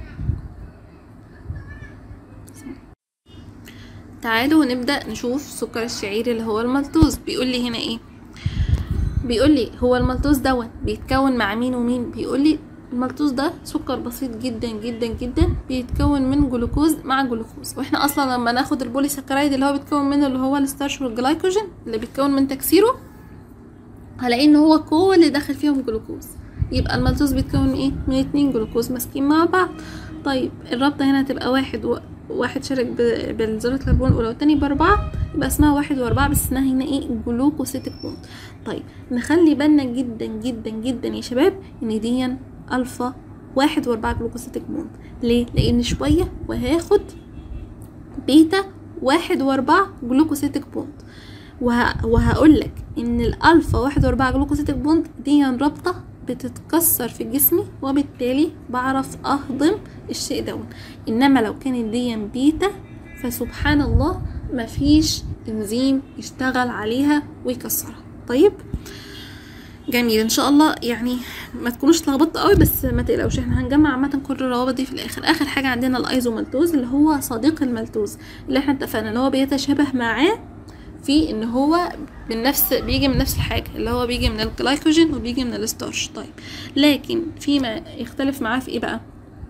تعالوا نبدأ نشوف سكر الشعير اللي هو المالتوز. بيقول لي هنا ايه؟ بيقول لي هو المالتوز دوت بيتكون مع مين ومين؟ بيقول لي المالتوز ده سكر بسيط جدا جدا جدا، بيتكون من جلوكوز مع جلوكوز. واحنا اصلا لما ناخد البولي سكرايد اللي هو بيتكون منه اللي هو الستارش والجلايكوجين اللي بيتكون من تكسيره، هلاقي ان هو كل اللي داخل فيهم جلوكوز. يبقى المالتوز بيتكون من ايه؟ من اتنين جلوكوز ماسكين مع بعض. طيب الرابطه هنا هتبقى واحد و... واحد شارك بذرة الكربون الاولى والتاني باربعة، يبقى اسمها واحد واربعة، بس اسمها هنا ايه؟ جلوكوسيتك بوند. طيب نخلي بالنا جدا جدا جدا يا شباب ان دي الفا واحد واربعة جلوكوسيتك بوند. ليه؟ لان شويه وهاخد بيتا واحد واربعة جلوكوسيتك بوند، وه... وهقول لك ان الالفا واحد واربعة جلوكوسيتك بوند دي رابطه بتتكسر في جسمي، وبالتالي بعرف اهضم الشيء ده. انما لو كانت دي بيتا فسبحان الله مفيش انزيم يشتغل عليها ويكسرها. طيب جميل، ان شاء الله يعني ما تكونوش اتلخبطتوا قوي، بس ما تقلقوش احنا هنجمع عامه كل الروابط دي في الاخر. اخر حاجه عندنا الايزومالتوز اللي هو صديق المالتوز، اللي احنا اتفقنا ان هو بيتشابه معاه في ان هو من نفس بيجي من نفس الحاجه، اللي هو بيجي من الجلايكوجين وبيجي من الستارش. طيب لكن فيما يختلف معاه في ايه بقى؟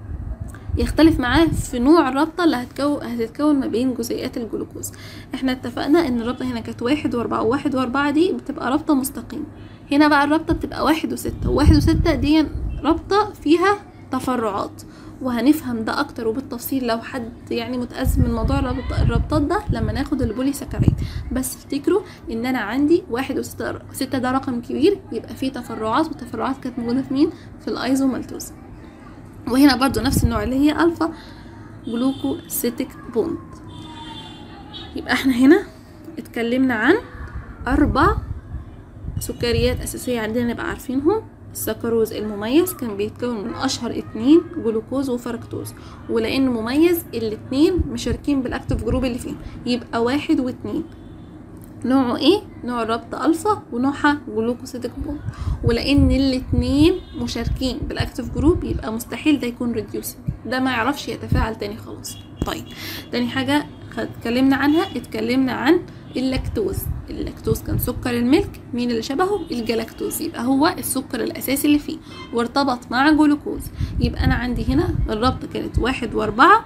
يختلف معاه في نوع الرابطه اللي هتكون هتتكون ما بين جزيئات الجلوكوز. احنا اتفقنا ان الرابطه هنا كانت واحد واربعة، وواحد واربعة دي بتبقى رابطه مستقيمه. هنا بقى الرابطه بتبقى واحد وستة، وواحد وستة دي رابطه فيها تفرعات، وهنفهم ده اكتر وبالتفصيل لو حد يعني متأزم من موضوع الرابطات ده لما ناخد البولي سكرايد. بس افتكروا ان انا عندي واحد وستة ستة ده رقم كبير، يبقى فيه تفرعات، والتفرعات كانت موجوده في مين؟ في الايزومالتوز. وهنا برضو نفس النوع اللي هي الفا جلوكوسيتك بوند. يبقى احنا هنا اتكلمنا عن اربع سكريات اساسيه عندنا نبقى عارفينهم. السكروز المميز كان بيتكون من اشهر اتنين جلوكوز وفركتوز، ولانه مميز الاتنين مشاركين بالاكتيف جروب اللي فيهم، يبقى واحد واتنين. نوعه ايه؟ نوع الرابطه الفا ونوعها جلوكوسيتك بوند. ولان الاتنين مشاركين بالاكتيف جروب يبقى مستحيل ده يكون ريديوسنج، ده ما يعرفش يتفاعل تاني خلاص. طيب تاني حاجه اتكلمنا عنها، اتكلمنا عن اللاكتوز. اللاكتوز كان سكر الملك، مين اللي شبهه؟ الجلاكتوز، يبقى هو السكر الاساسي اللي فيه وارتبط مع جلوكوز. يبقى انا عندي هنا الرابطه كانت واحد واربعة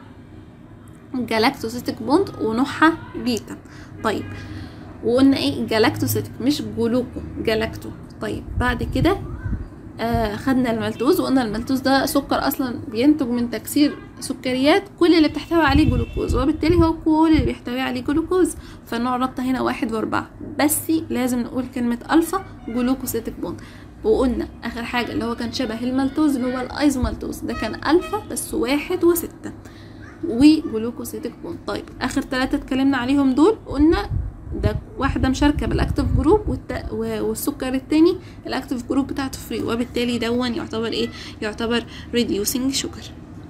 جلاكتوسيتك بوند ونوعها بيتا. طيب وقلنا ايه؟ جلاكتوسيتك مش جلوكو، جلاكتو. طيب بعد كده آه خدنا المالتوز، وقلنا المالتوز ده سكر اصلا بينتج من تكسير سكريات كل اللي بتحتوي عليه جلوكوز، وبالتالي هو كل اللي بيحتوي عليه جلوكوز. فالنوع الرابطه هنا واحد واربعة، بس لازم نقول كلمه الفا جلوكوسيتك بوند. وقلنا اخر حاجه اللي هو كان شبه المالتوز اللي هو الايزومالتوز، ده كان الفا بس واحد وستة وجلوكوسيتك بوند. طيب اخر ثلاثه اتكلمنا عليهم دول قلنا ده واحده مشاركه بالاكتيف جروب والت... والسكر التاني الاكتيف جروب بتاعته فري، وبالتالي دون يعتبر ايه؟ يعتبر ريديوسينج شوجر.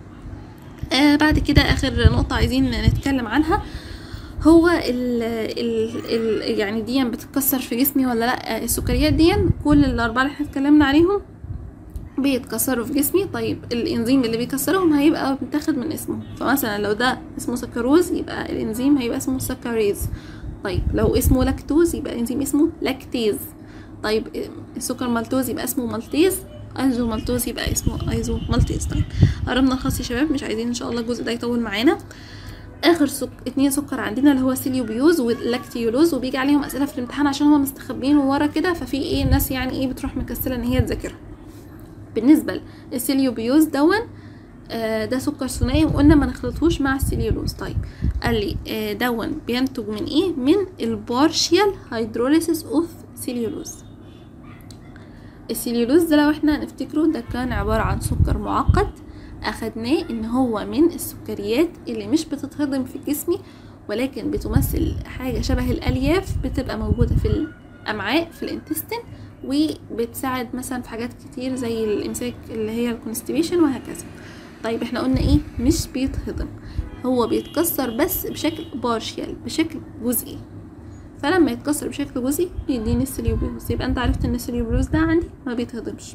آه بعد كده اخر نقطه عايزين نتكلم عنها هو ال ال ال يعني دي بتتكسر في جسمي ولا لا؟ السكريات دي كل الاربعه اللي احنا اتكلمنا عليهم بيتكسروا في جسمي. طيب الانزيم اللي بيكسرهم هيبقى متاخد من اسمه، فمثلا لو ده اسمه سكروز يبقى الانزيم هيبقى اسمه سكريز. طيب لو اسمه لاكتوز يبقى الانزيم اسمه لاكتيز. طيب السكر مالتوز يبقى اسمه مالتيز، ايزو مالتوز يبقى اسمه ايزو مالتيز. طيب قربنا نخلص يا شباب، مش عايزين ان شاء الله الجزء ده يطول معانا. اخر سك... اتنين سكر عندنا اللي هو سيليوبيوز واللاكتيولوز، وبيجي عليهم اسئله في الامتحان عشان هما مستخبيين ورا كده، ففي ايه ناس يعني ايه بتروح مكسله ان هي تذاكرها. بالنسبه للسيليوبيوز دون آه ده سكر ثنائي وقلنا ما نخلطهوش مع السليولوز. طيب قال لي آه دون بينتج من ايه؟ من البارشيال هيدروليسيس اوف سليولوز. السليولوز ده لو احنا نفتكره ده كان عبارة عن سكر معقد اخدناه ان هو من السكريات اللي مش بتتهضم في جسمي، ولكن بتمثل حاجة شبه الالياف بتبقى موجودة في الامعاء في الانتستين، وبتساعد مثلا في حاجات كتير زي الامساك اللي هي الكونستيبيشن وهكذا. طيب احنا قلنا ايه؟ مش بيتهضم، هو بيتكسر بس بشكل بارشيال بشكل جزئي، فلما يتكسر بشكل جزئي بيديني السليوبيوز. يبقى انت عرفت ان السليوبيوز ده عندي ما بيتهضمش.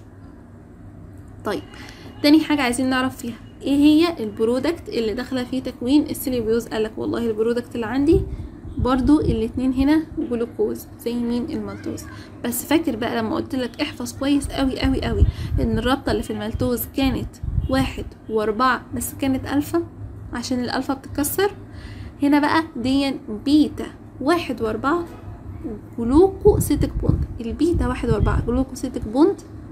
طيب تاني حاجة عايزين نعرف فيها ايه هي البرودكت اللي داخله في تكوين السليوبيوز. قالك والله البرودكت اللي عندي برضو الاتنين هنا جلوكوز زي مين؟ المالتوز. بس فاكر بقى لما قلت لك احفظ كويس قوي قوي قوي ان الرابطه اللي في المالتوز كانت واحد واربعة بس كانت الفا عشان الالفا بتتكسر. هنا بقى دي بيتا واحد واربعة جلوكوسيتك بوند. البيتا واحد واربعة جلوكوسيتك بوند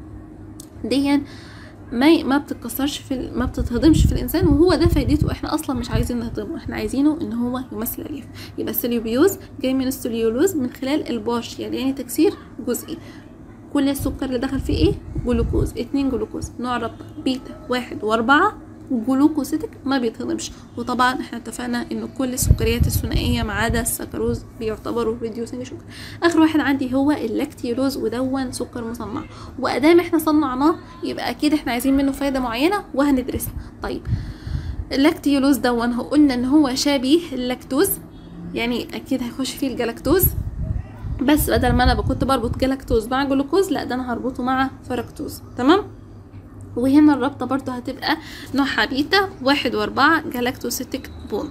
دي ما ما بتتكسرش في ما بتتهضمش في الانسان، وهو ده فايدته. احنا اصلا مش عايزين نهضمه، احنا عايزينه ان هو يمثل الياف. يبقى السليوبيوز جاي من السليولوز من خلال البارش يعني تكسير جزئي. كل السكر اللي دخل فيه ايه؟ جلوكوز. اتنين جلوكوز نوع رابطه بيتا واحد واربعة جلوكوسيتك ما بيتهضمش. وطبعا احنا اتفقنا ان كل السكريات الثنائيه ما عدا السكروز بيعتبروا ريديوسنج شوجر. اخر واحد عندي هو اللاكتيلوز ودون سكر مصنع، وادام احنا صنعناه يبقى اكيد احنا عايزين منه فايده معينه وهندرسها. طيب اللاكتيلوز دون هو قلنا ان هو شبيه اللاكتوز، يعني اكيد هيخش فيه الجلاكتوز، بس بدل ما انا كنت بربط جلاكتوز مع جلوكوز لا ده انا هربطه مع فركتوز. تمام. وهنا الرابطة برضو هتبقى نوعها بيتا واحد واربعة جلاكتوسيتك بوند.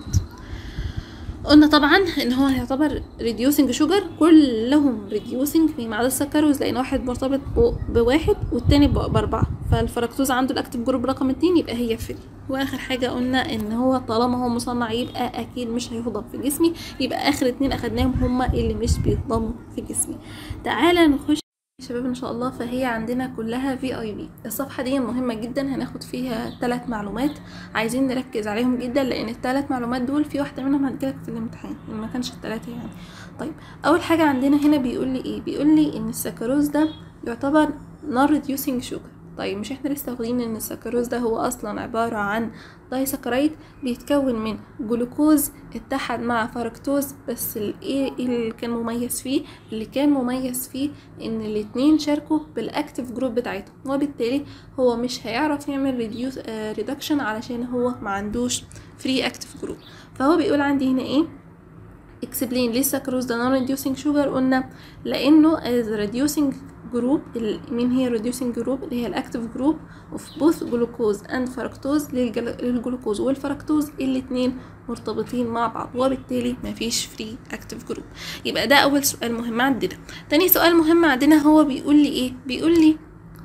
قلنا طبعا ان هو هيعتبر ريديوسنج شوجر، كلهم ريديوسنج ما عدا السكروز لان واحد مرتبط بواحد والتاني باربعة، فالفركتوز عنده الاكتيف جروب رقم اتنين يبقى هي فري. واخر حاجة قلنا ان هو طالما هو مصنع يبقى اكيد مش هيهضم في جسمي، يبقى اخر اتنين اخدناهم هما اللي مش بيهضموا في جسمي. تعالى نخش شباب ان شاء الله. فهي عندنا كلها في اي بي. الصفحه دي مهمه جدا، هناخد فيها ثلاث معلومات عايزين نركز عليهم جدا، لان الثلاث معلومات دول في واحده منهم هتجيلك في الامتحان ما كانش الثلاثه يعني. طيب اول حاجه عندنا هنا بيقول لي ايه؟ بيقول لي ان السكروز ده يعتبر نون ريديوسنج شوجر. طيب مش احنا لسه واخدين ان السكروز ده هو اصلا عباره عن دايسكرايد بيتكون من جلوكوز اتحد مع فركتوز، بس الايه اللي كان مميز فيه؟ اللي كان مميز فيه ان الاتنين شاركوا بالاكتيف جروب بتاعتهم، وبالتالي هو مش هيعرف يعمل ريديوس ريدكشن علشان هو ما عندوش فري اكتيف جروب. فهو بيقول عندي هنا ايه؟ اكسبلين ليه السكروز ده نون ريديوسنج شوجر؟ قلنا لانه ريديوسنج جروب. مين هي الريديوسنج جروب؟ اللي هي الاكتيف جروب اوف بوث جلوكوز اند فركتوز. للجلوكوز والفركتوز الاثنين مرتبطين مع بعض، وبالتالي مفيش فري اكتيف جروب. يبقى ده اول سؤال مهم عندنا. تاني سؤال مهم عندنا هو بيقول لي ايه؟ بيقول لي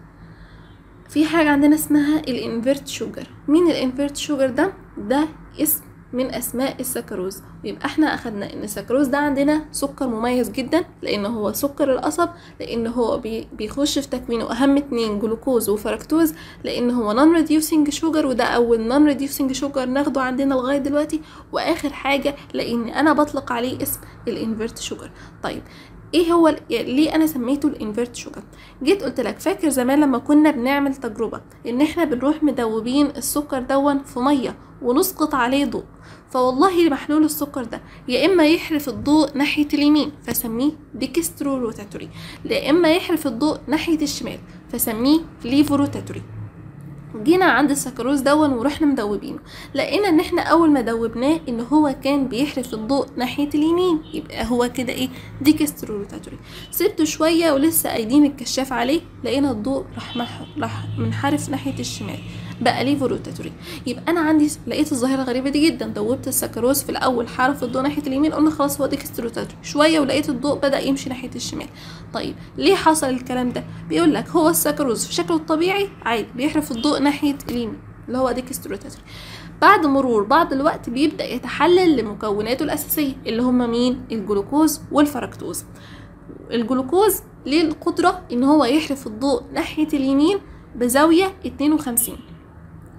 في حاجه عندنا اسمها الانفيرت شوجر. مين الانفيرت شوجر ده؟ ده اسم من اسماء السكروز. يبقى احنا اخدنا ان السكروز ده عندنا سكر مميز جدا لانه هو سكر القصب، لان هو بي بيخش في تكوينه اهم اتنين جلوكوز وفركتوز، لان هو نون ريديوسنج شوجر، وده اول نون ريديوسنج شوجر ناخده عندنا لغايه دلوقتي. واخر حاجه لان انا بطلق عليه اسم الانفيرت شوجر. طيب ايه هو يعني ليه انا سميته الانفيرت شوجر؟ جيت قلت لك فاكر زمان لما كنا بنعمل تجربه ان احنا بنروح مدوبين السكر دون في ميه ونسقط عليه ضوء، فوالله محلول السكر ده يا اما يحرف الضوء ناحيه اليمين فسميه ديكسترو روتاتوري، يا اما يحرف الضوء ناحيه الشمال فسميه ليفو روتاتوري. جينا عند السكروز دون ورحنا مدوبينه، لقينا ان احنا اول ما دوبناه ان هو كان بيحرف الضوء ناحيه اليمين، يبقى هو كده ايه؟ ديكسترو روتاتوري. سبته شويه ولسه قايدين الكشاف عليه لقينا الضوء راح راح منحرف ناحيه الشمال بقى ليفو روتاتوري. يبقى انا عندي لقيت الظاهره غريبه دي جدا، دوبت السكروز في الاول حرف الضوء ناحيه اليمين، قلنا خلاص هو ديكسترو روتاتوري، شويه ولقيت الضوء بدا يمشي ناحيه الشمال. طيب ليه حصل الكلام ده؟ بيقول لك هو السكروز في شكله الطبيعي عادي بيحرف الضوء ناحيه اليمين اللي هو ديكسترو روتاتوري، بعد مرور بعض الوقت بيبدا يتحلل لمكوناته الاساسيه اللي هم مين؟ الجلوكوز والفركتوز. الجلوكوز ليه القدره ان هو يحرف الضوء ناحيه اليمين بزاويه اتنين وخمسين،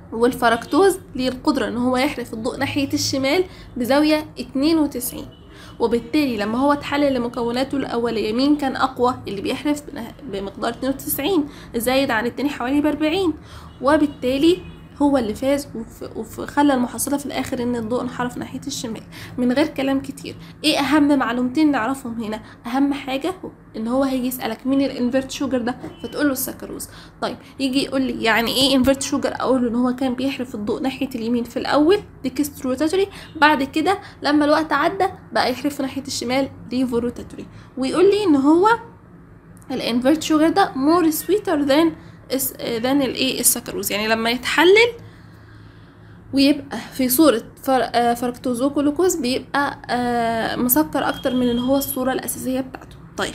والفركتوز ليه القدرة ان هو يحرف الضوء ناحية الشمال بزاوية اتنين وتسعين، وبالتالي لما هو اتحلل لمكوناته الأولية مين كان أقوى؟ اللي بيحرف بمقدار اتنين وتسعين زايد عن التاني حوالي بأربعين، وبالتالي هو اللي فاز وخلى المحصلة في الآخر إن الضوء انحرف ناحية الشمال. من غير كلام كتير، إيه أهم معلومتين نعرفهم هنا؟ أهم حاجة إن هو هيجي يسألك مين الانفيرت شوجر ده، فتقول له السكروز. طيب يجي يقول لي يعني إيه انفيرت شوجر؟ أقول له إن هو كان بيحرف الضوء ناحية اليمين في الأول ديكسترو روتاتوري، بعد كده لما الوقت عدى بقى يحرف ناحية الشمال ليفو روتاتوري. ويقول لي إن هو الانفيرت شوجر ده مور سويتر ذان ذان الايه السكروز، يعني لما يتحلل ويبقى في صورة فركتوز وجلوكوز بيبقى مسكر اكتر من اللي هو الصورة الاساسية بتاعته. طيب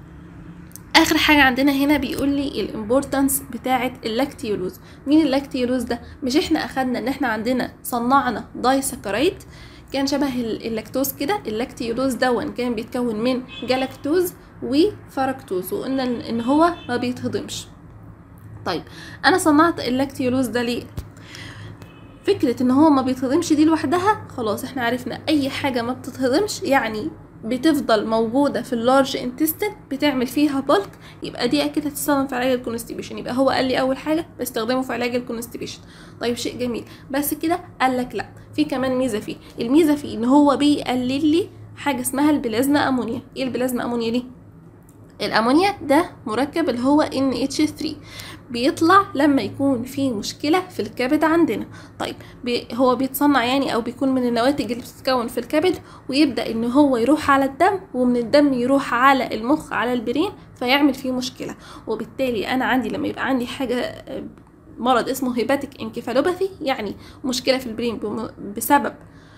اخر حاجة عندنا هنا بيقول لي الامبورتانس بتاعة اللاكتيولوز. مين اللاكتيولوز ده؟ مش احنا اخدنا ان احنا عندنا صنعنا داي سكرايد كان شبه اللاكتوز كده؟ اللاكتيولوز دون كان بيتكون من جلاكتوز وفركتوز، وقلنا ان هو ما بيتهضمش. طيب انا صنعت اللاكتيولوز ده ليه؟ فكرة ان هو ما بيتهضمش دي لوحدها خلاص احنا عرفنا اي حاجة ما بتتهضمش يعني بتفضل موجودة في اللارج انتستين بتعمل فيها بلك، يبقى دي اكيد هتستخدم في علاج الكونستيبيشن. يبقى هو قال لي اول حاجة بستخدمه في علاج الكونستيبيشن. طيب شيء جميل، بس كده؟ قال لك لا، في كمان ميزة فيه. الميزة فيه ان هو بيقلل لي حاجة اسمها البلازما امونيا. ايه البلازما امونيا دي؟ الامونيا ده مركب اللي هو إن إتش ثري بيطلع لما يكون في مشكله في الكبد عندنا. طيب بي هو بيتصنع يعني او بيكون من النواتج اللي بتتكون في الكبد، ويبدا ان هو يروح على الدم، ومن الدم يروح على المخ على البرين، فيعمل فيه مشكله. وبالتالي انا عندي لما يبقى عندي حاجه مرض اسمه هيباتيك انكفالوباثي، يعني مشكله في البرين بسبب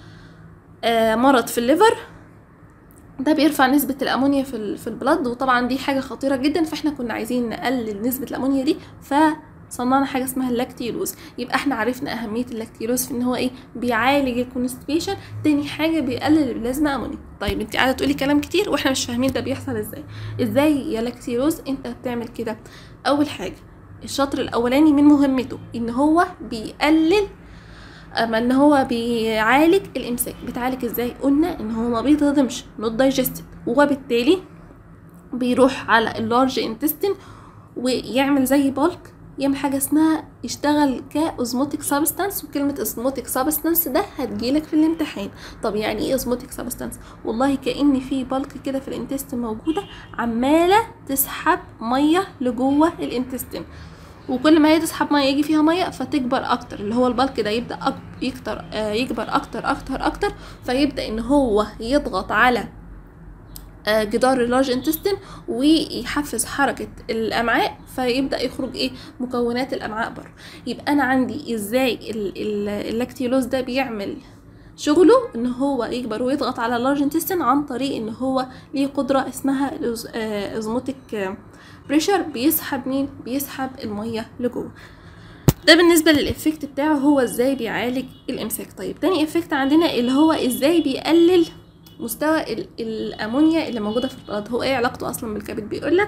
مرض في الليفر، ده بيرفع نسبة الأمونيا في في البلد، وطبعا دي حاجة خطيرة جدا. فاحنا كنا عايزين نقلل نسبة الأمونيا دي، فصنعنا حاجة اسمها اللاكتيلوز. يبقى احنا عرفنا أهمية اللاكتيلوز في ان هو ايه؟ بيعالج الكونستيبيشن. تاني حاجة بيقلل البلازما أمونيا. طيب انت قاعدة تقولي كلام كتير واحنا مش فاهمين ده بيحصل ازاي. ازاي يا لاكتيلوز انت بتعمل كده؟ أول حاجة الشطر الأولاني من مهمته ان هو بيقلل، اما ان هو بيعالج الامساك. بتعالج ازاي؟ قلنا ان هو ما بيتهضمش نوت دايجستد، وبالتالي بيروح على اللارج انتستين ويعمل زي بالك، يعمل حاجه اسمها يشتغل كاوزموتيك سابستانس. وكلمه اوزموتيك سابستانس ده هتجيلك في الامتحان. طب يعني ايه اوزموتيك سابستانس؟ والله كأن في بالك كده في الانتستين موجوده عماله تسحب ميه لجوه الانتستين، وكل ما هي تسحب ميه يجي فيها ميه فتكبر اكتر، اللي هو البلك ده يبدا يكتر آه يكبر اكتر اكتر اكتر، فيبدا ان هو يضغط على آه جدار اللارج انتستين ويحفز حركه الامعاء، فيبدا يخرج ايه؟ مكونات الامعاء بره. يبقى انا عندي ازاي اللاكتيلوز ده بيعمل شغله ان هو يكبر ويضغط على اللارج انتستين عن طريق ان هو ليه قدره اسمها اوزموتيك بريشر، بيسحب مين؟ بيسحب الميه لجوه. ده بالنسبه للإفكت بتاعه هو ازاي بيعالج الامساك. طيب تاني إفكت عندنا اللي هو ازاي بيقلل مستوى الامونيا اللي موجوده في البلد. هو ايه علاقته اصلا بالكبد؟ بيقولك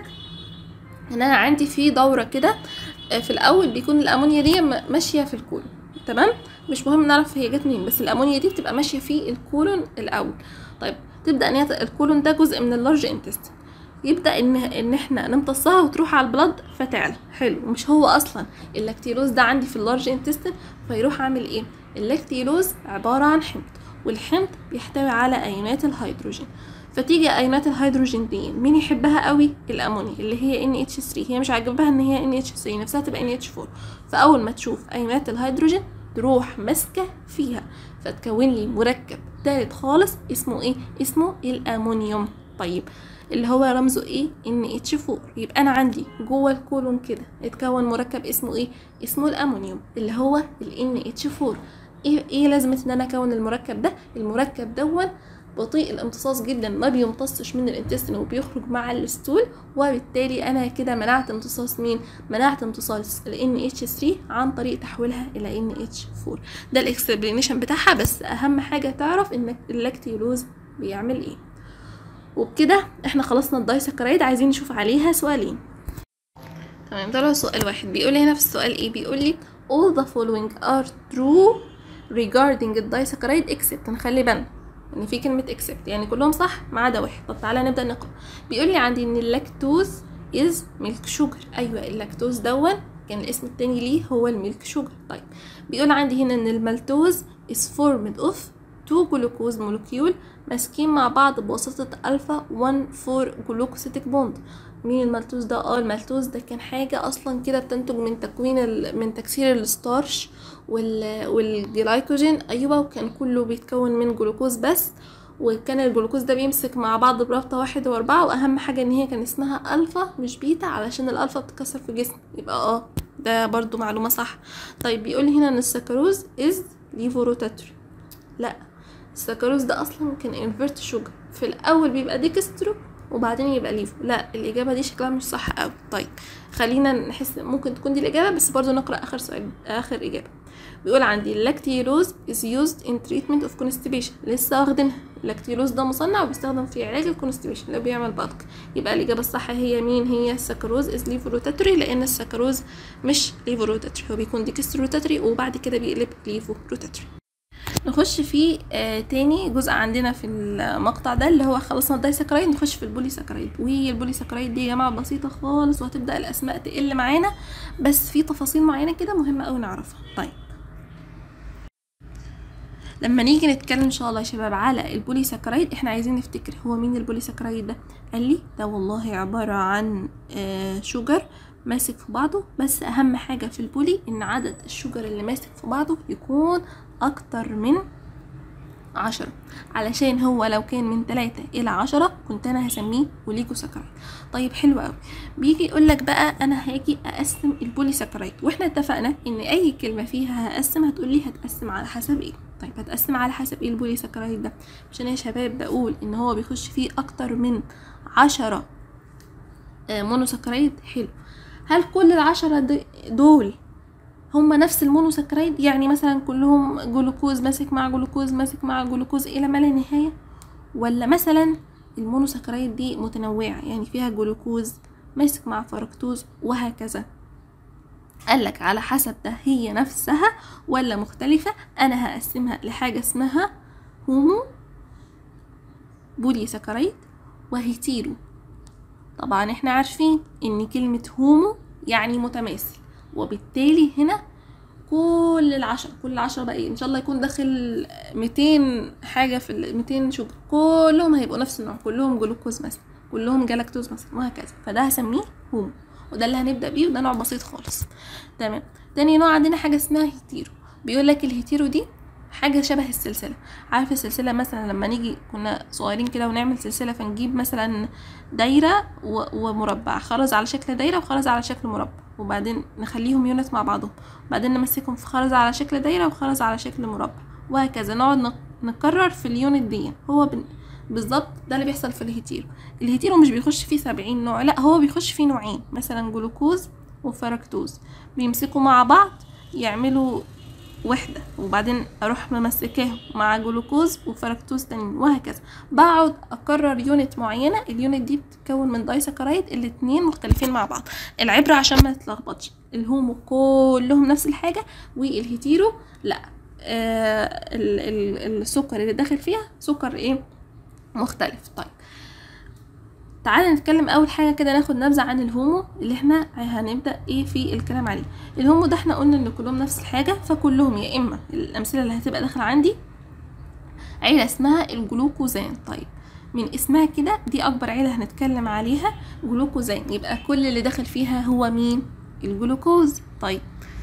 ان انا عندي في دوره كده في الاول بيكون الامونيا دي ماشيه في الكولون، تمام؟ مش مهم نعرف هي جت منين، بس الامونيا دي بتبقى ماشيه في الكولون الاول. طيب تبدا ان الكولون ده جزء من اللارج انتستين، يبدا ان ان احنا نمتصها وتروح على البلد فتعلى. حلو، مش هو اصلا اللاكتيلوز ده عندي في اللارج انتستين، فيروح عامل ايه؟ اللاكتيلوز عباره عن حمض، والحمض بيحتوي على ايونات الهيدروجين. فتيجي ايونات الهيدروجين دي مين يحبها قوي؟ الامونيا اللي هي إن إتش ثري. هي مش عاجبها ان هي إن إتش ثري، نفسها تبقى إن إتش فور. فاول ما تشوف ايونات الهيدروجين تروح ماسكه فيها فتكون لي مركب ثالث خالص اسمه ايه؟ اسمه الامونيوم. طيب اللي هو رمزه ايه؟ إن إتش فور. يبقى انا عندي جوه الكولون كده اتكون مركب اسمه ايه؟ اسمه الامونيوم اللي هو ال إن إتش فور. ايه ايه لازمه ان انا اكون المركب ده؟ المركب دون بطيء الامتصاص جدا، ما بيمتصش من الانتستين وبيخرج مع الستول، وبالتالي انا كده منعت امتصاص مين؟ منعت امتصاص ال إن إتش ثري عن طريق تحويلها الى إن إتش فور. ده الاكسبلينيشن بتاعها، بس اهم حاجه تعرف ان اللاكتيلوز بيعمل ايه. وبكده احنا خلصنا الدايسكرايد. عايزين نشوف عليها سؤالين. تمام، طلع سؤال واحد بيقول لي هنا في السؤال ايه؟ بيقول لي all the following are true regarding الدايسكرايد except. نخلي بالنا ان في كلمه except يعني كلهم صح ما عدا واحد. طب تعالى نبدا نقرا. بيقول لي عندي ان اللاكتوز is milk sugar. ايوه اللاكتوز دون كان الاسم التاني ليه هو الميلك شوجر. طيب بيقول عندي هنا ان المالتوز is formed of two glucose molecule ماسكين مع بعض بواسطة الفا واحد فور glucosidic bond. مين المالتوز ده؟ اه المالتوز ده كان حاجة اصلا كده بتنتج من تكوين ال... من تكسير الستارش وال... والجلايكوجين. ايوه وكان كله بيتكون من جلوكوز بس، وكان الجلوكوز ده بيمسك مع بعض برابطة واحد واربعة، واهم حاجة ان هي كان اسمها الفا مش بيتا علشان الالفا بتتكسر في الجسم. يبقى اه ده برضو معلومة صح. طيب بيقول هنا ان السكروز is ليفوروتاتري. لا السكروز ده اصلا كان انفيرت شوجر، في الاول بيبقى ديكسترو وبعدين يبقى ليفو. لا الاجابه دي شكلها مش صح قوي. طيب خلينا نحس ممكن تكون دي الاجابه، بس برضو نقرا اخر سؤال اخر اجابه. بيقول عندي اللاكتيلوز is used in treatment of constipation. لسه واخدينها. اللاكتيلوز ده مصنع وبيستخدم في علاج الكونستيبيشن اللي بيعمل بلك. يبقى الاجابه الصح هي مين؟ هي السكروز is ليفوروتاتري، لان السكروز مش ليفوروتاتري، هو بيكون ديكستروتاتري وبعد كده بيقلب ليفوروتاتري. نخش في آه تاني جزء عندنا في المقطع ده اللي هو خلصنا الدايسكرايد، نخش في البوليسكرايد. وهي البوليسكرايد دي يا جماعه بسيطه خالص، وهتبدا الاسماء تقل معانا، بس في تفاصيل معينه كده مهمه قوي نعرفها. طيب لما نيجي نتكلم ان شاء الله يا شباب على البوليسكرايد، احنا عايزين نفتكر هو مين البوليسكرايد ده. قال لي ده والله عباره عن آه شوجر ماسك في بعضه، بس اهم حاجه في البولي ان عدد الشوجر اللي ماسك في بعضه يكون اكتر من عشرة، علشان هو لو كان من تلاتة الى عشرة كنت انا هسميه بوليكوسكرايد. طيب حلو قوي. بيجي يقولك بقى انا هاجي اقسم البوليسكرايد، واحنا اتفقنا ان اي كلمه فيها هقسم هتقولي هتقسم على حسب ايه. طيب هتقسم على حسب ايه البوليسكرايد ده؟ مش انا يا شباب بقول ان هو بيخش فيه اكتر من عشرة مونوسكرايد؟ حلو. هل كل العشرة دول هما نفس المونوسكرايد؟ يعني مثلا كلهم جلوكوز ماسك مع جلوكوز ماسك مع جلوكوز الى ما لا نهايه، ولا مثلا المونوسكرايد دي متنوعه يعني فيها جلوكوز ماسك مع فركتوز وهكذا؟ قالك على حسب ده هي نفسها ولا مختلفه. انا هقسمها لحاجه اسمها هومو بوليسكرايد وهيتيرو. طبعا احنا عارفين ان كلمه هومو يعني متماثل، وبالتالي هنا كل العشرة كل العشرة بقى ايه ان شاء الله يكون داخل ميتين حاجة في الميتين شوجر، كلهم هيبقوا نفس النوع، كلهم جلوكوز مثلا، كلهم جلاكتوز مثلا وهكذا. فده هسميه هومو، وده اللي هنبدأ بيه، وده نوع بسيط خالص. تمام. تاني نوع عندنا حاجة اسمها هيتيرو. بيقول لك الهيتيرو دي حاجة شبه السلسلة. عارف السلسلة مثلا لما نيجي كنا صغيرين كده ونعمل سلسلة، فنجيب مثلا دايرة ومربع، خرز على شكل دايرة وخرز على شكل مربع، وبعدين نخليهم يونت مع بعضهم، وبعدين نمسكهم في خرز على شكل دايرة وخرز على شكل مربع وهكذا، نقعد نكرر في اليونت دي. هو بالظبط ده اللي بيحصل في الهيتيرو. الهيتيرو مش بيخش فيه سبعين نوع، لا هو بيخش فيه نوعين، مثلا جلوكوز وفركتوز بيمسكوا مع بعض يعملوا وحدة، وبعدين اروح ممسكاهم مع جلوكوز وفركتوز تانيين وهكذا. بقعد اكرر يونت معينة، اليونت دي بتتكون من دايسكرايد الاتنين مختلفين مع بعض. العبرة عشان ما تتلخبطش، الهومو كلهم نفس الحاجة، والهيتيرو لا آه ال ال السكر اللي داخل فيها سكر ايه مختلف. طيب تعالى نتكلم اول حاجه كده، ناخد نبذه عن الهومو اللي احنا هنبدا ايه في الكلام عليه. الهومو ده احنا قلنا ان كلهم نفس الحاجه، فكلهم يا اما الامثله اللي هتبقى داخله عندي عيله اسمها الجلوكوزان. طيب من اسمها كده دي اكبر عيله هنتكلم عليها جلوكوزان، يبقى كل اللي داخل فيها هو مين؟ الجلوكوز. طيب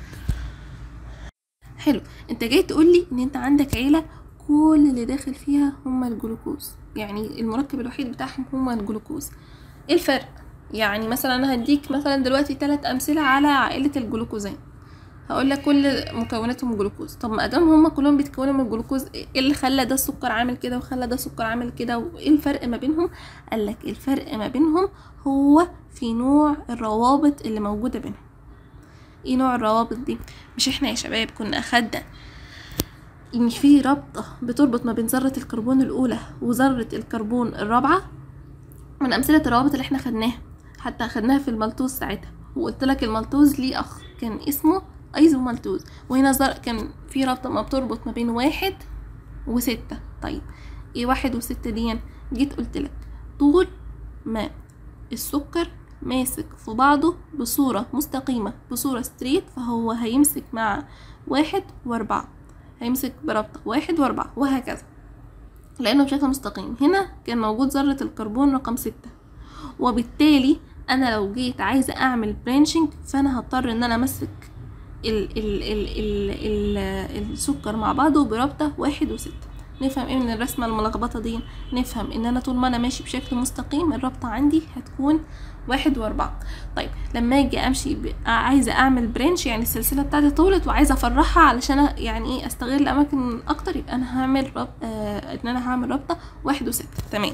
حلو. انت جاي تقول لي ان انت عندك عيله كل اللي داخل فيها هما الجلوكوز، يعني المركب الوحيد بتاعهم هما الجلوكوز. ايه الفرق؟ يعني مثلا انا هديك مثلا دلوقتي ثلاث امثله على عائله الجلوكوزان، هقول لك كل مكوناتهم جلوكوز. طب ما ادام هما كلهم بيتكونوا من الجلوكوز، ايه اللي خلى ده السكر عامل كده وخلى ده السكر عامل كده، وايه الفرق ما بينهم؟ قال لك الفرق ما بينهم هو في نوع الروابط اللي موجوده بينهم. ايه نوع الروابط دي؟ مش احنا يا شباب كنا اخدنا ان في رابطه بتربط ما بين ذره الكربون الاولى وذره الكربون الرابعه؟ من امثله الروابط اللي احنا خدناها، حتى خدناها في المالتوز ساعتها، وقلت لك المالتوز ليه اخ كان اسمه ايزومالتوز. وهنا زر كان في رابطه ما بتربط ما بين واحد وستة. طيب ايه واحد وستة دي؟ جيت قلت لك طول ما السكر ماسك في بعضه بصورة مستقيمة بصورة ستريت فهو هيمسك مع واحد واربعة، هيمسك برابطة واحد واربعة وهكذا لانه بشكل مستقيم. هنا كان موجود ذرة الكربون رقم ستة، وبالتالي انا لو جيت عايزة اعمل برانشنج فانا هضطر ان انا امسك ال ال ال ال ال السكر مع بعضه برابطة واحد وستة. نفهم ايه من الرسمة الملخبطة دي؟ نفهم ان انا طول ما انا ماشي بشكل مستقيم الرابطة عندي هتكون واحد واربعة. طيب لما اجي امشي ب... عايزة اعمل برانش، يعني السلسلة بتاعتي طولت وعايزة افرحها علشان يعني ايه استغل اماكن اكتر، يبقى انا هعمل رب... آه... ان انا هعمل رابطة واحد وستة. تمام.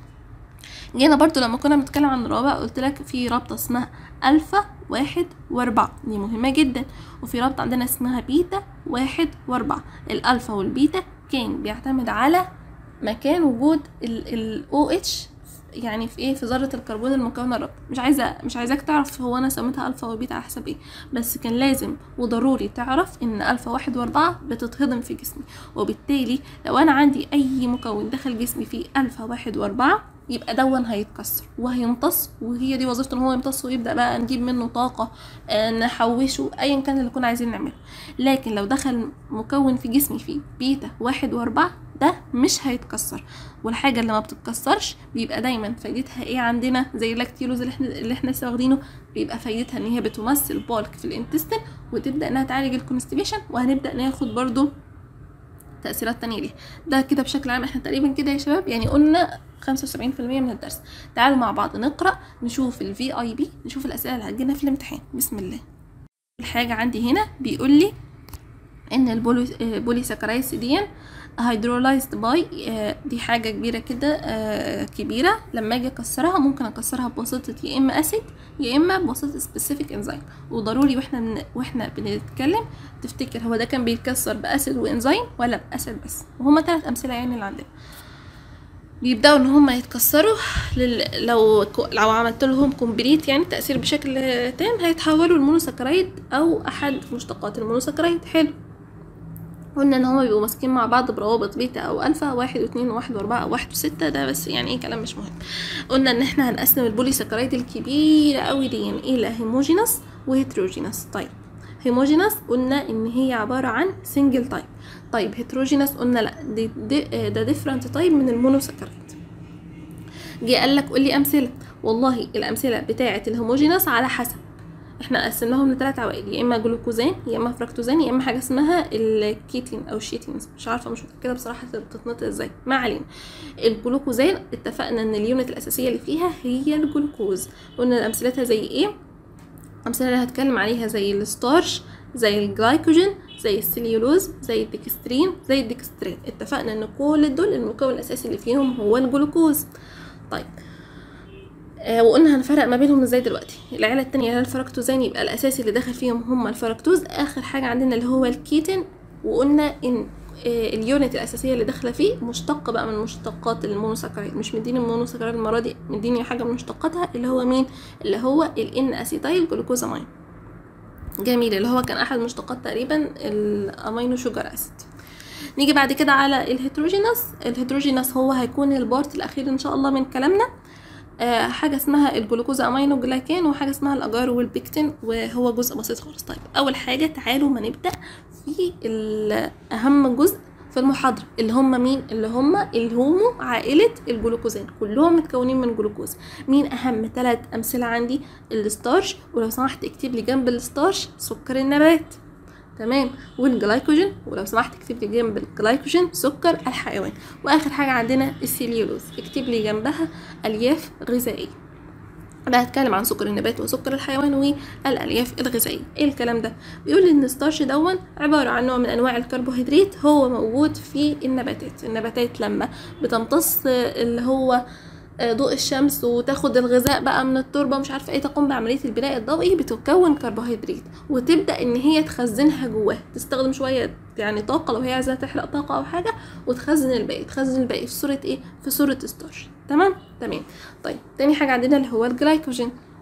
جينا برضو لما كنا بنتكلم عن الرابع قلت لك في رابطة اسمها الفا واحد واربعة، دي مهمة جدا. وفي رابطة عندنا اسمها بيتا واحد واربعة. الالفا والبيتا كان بيعتمد على مكان وجود ال او اتش يعني في ايه، في ذرة الكربون المكونة الرابطة. مش عايزة مش عايزاك تعرف هو انا سميتها الفا وبيتا على حسب ايه، بس كان لازم وضروري تعرف ان الفا واحد واربعة بتتهضم في جسمي، وبالتالي لو انا عندي اي مكون دخل جسمي فيه الفا واحد واربعة يبقى دون هيتكسر وهيمتص، وهي دي وظيفته ان هو يمتص ويبدا بقى نجيب منه طاقه، آه نحوشه، ايا كان اللي كنا عايزين نعمله. لكن لو دخل مكون في جسمي فيه بيتا واحد واربعة ده مش هيتكسر، والحاجه اللي ما بتتكسرش بيبقى دايما فايدتها ايه عندنا، زي اللاكتيلوز اللي احنا اللي احنا لسه واخدينه، بيبقى فايدتها ان هي بتمثل بالك في الانتستين وتبدا انها تعالج الكونستيبيشن، وهنبدا ناخد برضو تأثيرات تانية ليه. ده كده بشكل عام احنا تقريبا كده يا شباب يعني قلنا خمسة وسبعين في المية من الدرس. تعالوا مع بعض نقرأ نشوف الفي اي بي، نشوف الأسئلة اللي هتجينا في الامتحان. بسم الله. الحاجة عندي هنا بيقول لي ان البوليساكرايدز دي هيدرولايزد باي، دي حاجة كبيرة كده كبيرة، لما اجي اكسرها ممكن اكسرها بواسطة يا اما اسيد يا اما بواسطة سبيسيفيك انزيم. وضروري واحنا من واحنا بنتكلم تفتكر هو ده كان بيتكسر باسيد وانزيم ولا باسيد بس، وهما ثلاث امثلة يعني اللي عندنا. بيبداوا ان هما يتكسروا لل... لو لو عملت لهم كومبليت يعني تاثير بشكل تام هيتحولوا لمونوساكرايد او احد مشتقات المونوساكرايد. حلو. قلنا ان هما بيبقوا ماسكين مع بعض بروابط بيتا او الفا، واحد واثنين وواحد واربعة او واحد وستة، ده بس يعني ايه كلام مش مهم. قلنا ان احنا هنقسم البوليساكرايد الكبيره قوي دي يعني الى هيموجينس وهيتروجينس. طيب هيموجينس قلنا ان هي عباره عن سنجل تايب. طيب هيتروجينس قلنا لا دي دي ده ديفرنت تايب من المونوساكرايد. جه قال لك قول لي امثله. والله الامثله بتاعه الهوموجينس على حسب، احنا قسمناهم لثلاث عوائل، يا اما جلوكوزان يا اما فركتوزان يا اما حاجه اسمها الكيتين او الشيتينز، مش عارفه مش متاكده بصراحه بتتنطق ازاي، ما علينا. الجلوكوزان اتفقنا ان اليونت الاساسيه اللي فيها هي الجلوكوز. قلنا امثلتها زي ايه؟ امثله اللي هتكلم عليها زي الستارش، زي الجلايكوجين، زي السليولوز، زي الديكسترين، زي الديكسترين. اتفقنا ان كل دول المكون الاساسي اللي فيهم هو الجلوكوز. طيب آه وقلنا هنفرق ما بينهم ازاي دلوقتي. العيله التانية اللي هي الفركتوزان يبقى الاساسي اللي داخل فيهم هم الفركتوز. اخر حاجه عندنا اللي هو الكيتين، وقلنا ان آه اليونت الاساسيه اللي داخله فيه مشتق بقى من مشتقات المونوساكرايد، مش مديني المونوساكرايد المره دي، مديني حاجه من مشتقاتها اللي هو مين؟ اللي هو الان اسيتايل جلوكوزامين. جميل، اللي هو كان احد مشتقات تقريبا الامينو شوجر اسيد. نيجي بعد كده على الهيتروجينس. الهيتروجينس هو هيكون البارت الاخير ان شاء الله من كلامنا. آه حاجه اسمها الجلوكوز امينو جلايكان وحاجه اسمها الاجار والبيكتين، وهو جزء بسيط خالص. طيب اول حاجه تعالوا ما نبدا في اهم جزء في المحاضره اللي هم مين؟ اللي هم الهومو عائله الجلوكوزان، كلهم متكونين من جلوكوز. مين اهم ثلاث امثله عندي؟ الستارش، ولو سمحت اكتب لي جنب الستارش سكر النبات، تمام، والجلايكوجين، ولو سمحت اكتب لي جنب الجلايكوجين سكر الحيوان. واخر حاجه عندنا السليولوز، اكتب لي جنبها الياف غذائيه. انا هتكلم عن سكر النبات وسكر الحيوان والالياف الغذائيه. ايه الكلام ده؟ بيقول ان الستارش دون عباره عن نوع من انواع الكربوهيدرات هو موجود في النباتات. النباتات لما بتمتص اللي هو ضوء الشمس وتاخد الغذاء بقى من التربه مش عارفه ايه، تقوم بعمليه البناء الضوئي، بتكون كربوهيدرات وتبدا ان هي تخزنها جواها، تستخدم شويه يعني طاقه لو هي عايزه تحرق طاقه او حاجه، وتخزن الباقي، تخزن الباقي في صوره ايه؟ في صوره ستارش. تمام تمام. طيب تاني حاجه عندنا اللي هو الجلايكوجين.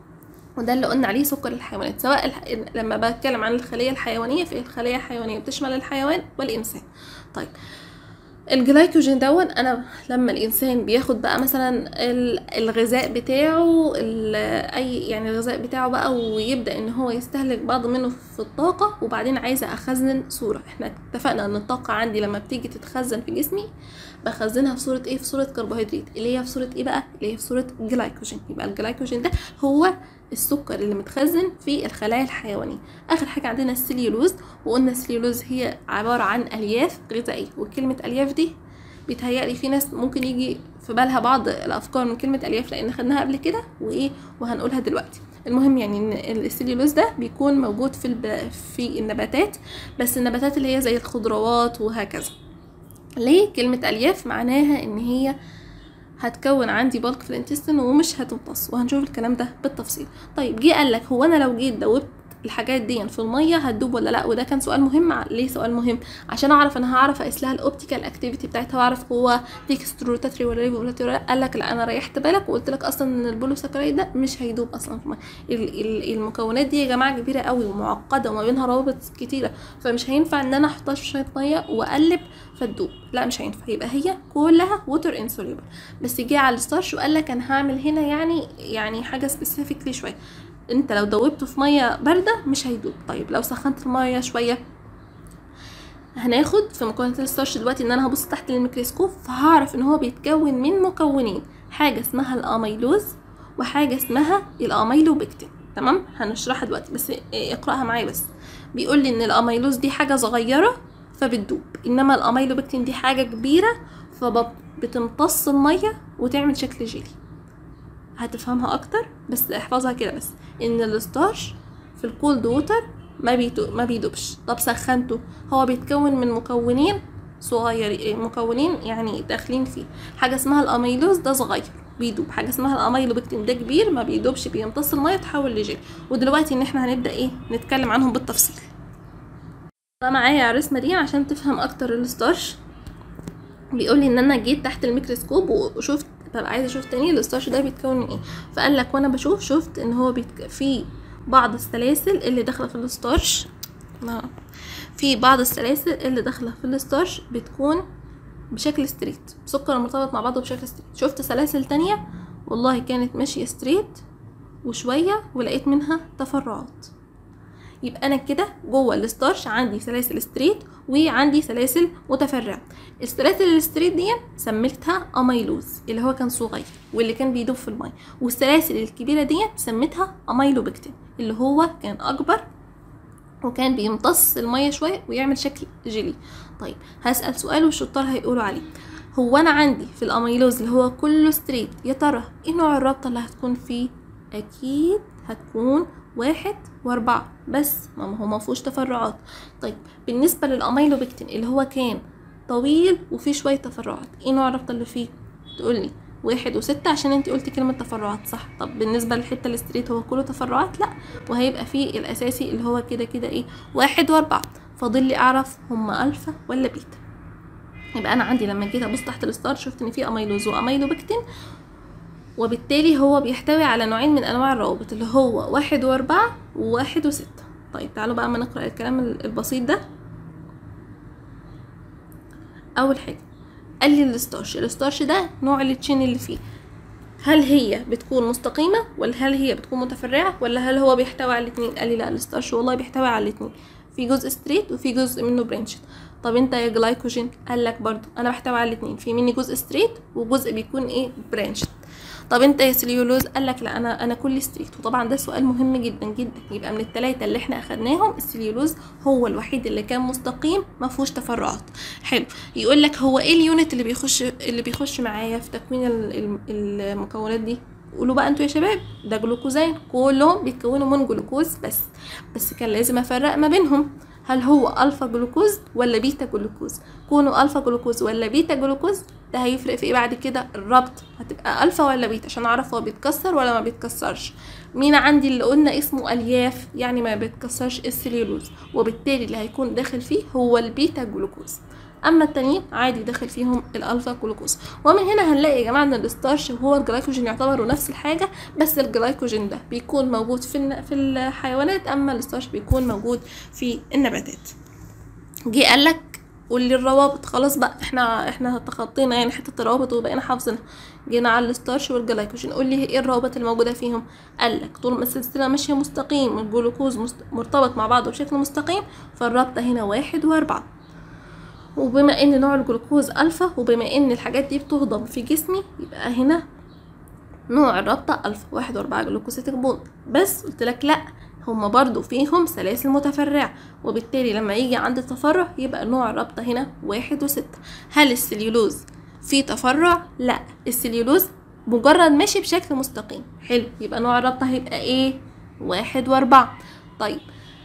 وده اللي قلنا عليه سكر الحيوانات. سواء الح... لما بتكلم عن الخلية الحيوانية، في الخلية الحيوانية بتشمل الحيوان والإنسان. طيب الجلايكوجين دون، انا لما الانسان بياخد بقى مثلا الغذاء بتاعه اي يعني الغذاء بتاعه بقى، ويبدا ان هو يستهلك بعض منه في الطاقه، وبعدين عايزه اخزن صوره. احنا اتفقنا ان الطاقه عندي لما بتيجي تتخزن في جسمي بخزنها في صوره ايه؟ في صوره كربوهيدرات، اللي هي في صوره ايه بقى؟ اللي هي في صوره جلايكوجين. يبقى الجلايكوجين ده هو السكر اللي متخزن في الخلايا الحيوانيه. اخر حاجه عندنا السليولوز، وقلنا السليولوز هي عباره عن الياف غذائيه. وكلمه الياف دي بيتهيألي في ناس ممكن يجي في بالها بعض الافكار من كلمه الياف، لان خدناها قبل كده وايه وهنقولها دلوقتي. المهم يعني ان السليولوز ده بيكون موجود في الب... في النباتات، بس النباتات اللي هي زي الخضروات وهكذا. ليه كلمه الياف؟ معناها ان هي هتكون عندي بالك في الانتستين ومش هتمتص، وهنشوف الكلام ده بالتفصيل. طيب جه قال لك هو انا لو جيت دوبت الحاجات دي في الميه هتدوب ولا لا؟ وده كان سؤال مهم. ليه سؤال مهم؟ عشان اعرف انا هعرف اقيس لها الاوبتيكال اكتيفيتي بتاعتها، واعرف هو تكستروتاتري ولا ريفولاتري ولا لا. قال لك لا، انا ريحت بالك وقلت لك اصلا ان البوليساكرايد ده مش هيدوب اصلا في الميه. المكونات دي يا جماعه كبيره قوي ومعقده وما بينها روابط كتيره، فمش هينفع ان انا احطها في شويه ميه واقلب فتدوب، لا مش هينفع. يبقى هي كلها ووتر انسوليبل. بس جه على الستارش وقال لك انا هعمل هنا يعني يعني حاجه سبيسيفيكلي شويه. انت لو دوبته في ميه بارده مش هيدوب. طيب لو سخنت الميه شويه، هناخد في مكونات الستارش دلوقتي ان انا هبص تحت الميكروسكوب، فهعرف ان هو بيتكون من مكونين، حاجه اسمها الاميلوز وحاجه اسمها الاميلوبكتين. تمام، هنشرحها دلوقتي بس اقراها معايا. بس بيقول لي ان الاميلوز دي حاجه صغيره فبتدوب، انما الاميلوبكتين دي حاجه كبيره فبتمتص الميه وتعمل شكل جيلي. هتفهمها اكتر بس احفظها كده بس، ان الستارش في الكولد ووتر ما بيدوب ما بيدوبش. طب سخنته، هو بيتكون من مكونين صغيرين، مكونين يعني داخلين فيه. حاجه اسمها الاميلوز ده صغير بيدوب، حاجه اسمها الاميلوبكتين ده كبير ما بيدوبش، بيمتص الميه تحول لجيل. ودلوقتي ان احنا هنبدا ايه نتكلم عنهم بالتفصيل. بقى معايا على الرسمه دي عشان تفهم اكتر الستارش. بيقول لي ان انا جيت تحت الميكروسكوب وشفت، ببقى عايزه اشوف تاني الستارش ده بيتكون من ايه. فقال لك وانا بشوف شفت ان هو بيتك... في بعض السلاسل اللي داخله في الستارش، في بعض السلاسل اللي داخله في الستارش بتكون بشكل ستريت، سكر مرتبط مع بعضه بشكل ستريت. شفت سلاسل تانية والله كانت ماشيه ستريت وشويه ولقيت منها تفرعات. يبقى انا كده جوه الستارش عندي سلاسل ستريت وعندي سلاسل متفرعه. السلاسل الستريت دي سميتها اميلوز اللي هو كان صغير واللي كان بيدوب في الميه، والسلاسل الكبيره دي سميتها اميلوبكتين اللي هو كان اكبر وكان بيمتص الميه شويه ويعمل شكل جيلي. طيب هسال سؤال والشطار هيقولوا عليه، هو انا عندي في الاميلوز اللي هو كله ستريت يا ترى ايه نوع الرابطه اللي هتكون فيه؟ اكيد هتكون واحد واربعة بس، ما هو ما فيهوش تفرعات. طيب بالنسبه للاميلوبكتين اللي هو كان طويل وفيه شويه تفرعات، ايه نوع الرابطه اللي فيه؟ تقولي واحد وستة عشان انت قلتي كلمه تفرعات صح. طب بالنسبه للحته الستريت هو كله تفرعات؟ لا، وهيبقى فيه الاساسي اللي هو كده كده ايه واحد واربعة. فاضل لي اعرف هما الفا ولا بيتا. يبقى انا عندي لما جيت ابص تحت الستار شفت ان في اميلوز واميلوبكتين، وبالتالي هو بيحتوي على نوعين من انواع الروابط اللي هو واحد واربعة وواحد وستة. طيب تعالوا بقى اما نقرأ الكلام البسيط ده. اول حاجة قال لي الستارش، الستارش ده نوع التشين اللي فيه، هل هي بتكون مستقيمة ولا هل هي بتكون متفرعة ولا هل هو بيحتوي على الاثنين؟ قال لي لا، الستارش والله بيحتوي على الاثنين، في جزء ستريت وفي جزء منه برانشد. طب انت يا جلايكوجين؟ قال لك برضو انا بحتوي على الاثنين، في مني جزء ستريت وجزء بيكون ايه برانشد. طب انت يا سليولوز؟ قال لك لا، انا انا كل ستريت. وطبعا ده سؤال مهم جدا جدا. يبقى من الثلاثه اللي احنا اخدناهم السليولوز هو الوحيد اللي كان مستقيم ما فيهوش تفرعات. حلو، يقول لك هو ايه اليونت اللي بيخش اللي بيخش معايا في تكوين المكونات دي؟ قولوا بقى انتوا يا شباب. ده جلوكوزين، كلهم بيتكونوا من جلوكوز بس بس كان لازم افرق ما بينهم، هل هو الفا جلوكوز ولا بيتا جلوكوز؟ كونوا الفا جلوكوز ولا بيتا جلوكوز ده هيفرق في ايه بعد كده؟ الربط هتبقى الفا ولا بيتا عشان اعرف هو بيتكسر ولا ما بيتكسرش. مين عندي اللي قلنا اسمه الياف يعني ما بيتكسرش؟ السليولوز، وبالتالي اللي هيكون داخل فيه هو البيتا جلوكوز. اما التانيين عادي داخل فيهم الالفا جلوكوز. ومن هنا هنلاقي يا جماعه ان الستارش وهو الجلايكوجين يعتبروا نفس الحاجه، بس الجلايكوجين ده بيكون موجود في في الحيوانات، اما الستارش بيكون موجود في النباتات. جه قال لك قول لي الروابط. خلاص بقى احنا احنا تخطينا يعني حته الروابط وبقينا حافظينها. جينا على الستارش والجلايكوجين، قول لي ايه الروابط الموجوده فيهم. قال لك طول ما السلسله ماشيه مستقيم الجلوكوز مست... مرتبط مع بعضه بشكل مستقيم، فالرابطه هنا واحد واربعة. وبما ان نوع الجلوكوز الفا، وبما ان الحاجات دي بتهضم في جسمي، يبقى هنا نوع الرابطه الفا واحد واربعة جلوكوزيتيك بوند. بس قلت لك لا، هما برضو فيهم سلاسل متفرعة، وبالتالي لما يجي عند التفرع يبقى نوع الرابطة هنا واحد وستة. هل السليولوز فيه تفرع؟ لا، السليولوز مجرد ماشي بشكل مستقيم. حلو، يبقى نوع الرابطة هيبقى ايه؟ واحد واربعة. طيب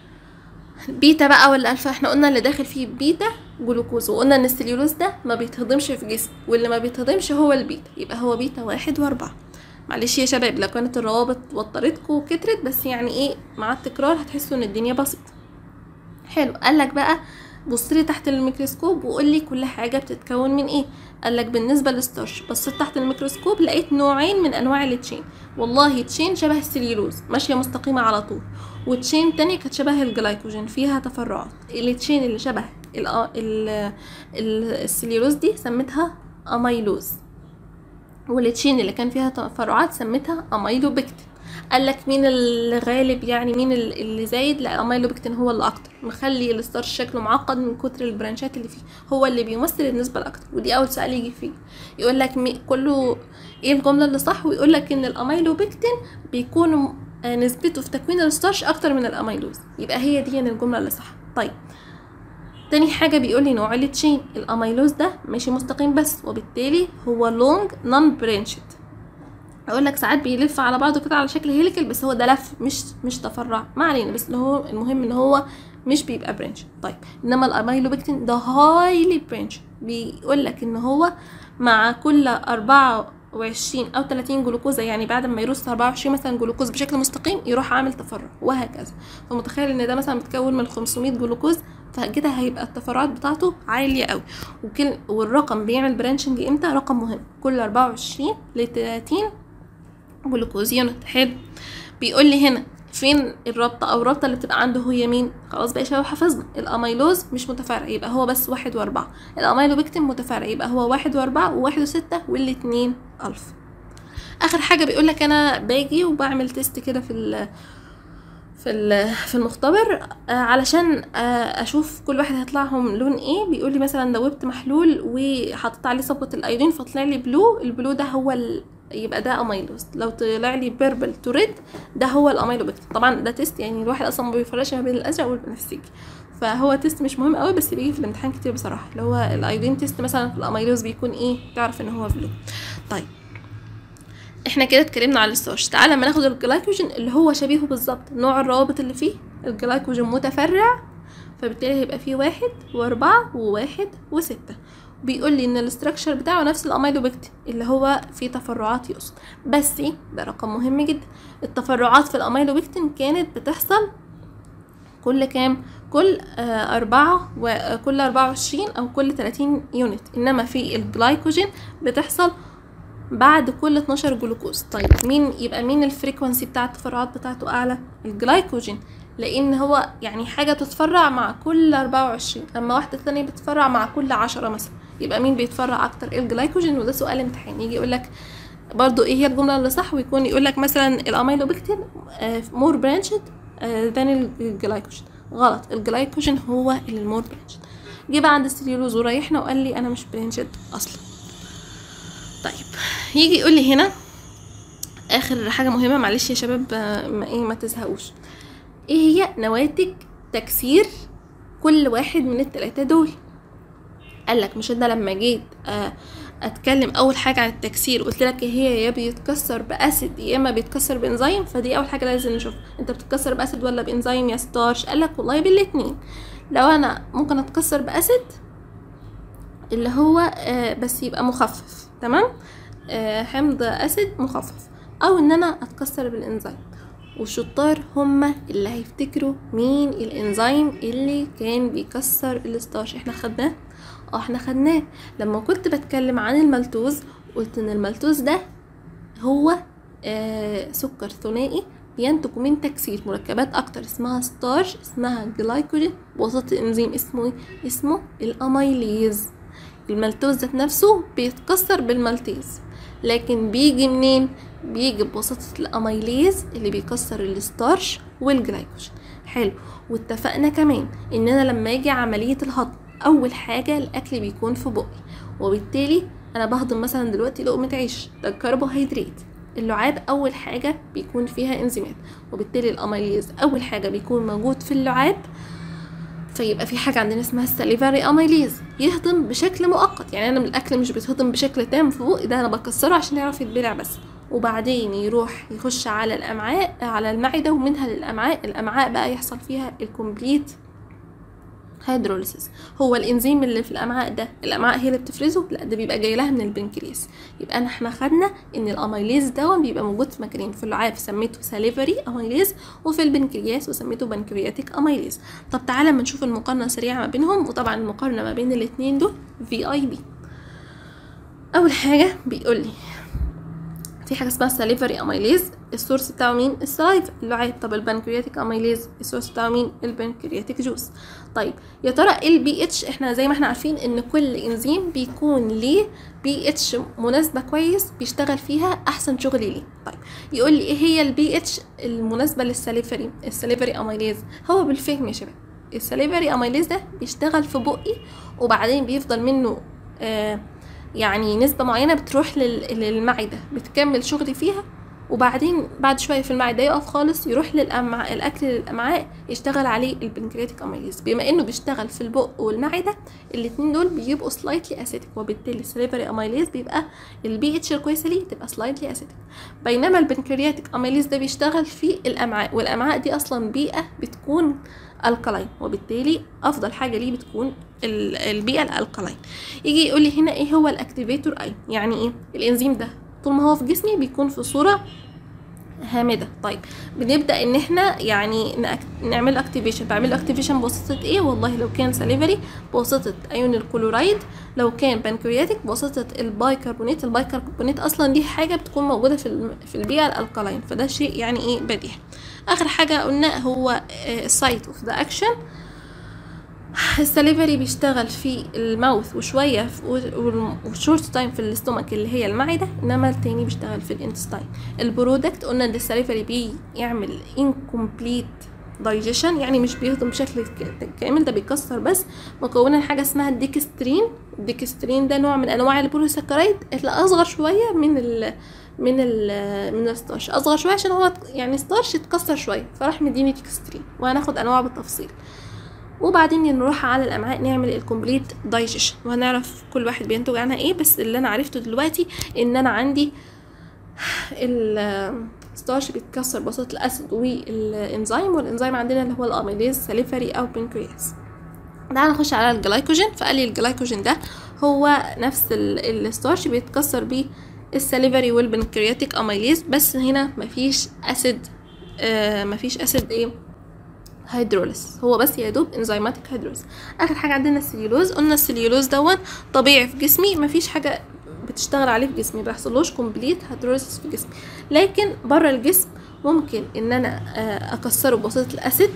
بيتا بقى ولا الفا؟ احنا قلنا اللي داخل فيه بيتا جلوكوز، وقلنا ان السليولوز ده ما بيتهضمش في جسم، واللي ما بيتهضمش هو البيتا، يبقى هو بيتا واحد واربعة. معلش يا شباب لو كانت الروابط وترتكم وكترت، بس يعني ايه مع التكرار هتحسوا ان الدنيا بسيطه. حلو، قالك بقى بصلي تحت الميكروسكوب وقول لي كل حاجه بتتكون من ايه. قالك بالنسبه للستارش بصيت تحت الميكروسكوب لقيت نوعين من انواع التشين. والله تشين شبه السليولوز ماشيه مستقيمه على طول، وتشين تانية كانت شبه الجلايكوجين فيها تفرعات. التشين اللي شبه ال ال السليولوز دي سميتها اميلوز، والتشين اللي كان فيها تفرعات سميتها اميلوبكتين. قال لك مين اللي غالب يعني مين اللي زايد؟ لا، اميلوبكتين هو اللي اكتر، مخلي الستارش شكله معقد من كتر البرانشات اللي فيه، هو اللي بيمثل النسبه الاكتر. ودي اول سؤال يجي فيه، يقول لك كله ايه الجمله اللي صح، ويقول لك ان الاميلوبكتين بيكون نسبته في تكوين الستارش اكتر من الاميلوز، يبقى هي دي يعني الجمله اللي صح. طيب تاني حاجة بيقول لي نوع التشين. الاميلوز ده ماشي مستقيم بس، وبالتالي هو لونج نون برانشد. اقول لك ساعات بيلف على بعضه كده على شكل هيليكل، بس هو ده لف مش مش تفرع، ما علينا، بس اللي هو المهم ان هو مش بيبقى برانش. طيب انما الاميلوبكتين ده هايلي برانش، بيقول لك ان هو مع كل أربعة وعشرين او تلاتين جلوكوزه، يعني بعد ما يرص أربعة وعشرين مثلا جلوكوز بشكل مستقيم يروح عامل تفرع وهكذا. فمتخيل ان ده مثلا متكون من خمسمية جلوكوز، فكده هيبقى التفرعات بتاعته عاليه قوي. وكل والرقم بيعمل برانشنج امتى؟ رقم مهم، كل أربعة وعشرين ل تلاتين جلوكوز يونت. حلو، بيقول لي هنا فين الرابطه او الرابطه اللي بتبقى عنده هي مين؟ خلاص بقى يا شباب حفظنا. الاميلوز مش متفرع يبقى هو بس واحد واربعة، الاميلوبكتين متفرع يبقى هو واحد واربعة وواحد وستة والاتنين الف. اخر حاجه بيقول لك انا باجي وبعمل تيست كده في ال في في المختبر علشان اشوف كل واحد هيطلعهم لون ايه. بيقول لي مثلا دوبت محلول وحطيت عليه صبغه الايودين فطلع لي بلو، البلو ده هو ال... يبقى ده اميلوز. لو طلع لي بيربل تو ريد ده هو الاميلوبكتين. طبعا ده تيست يعني الواحد اصلا ما بيفرقش ما بين الازرق والبنفسجي، فهو تيست مش مهم قوي، بس بيجي في الامتحان كتير بصراحه. اللي هو الايودين تيست مثلا في الاميلوز بيكون ايه، تعرف ان هو بلو. طيب احنا كده اتكلمنا على الستارش. تعالى لما ناخد الجلايكوجين اللي هو شبيهه بالظبط، نوع الروابط اللي فيه الجلايكوجين متفرع، فبالتالي هيبقى فيه واحد واربعة وواحد وستة. بيقول لي ان الاستراكشر بتاعه نفس الاميلوبكتين اللي هو فيه تفرعات يقصد، بس ده رقم مهم جدا. التفرعات في الاميلوبكتين كانت بتحصل كل كام؟ كل آه أربعة وكل أربعة وعشرين أو كل تلاتين يونت، إنما في الجلايكوجين بتحصل بعد كل اتناشر جلوكوز. طيب مين يبقى مين الفريكونسي بتاع التفرعات بتاعته اعلى؟ الجلايكوجين، لان هو يعني حاجه تتفرع مع كل أربعة وعشرين، اما واحده ثانيه بتتفرع مع كل عشرة مثلا. يبقى مين بيتفرع اكتر؟ الجلايكوجين. وده سؤال امتحان يجي يقول لك برضو ايه هي الجمله اللي صح، ويكون يقول لك مثلا الاميلوبكتين مور برانشد ذان الجلايكوجين. غلط، الجلايكوجين هو اللي المور برانشد. جه بقى عند السليولوز وريحنا وقال لي انا مش برانشد اصلا. طيب يجي يقول لي هنا اخر حاجه مهمه، معلش يا شباب ما ايه ما تزهقوش، ايه هي نواتج تكسير كل واحد من الثلاثه دول. قال لك مش ده لما جيت اتكلم اول حاجه عن التكسير قلت لك هي يا بيتكسر باسيد يا اما بيتكسر بانزيم؟ فدي اول حاجه لازم نشوف، انت بتتكسر باسيد ولا بانزيم يا ستارش؟ قال لك والله بالاثنين. لو انا ممكن اتكسر باسيد اللي هو بس يبقى مخفف، تمام، حمض اسيد مخفف، او ان انا اتكسر بالانزيم. والشطار هما اللي هيفتكروا مين الانزيم اللي كان بيكسر الستارش. احنا خدناه اه احنا خدناه لما كنت بتكلم عن المالتوز، قلت ان المالتوز ده هو آه سكر ثنائي بينتج من تكسير مركبات اكتر اسمها ستارش اسمها جلايكوجين بواسطة انزيم اسمه اسمه الاميليز. المالتوز ذات نفسه بيتكسر بالمالتيز، لكن بيجي منين؟ بيجي بواسطة الاميليز اللي بيكسر الستارش والجلايكوجين. حلو. واتفقنا كمان ان انا لما يجي عملية الهضم اول حاجة الاكل بيكون في بقي، وبالتالي انا بهضم مثلا دلوقتي لقمة عيش، ده كربوهيدرات. اللعاب اول حاجة بيكون فيها انزيمات، وبالتالي الاميليز اول حاجة بيكون موجود في اللعاب، فيبقى في حاجة عندنا اسمها الساليفاري اميليز يهضم بشكل مؤقت. يعني انا من الاكل مش بيتهضم بشكل تام في بقي، ده انا بكسره عشان يعرف يتبلع بس، وبعدين يروح يخش على الامعاء على المعدة ومنها للامعاء. الامعاء بقى يحصل فيها الكومبليت هيدروليسيس. هو الانزيم اللي في الامعاء ده الامعاء هي اللي بتفرزه؟ لا، ده بيبقى جاي لها من البنكرياس. يبقى انا احنا خدنا ان الاميليز ده بيبقى موجود في مكانين، في اللعاب سميته ساليفري اميليز، وفي البنكرياس وسميته بنكرياتيك اميليز. طب تعالى ما نشوف المقارنه سريعه ما بينهم، وطبعا المقارنه ما بين الاثنين دول في اي بي. اول حاجه بيقول لي في حاجه اسمها الساليفري اميليز، السورس بتاعه مين؟ السلايف اللعاب. طب البنكرياتيك اميليز السورس بتاعه مين؟ البنكرياتيك جوس. طيب يا ترى ايه البي اتش؟ احنا زي ما احنا عارفين ان كل انزيم بيكون ليه بي اتش مناسبه كويس بيشتغل فيها احسن شغل ليه. طيب يقول لي ايه هي البي اتش المناسبه للساليفري الساليفري اميليز؟ هو بالفهم يا شباب، الساليفري اميليز ده بيشتغل في بقي وبعدين بيفضل منه آه يعني نسبة معينة بتروح للمعدة بتكمل شغل فيها، وبعدين بعد شوية في المعدة يقف خالص يروح للأمعاء، الأكل للأمعاء يشتغل عليه البنكرياتيك أميليز. بما إنه بيشتغل في البق والمعدة الاتنين دول بيبقوا سلايتلي أسيتك، وبالتالي السليفري أميليز بيبقى البي اتش الكويسة ليه تبقى سلايتلي أسيتك، بينما البنكرياتيك أميليز ده بيشتغل في الأمعاء، والأمعاء دي أصلا بيئة بتكون الكلاين، وبالتالي افضل حاجه ليه بتكون البيئه الالكلاين. يجي يقول لي هنا ايه هو الاكتيفيتور اي؟ يعني ايه الانزيم ده؟ طول ما هو في جسمي بيكون في صوره هامده. طيب بنبدا ان احنا يعني نعمل اكتيفيشن. بعمل اكتيفيشن بواسطه ايه؟ والله لو كان ساليفري بواسطه ايون الكلورايد، لو كان بنكرياتيك بواسطه البايكربونات. البايكربونات اصلا دي حاجه بتكون موجوده في في البيئه الالكلاين، فده شيء يعني ايه بديهي. اخر حاجه قلنا هو السايت اوف ذا اكشن. السليفري بيشتغل في الماوث وشويه وشورت تايم في الاستومك اللي هي المعده، انما التاني بيشتغل في الانتستاين. البرودكت قلنا ان السليفري بيعمل انكمبليت دايجيشن، يعني مش بيهضم بشكل كامل، ده بيكسر بس مكونا حاجه اسمها الديكسترين. الديكسترين ده نوع من انواع البوليساكرايد اللي اصغر شويه من ال من ال من الستارش، اصغر شويه عشان هو يعني ستارش اتكسر شويه فراح مديني ديكسترين، وهناخد انواع بالتفصيل. وبعدين نروح على الامعاء نعمل الكومبليت دايجيشن، وهنعرف كل واحد بينتج عنها ايه. بس اللي انا عرفته دلوقتي ان انا عندي الستارش بيتكسر بواسطه الاسيد والانزيم، والانزيم عندنا اللي هو الاميليز ساليفري او بنكرياس. تعالى نخش على الجلايكوجين. فقال لي الجلايكوجين ده هو نفس الستارش بيتكسر بيه الساليفري والبنكرياتيك اميليز، بس هنا مفيش اسيد آه مفيش اسيد ايه هيدروليس، هو بس يا دوب انزيماتيك هيدروليس. اخر حاجه عندنا السليولوز. قلنا السليولوز دون طبيعي في جسمي، مفيش حاجه بتشتغل عليه في جسمي، بيحصلوش كومبليت هيدروليس في جسمي، لكن بره الجسم ممكن ان انا اكسره بواسطه الاسيد.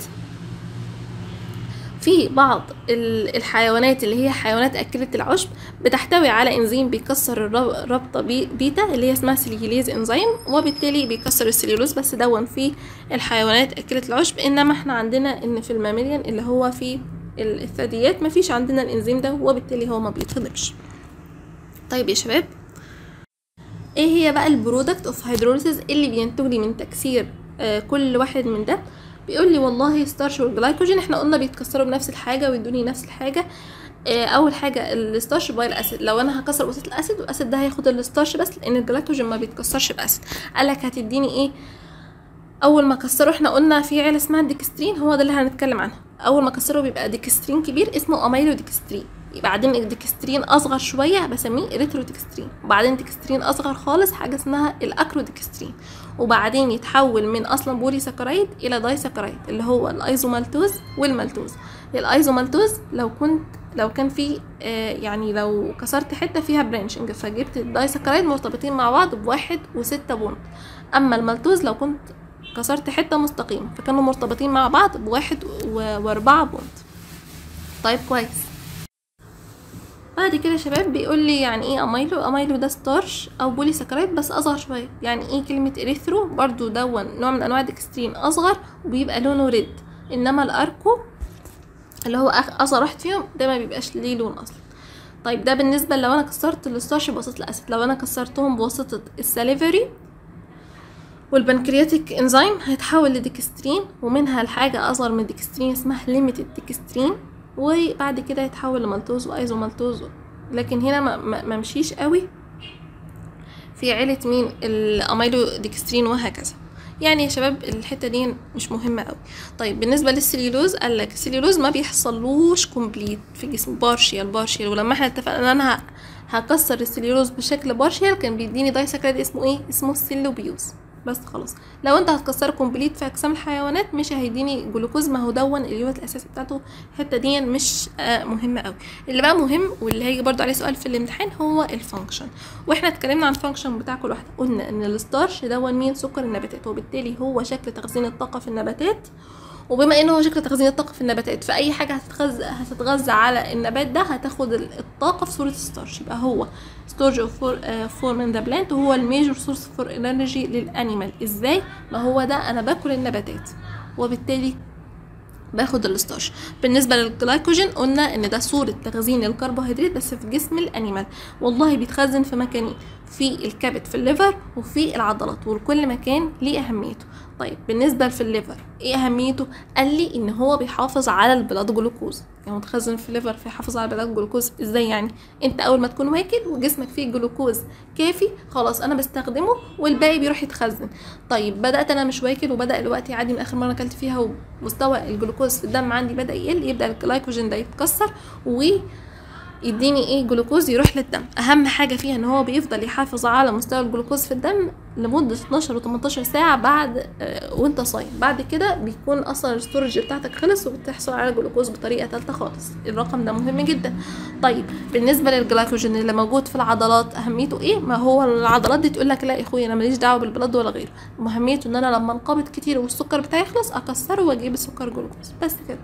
في بعض الحيوانات اللي هي حيوانات أكلة العشب بتحتوي على انزيم بيكسر الرابطة بيتا اللي هي اسمها سليوليز انزيم، وبالتالي بيكسر السليولوز، بس دون في الحيوانات أكلة العشب. انما احنا عندنا ان في الماميليان اللي هو في الثدييات مفيش عندنا الانزيم ده، وبالتالي هو ما بيتهضمش. طيب يا شباب، ايه هي بقى البرودكت اوف هيدروليسيس اللي بينتج لي من تكسير آه كل واحد من ده؟ بيقول لي والله ستارش والجلايكوجين احنا قلنا بيتكسروا بنفس الحاجه ويدوني نفس الحاجه. اه اول حاجه الستارش باي الاسيد، لو انا هكسر بواسطه الاسيد والاسيد ده هياخد الستارش بس، لان الجلايكوجين ما بيتكسرش باسيد. قالك هتديني ايه اول ما كسره؟ احنا قلنا في عيله اسمها الديكسترين، هو ده اللي هنتكلم عنه. اول ما كسره بيبقى ديكسترين كبير اسمه اميلو ديكسترين، بعدين الديكسترين اصغر شويه بسميه اريثروديكسترين، وبعدين ديكسترين اصغر خالص حاجه اسمها الاكروديكسترين، وبعدين يتحول من اصلا بولي ساكرايد الى داي ساكرايد اللي هو الايزومالتوز والمالتوز. الايزومالتوز لو كنت لو كان في آه يعني لو كسرت حته فيها برانشنج فجبت الداي ساكرايد مرتبطين مع بعض بواحد وستة بوند، اما المالتوز لو كنت كسرت حته مستقيمه فكانوا مرتبطين مع بعض بواحد واربعة بوند. طيب كويس. بعد كده يا شباب بيقول لي يعني ايه اميلو. اميلو ده ستارش او بولي ساكرايد بس اصغر شويه. يعني ايه كلمه اريثرو؟ برضو دون نوع من انواع الديكسترين اصغر وبيبقى لونه ريد، انما الاركو اللي هو اصغر واحد فيهم ده ما بيبقاش ليه لون اصلا. طيب ده بالنسبه لو انا كسرت الستارش بواسطه الاسيد. لو انا كسرتهم بواسطه الساليفري والبنكرياتيك انزيم هيتحول لديكسترين، ومنها الحاجه اصغر من الديكسترين اسمها ليميتد ديكسترين، وبعد كده يتحول لمالتوز وايزومالتوز. لكن هنا ما, ما, ما مشيش قوي في عيله مين الاميلو ديكسترين وهكذا. يعني يا شباب الحته دي مش مهمه قوي. طيب بالنسبه للسليلوز قال لك السليلوز ما بيحصلوش كومبليت في الجسم، بارشيال بارشيال ولما احنا اتفقنا ان انا هكسر السليلوز بشكل بارشيال كان بيديني داي ساكرايد اسمه ايه؟ اسمه السيلوبيوز. بس خلاص لو انت هتكسره كومبليت في اجسام الحيوانات مش هيديني جلوكوز، ما هو دون اليونت الاساسي بتاعته. الحته دي مش آه مهمه قوي. اللي بقى مهم واللي هيجي برضو عليه سؤال في الامتحان هو الفانكشن، واحنا اتكلمنا عن الفانكشن بتاع كل واحده. قلنا ان الستارش دون مين؟ سكر النباتات، وبالتالي هو شكل تخزين الطاقه في النباتات، وبما انه هو شكل تخزين الطاقه في النباتات فاي حاجه هتتغذى هتتغذى على النبات ده هتاخد الطاقه في صوره ستارش، يبقى هو storage of form in the plant وهو الميجور سورس فور انرجي للانيمال. ازاي؟ ما هو ده انا باكل النباتات وبالتالي باخد الستارش. بالنسبه للجلايكوجين قلنا ان ده صوره تخزين الكربوهيدرات بس في جسم الانيمال، والله بيتخزن في مكانين، في الكبد في الليفر وفي العضلات، وكل مكان ليه اهميته. طيب بالنسبه في الليفر ايه اهميته؟ قال لي ان هو بيحافظ على البلاد جلوكوز، يعني متخزن في الليفر فيحافظ على البلاد جلوكوز. ازاي يعني؟ انت اول ما تكون واكل وجسمك فيه جلوكوز كافي خلاص انا بستخدمه والباقي بيروح يتخزن. طيب بدات انا مش واكل وبدا الوقت يعدي من اخر مره اكلت فيها ومستوى الجلوكوز في الدم عندي بدا يقل، يبدا الجلايكوجين ده يتكسر و يديني ايه؟ جلوكوز يروح للدم. اهم حاجه فيها ان هو بيفضل يحافظ على مستوى الجلوكوز في الدم لمده اتناشر و تمنتاشر ساعه بعد آه وانت صايم. بعد كده بيكون اصلا الستورج بتاعتك خلص وبتحصل على جلوكوز بطريقه ثالثه خالص. الرقم ده مهم جدا. طيب بالنسبه للجلايكوجين اللي موجود في العضلات اهميته ايه؟ ما هو العضلات دي تقول لك لا يا اخويا انا ماليش دعوه بالبلد ولا غيره، اهميته ان انا لما انقبض كتير والسكر بتاعي يخلص اكسره واجيب السكر جلوكوز بس كده.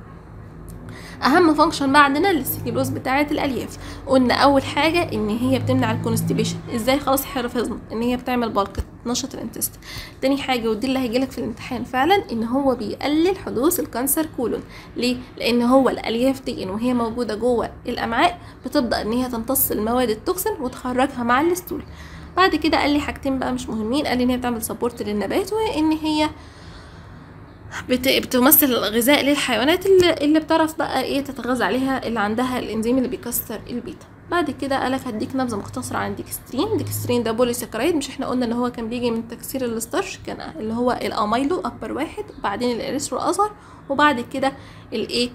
اهم فانكشن بقى عندنا للسليلوز بتاعه الالياف. قلنا اول حاجه ان هي بتمنع الكونستيبيشن. ازاي؟ خلاص احنا حفظنا ان هي بتعمل بالك تنشط الانتست. تاني حاجه ودي اللي هيجيلك في الامتحان فعلا ان هو بيقلل حدوث الكانسر كولون. ليه؟ لان هو الالياف دي وهي موجوده جوه الامعاء بتبدا ان هي تمتص المواد التوكسين وتخرجها مع الستول. بعد كده قال لي حاجتين بقى مش مهمين، قال لي ان هي بتعمل سبورت للنبات وان هي بتمثل الغذاء للحيوانات اللي, اللي بتعرف بقى ايه تتغذى عليها، اللي عندها الانزيم اللي بيكسر البيتا. بعد كده قالك هديك نبذه مختصره عن الديكسترين. ديكسترين ده بولي ساكرايد، مش احنا قلنا ان هو كان بيجي من تكسير الستارش، كان اللي هو الاميلو اكبر واحد وبعدين الاريثرو اصغر وبعد كده الايه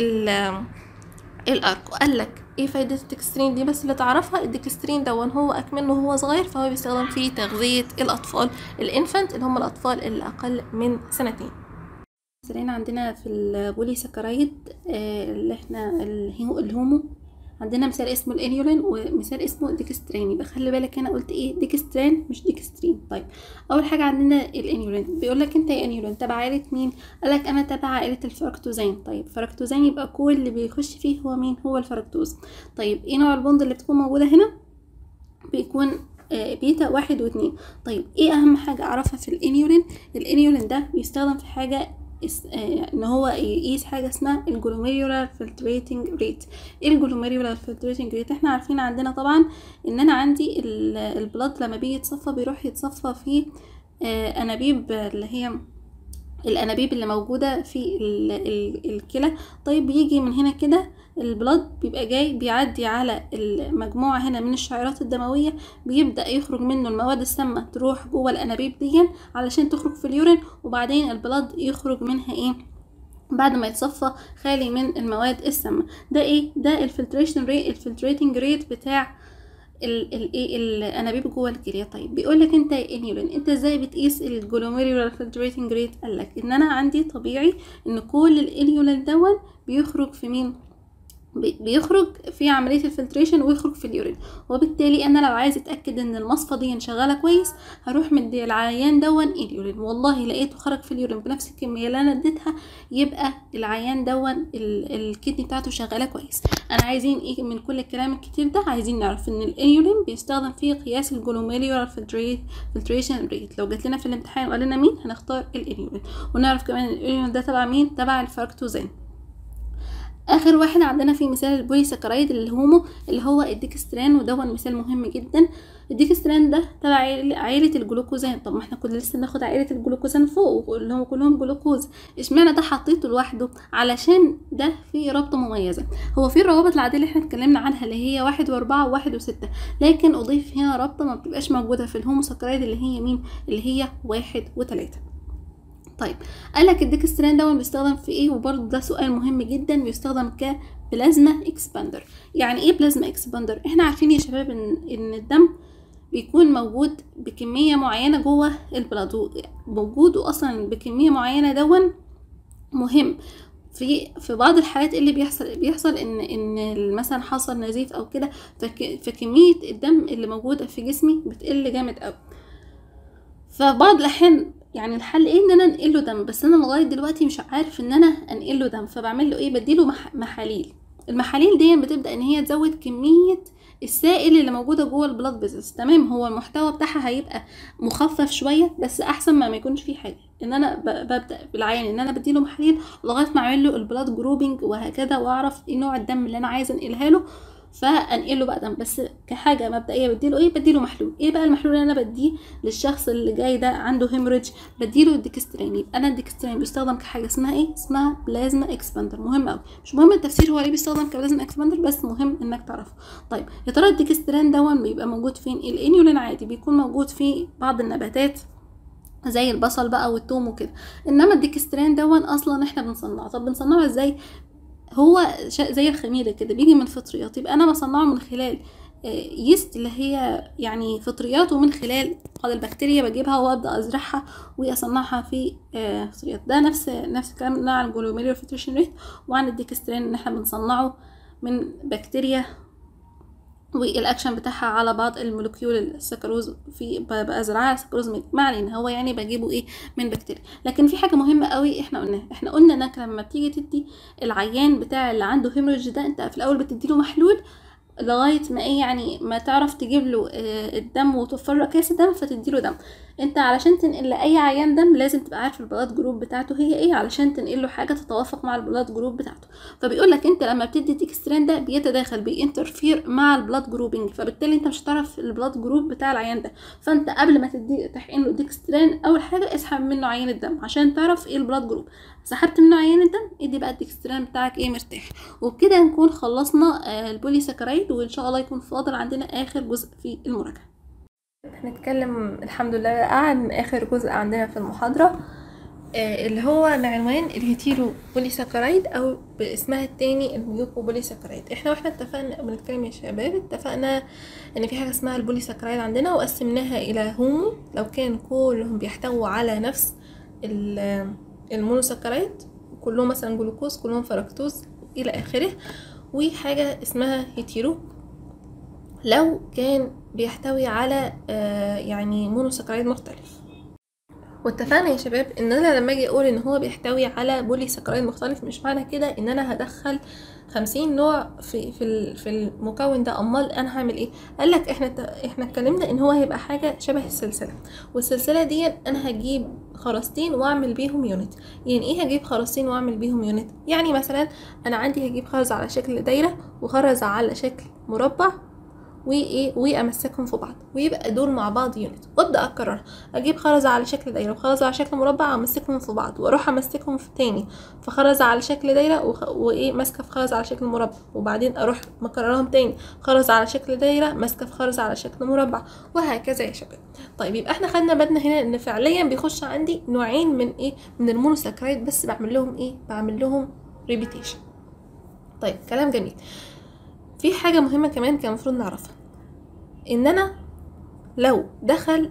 الاركو. قالك ايه فايده الديكسترين دي بس اللي تعرفها؟ الديكسترين ده هو اكمنه وهو صغير فهو بيستخدم في تغذيه الاطفال الانفانت اللي هم الاطفال اللي اقل من سنتين. مثالين عندنا في البولي ساكرايد اللي احنا الهومو عندنا مثال اسمه الانيولين ومثال اسمه ديكسترين. يبقى خلي بالك هنا قلت ايه؟ ديكسترين مش ديكسترين. طيب اول حاجه عندنا الانيولين، بيقول لك انت يا انيولين تبع عائله مين؟ قالك انا تبع عائله الفركتوزين. طيب فركتوزين يبقى كل اللي بيخش فيه هو مين؟ هو الفركتوز. طيب ايه نوع البوند اللي بتكون موجوده هنا؟ بيكون بيتا واحد واتنين. طيب ايه اهم حاجه اعرفها في الانيولين؟ الانيولين ده بيستخدم في حاجه ان هو يقيس حاجه اسمها الجلوميرولار فلتريتنج ريت. ايه الجلوميرولار فلتريتنج ريت؟ احنا عارفين عندنا طبعا ان انا عندي البلاد لما بيجي يتصفى بيروح يتصفى في انابيب اللي هي الانابيب اللي موجوده في الكلى. طيب بيجي من هنا كده البلاد بيبقى جاي بيعدي على المجموعه هنا من الشعيرات الدمويه، بيبدا يخرج منه المواد السامه تروح جوه الانابيب دي علشان تخرج في اليورين، وبعدين البلاد يخرج منها ايه؟ بعد ما يتصفى خالي من المواد السامة. ده ايه؟ ده الفلتريشن ريت، الفلتريتنج ريت بتاع الايه الانابيب جوه الكليه. طيب بيقول لك انت الانيولين انت ازاي بتقيس الجلوميرولار فلتريتنج ريت؟ قال لك ان انا عندي طبيعي ان كل الانيولين دون بيخرج في مين؟ بيخرج في عملية الفلتريشن ويخرج في اليورين، وبالتالي انا لو عايز اتأكد ان المصفى دي شغالة كويس هروح مدي العيان دون اليورين، والله لقيته خرج في اليورين بنفس الكمية اللي انا اديتها يبقى العيان دون الكدني بتاعته شغالة كويس. انا عايزين ايه من كل الكلام الكتير ده؟ عايزين نعرف ان الانيولين بيستخدم في قياس الجلوميرولار فلتريشن ريت. لو جات لنا في الامتحان وقال لنا مين هنختار الانيولين، ونعرف كمان الانيولين ده تبع مين؟ تبع الفركتوزين. اخر واحد عندنا في مثال البوليساكرايد الهومو اللي هو الديكستران، ودون مثال مهم جدا. الديكستران ده تبع عائله الجلوكوزان. طب ما احنا كنا لسه ناخد عائله الجلوكوزان فوق اللي هم كلهم جلوكوز، اشمعنى ده حطيته لوحده؟ علشان ده فيه رابطه مميزه. هو في الروابط العاديه اللي احنا اتكلمنا عنها اللي هي واحد واربعة وواحد وستة، لكن اضيف هنا رابطه ما بتبقاش موجوده في الهوموساكرايد اللي هي مين؟ اللي هي واحد وتلاتة. طيب قال لك الديكستران ده بيستخدم في ايه؟ وبرضه ده سؤال مهم جدا. بيستخدم كبلازما اكسباندر. يعني ايه بلازما اكسباندر؟ احنا عارفين يا شباب ان ان الدم بيكون موجود بكميه معينه جوه البلاد، وجوده اصلا بكميه معينه دون مهم. في في بعض الحالات اللي بيحصل بيحصل ان ان مثلا حصل نزيف او كده، فكميه الدم اللي موجوده في جسمي بتقل جامد قوي. فبعض الاحيان يعني الحل ايه؟ ان انا انقل له دم، بس انا لغايه دلوقتي مش عارف ان انا انقل له دم، فبعمل له ايه؟ بديله مح... محاليل. المحاليل دي بتبدا ان هي تزود كميه السائل اللي موجوده جوه البلاد فيزلز. تمام، هو المحتوى بتاعها هيبقى مخفف شويه، بس احسن ما ما يكونش فيه حاجه. ان انا ب... ببدا بالعيان ان انا بديله محاليل لغايه ما اعمل له البلاد جروبنج وهكذا، واعرف ايه نوع الدم اللي انا عايزه انقلها له، فانقله بقى دم. بس كحاجه مبدئيه بديله ايه؟ بديله محلول. ايه بقى المحلول اللي انا بديه للشخص اللي جاي ده عنده هيموريدج؟ بديله الديكسترين. يبقى انا الديكسترين بيستخدم كحاجه اسمها ايه؟ اسمها بلازما اكسباندر. مهم قوي، مش مهم التفسير هو ليه بيستخدم كبلازما اكسباندر، بس مهم انك تعرفه. طيب يا ترى الديكسترين دون بيبقى موجود فين؟ الانيولين عادي بيكون موجود في بعض النباتات زي البصل بقى والثوم وكده، انما الديكسترين دون اصلا احنا بنصنعه. طب بنصنعه ازاي؟ هو زي الخميرة كده، بيجي من فطريات. يبقى انا بصنعه من خلال يست اللي هي يعني فطريات، ومن خلال بعض البكتيريا بجيبها وابدا ازرعها واصنعها في فطريات. ده نفس نفس الكلام اللي عن الجلوميرولار فلتريشن ريت وعن الديكسترين ان احنا بنصنعه من بكتيريا، والاكشن بتاعها على بعض المولكيول السكروز في بزرعها سكروز. ما علينا، هو يعني بجيبه ايه؟ من بكتيريا. لكن في حاجه مهمه قوي احنا قلناها، احنا قلنا انك لما بتيجي تدي العيان بتاع اللي عنده هيموريدج ده، انت في الاول بتديله محلول لغايه ما ايه يعني ما تعرف تجيب له الدم وتفرق كاس الدم فتديله دم. انت علشان تنقل لاي عيان دم لازم تبقى عارف البلاد جروب بتاعته هي ايه، علشان تنقل له حاجه تتوافق مع البلاد جروب بتاعته. فبيقول لك انت لما بتدي الديكسترين ده بيتداخل بينترفير مع البلاد جروبنج، فبالتالي انت مش هتعرف البلاد جروب بتاع العيان ده. فانت قبل ما تدي تحقن له الديكسترين اول حاجه اسحب منه عينه الدم عشان تعرف ايه البلاد جروب. سحبت منه عينه الدم، ادي بقى الديكسترين بتاعك ايه مرتاح. وبكده نكون خلصنا البوليساكرايد، وان شاء الله يكون فاضل عندنا اخر جزء في المراجعه. هنتكلم الحمد لله بقى عن اخر جزء عندنا في المحاضره اللي هو بعنوان الهيتيرو بوليساكرايد او باسمها التاني الميوكو بوليساكرايد. احنا واحنا اتفقنا بنتكلم يا شباب اتفقنا ان في حاجه اسمها البوليساكرايد عندنا، وقسمناها الى هومو لو كان كلهم بيحتووا على نفس المونوساكرايد، كلهم مثلا جلوكوز كلهم فركتوز الى اخره، وحاجه اسمها هيتيرو لو كان بيحتوي على آه يعني مونوساكرايد مختلف. واتفقنا يا شباب ان انا لما اجي اقول ان هو بيحتوي على بولي ساكرايد مختلف مش معنى كده ان انا هدخل خمسين نوع في في في المكون ده. امال انا هعمل ايه؟ قال لك احنا احنا اتكلمنا ان هو هيبقى حاجه شبه السلسله، والسلسله دي انا هجيب خراستين واعمل بيهم يونت. يعني ايه هجيب خراستين واعمل بيهم يونت؟ يعني مثلا انا عندي هجيب خرز على شكل دايره وخرز على شكل مربع وايه وامسكهم في بعض ويبقى دول مع بعض يونت، وابدا اكررها. اجيب خرزه على شكل دايره وخرزه على شكل مربع امسكهم في بعض، واروح امسكهم في تاني في خرزه على شكل دايره وخ... وايه ماسكه في خرزه على شكل مربع، وبعدين اروح مكررهم تاني خرزه على شكل دايره ماسكه في خرزه على شكل مربع، وهكذا يا شباب. طيب يبقى احنا خدنا بالنا هنا ان فعليا بيخش عندي نوعين من ايه من المونوساكرايد، بس بعمل لهم ايه بعمل لهم ريبيتيشن. طيب كلام جميل. في حاجه مهمه كمان كان المفروض نعرفها، ان انا لو دخل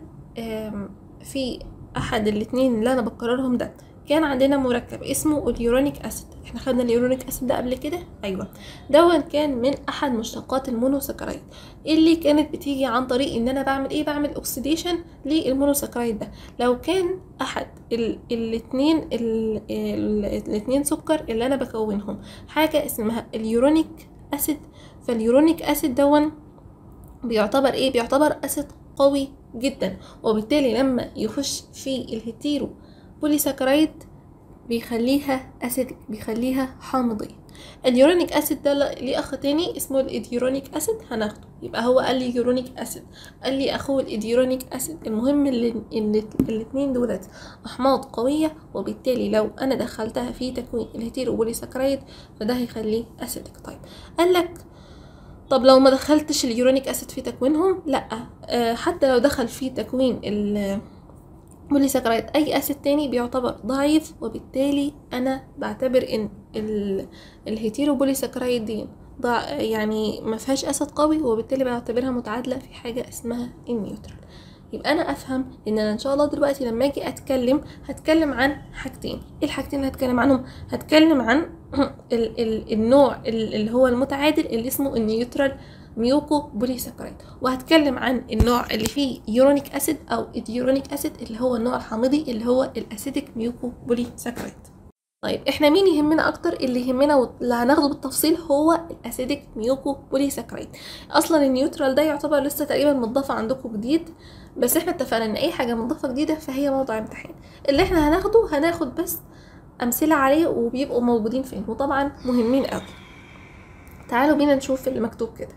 في احد الاتنين اللي انا بكررهم ده كان عندنا مركب اسمه اليورونيك اسيد. احنا خدنا اليورونيك اسيد ده قبل كده، ايوه ده كان من احد مشتقات المونوساكرايد اللي كانت بتيجي عن طريق ان انا بعمل ايه بعمل اوكسيديشن للمونوساكرايد ده. لو كان احد ال الاتنين ال ال الاتنين سكر اللي انا بكونهم حاجه اسمها اليورونيك اسيد، فاليورونيك اسيد دون بيعتبر ايه بيعتبر اسيد قوي جدا، وبالتالي لما يخش في الهيتيرو بوليساكرايد بيخليها اسيد بيخليها حامضيه. اليورونيك اسيد ده ليه اخ تاني اسمه الاديورونيك اسيد هناخده، يبقى هو قال لي يورونيك اسيد قال لي اخوه الاديورونيك اسيد. المهم ان الاثنين دولت احماض قويه، وبالتالي لو انا دخلتها في تكوين الهيتيرو بوليساكرايد فده هيخليه اسيدك. طيب قال لك طب لو ما دخلتش اليورونيك اسيد في تكوينهم، لا أه حتى لو دخل في تكوين البوليساكرايد اي اسيد تاني بيعتبر ضعيف، وبالتالي انا بعتبر ان الهيتيرو بوليساكرايد دي يعني ما فيهاش اسيد قوي، وبالتالي بعتبرها متعادله في حاجه اسمها النيوترال. يبقى انا افهم ان انا ان شاء الله دلوقتي لما اجي اتكلم هتكلم عن حاجتين. ايه الحاجتين اللي هتكلم عنهم؟ هتكلم عن ال ال النوع اللي هو المتعادل اللي اسمه النيوترال ميوكو بوليساكرايد، وهتكلم عن النوع اللي فيه يورونيك اسيد او اديورونيك اسيد اللي هو النوع الحامضي اللي هو الاسيديك ميوكو بوليساكرايد. طيب احنا مين يهمنا اكتر؟ اللي يهمنا واللي هناخده بالتفصيل هو الاسيديك ميوكو بوليساكرايد. اصلا النيوترال ده يعتبر لسه تقريبا متضاف عندكم جديد، بس احنا اتفقنا ان اي حاجه مضافه جديده فهي موضوع امتحان. اللي احنا هناخده هناخد بس امثله عليه وبيبقوا موجودين فين، وطبعا مهمين قوي. تعالوا بينا نشوف اللي مكتوب كده.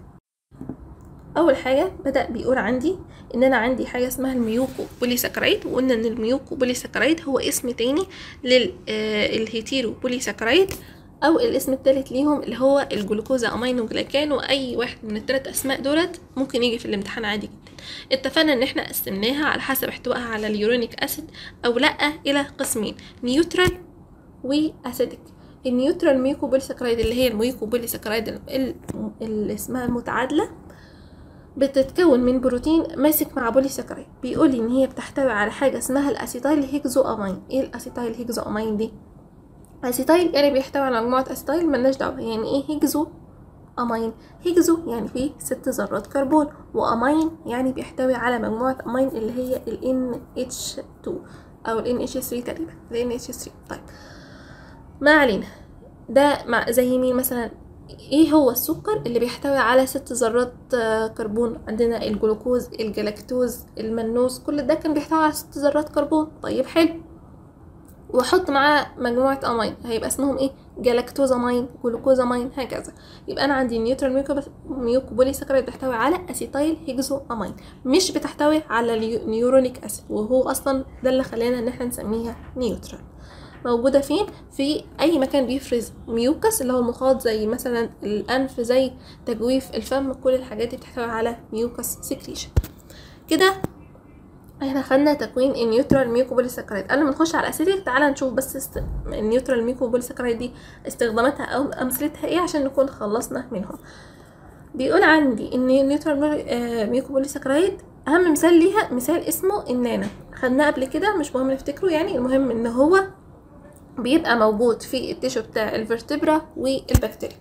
اول حاجه بدا بيقول عندي ان انا عندي حاجه اسمها الميوكو بوليساكرايد، وقلنا ان الميوكو بوليساكرايد هو اسم تاني للهيتيرو بوليساكرايد، او الاسم الثالث ليهم اللي هو الجلوكوزا امينو جلاكان، واي واحد من الثلاث اسماء دولت ممكن يجي في الامتحان عادي جدا. اتفقنا ان احنا قسمناها على حسب احتوائها على اليورونيك اسيد او لا الى قسمين، نيوترال واسيديك. النيوترال ميوكو بوليساكرايد اللي هي الميوكو بوليساكرايد اللي اسمها المتعادله بتتكون من بروتين ماسك مع بوليساكرايد. بيقول لي ان هي بتحتوي على حاجه اسمها الاسيتايل هيكزو امين. ايه الاسيتايل هيكزو امين دي؟ اسيتايل يعني بيحتوي على مجموعه اسيتايل ملناش دعوه. يعني ايه هيكزو امين؟ هيكزو يعني فيه ست ذرات كربون، وامين يعني بيحتوي على مجموعه امين اللي هي ال إن إتش تو او ال إن إتش ثري تقريبا، ال إن إتش ثري. طيب ما علينا، ده مع زي مين مثلا؟ ايه هو السكر اللي بيحتوي على ست ذرات كربون؟ عندنا الجلوكوز، الجلاكتوز، المنوز، كل ده كان بيحتوي على ست ذرات كربون. طيب حلو، واحط معاه مجموعه امين هيبقى اسمهم ايه؟ جلاكتوز امين، جلوكوز امين، هكذا. يبقى انا عندي نيوترال ميوكو بوليساكرايد بتحتوي على اسيتايل هيكزو امين، مش بتحتوي على النيورونيك اسيد، وهو اصلا ده اللي خلانا ان احنا نسميها نيوترال. موجوده فين؟ في اي مكان بيفرز ميوكس اللي هو المخاط، زي مثلا الانف، زي تجويف الفم، كل الحاجات دي بتحتوي على ميوكس سكريشن. كده احنا خدنا تكوين النيوترال ميوكو بوليساكرايد. قبل ما نخش على الاسيديك تعالى نشوف بس است... النيوترال ميوكو بوليساكرايد دي استخداماتها او امثلتها ايه عشان نكون خلصنا منهم. بيقول عندي ان النيوترال ميوكو بوليساكرايد اهم مثال ليها مثال اسمه النانا، خدناه قبل كده مش مهم نفتكره يعني، المهم ان هو بيبقى موجود في التيشو بتاع الفرتبرا والبكتيريا.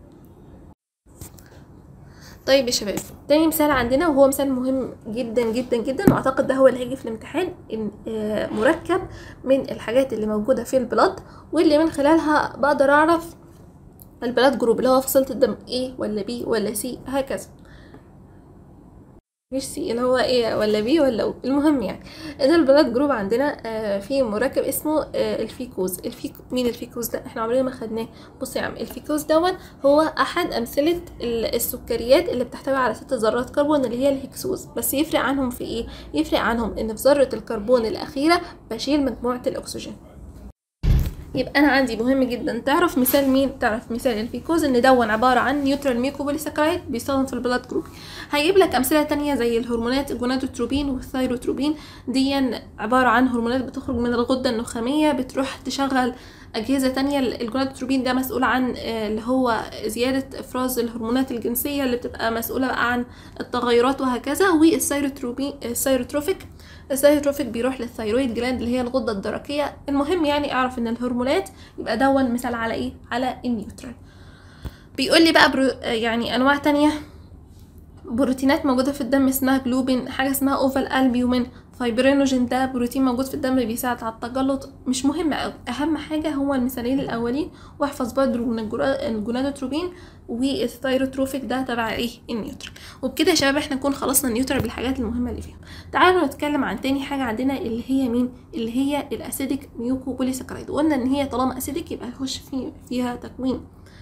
طيب يا شباب، تاني مثال عندنا وهو مثال مهم جدا جدا جدا، واعتقد ده هو اللي هيجي في الامتحان، مركب من الحاجات اللي موجوده في البلاد واللي من خلالها بقدر اعرف البلاد جروب اللي هو فصيله الدم A ولا B ولا C هكذا. مش سي اللي هو ايه ولا بي ولا او، المهم يعني ده البلاد جروب عندنا آه في مركب اسمه آه الفيكوز. الفيك مين الفيكوز ده؟ احنا عمرنا ما خدناه. بص يا عم، الفيكوز دون هو احد امثله السكريات اللي بتحتوي على ست ذرات كربون اللي هي الهكسوز. بس يفرق عنهم في ايه؟ يفرق عنهم ان في ذره الكربون الاخيره بشيل مجموعه الاكسجين. يبقى انا عندي مهم جدا تعرف مثال مين، تعرف مثال الفيكوز ان دون عباره عن نيوترال ميوكوبوليساكرايد بيستخدم في البلاد جروب. هيجيب لك امثله تانية زي الهرمونات الجونادوتروبين والثايروتروبين، دي عباره عن هرمونات بتخرج من الغده النخاميه بتروح تشغل اجهزه تانية. الجونادوتروبين ده مسؤول عن اللي هو زياده افراز الهرمونات الجنسيه اللي بتبقى مسؤوله بقى عن التغيرات وهكذا. والثايروتروبين الثايروتروفيك الثايروتروفيك بيروح للثايرويد جلاند اللي هي الغده الدرقيه. المهم يعني اعرف ان الهرمونات يبقى دون مثال على ايه؟ على النيوترال. بيقول لي بقى برو يعني انواع تانية بروتينات موجوده في الدم اسمها جلوبين، حاجه اسمها اوفال البيومين، فايبرينوجين ده بروتين موجود في الدم بيساعد على التجلط. مش مهم قوي، اهم حاجه هو المثالين الاولين. واحفظ برضه من الجونادوتروبين والثايروتروفيك ده تبع ايه؟ النيوترال. وبكده يا شباب احنا نكون خلصنا النيوترال بالحاجات المهمه اللي فيها. تعالوا نتكلم عن تاني حاجه عندنا اللي هي مين؟ اللي هي الاسيديك ميوكوبوليساكرايد. وقلنا ان هي طالما اسيديك يبقى هيخش في فيها تكوين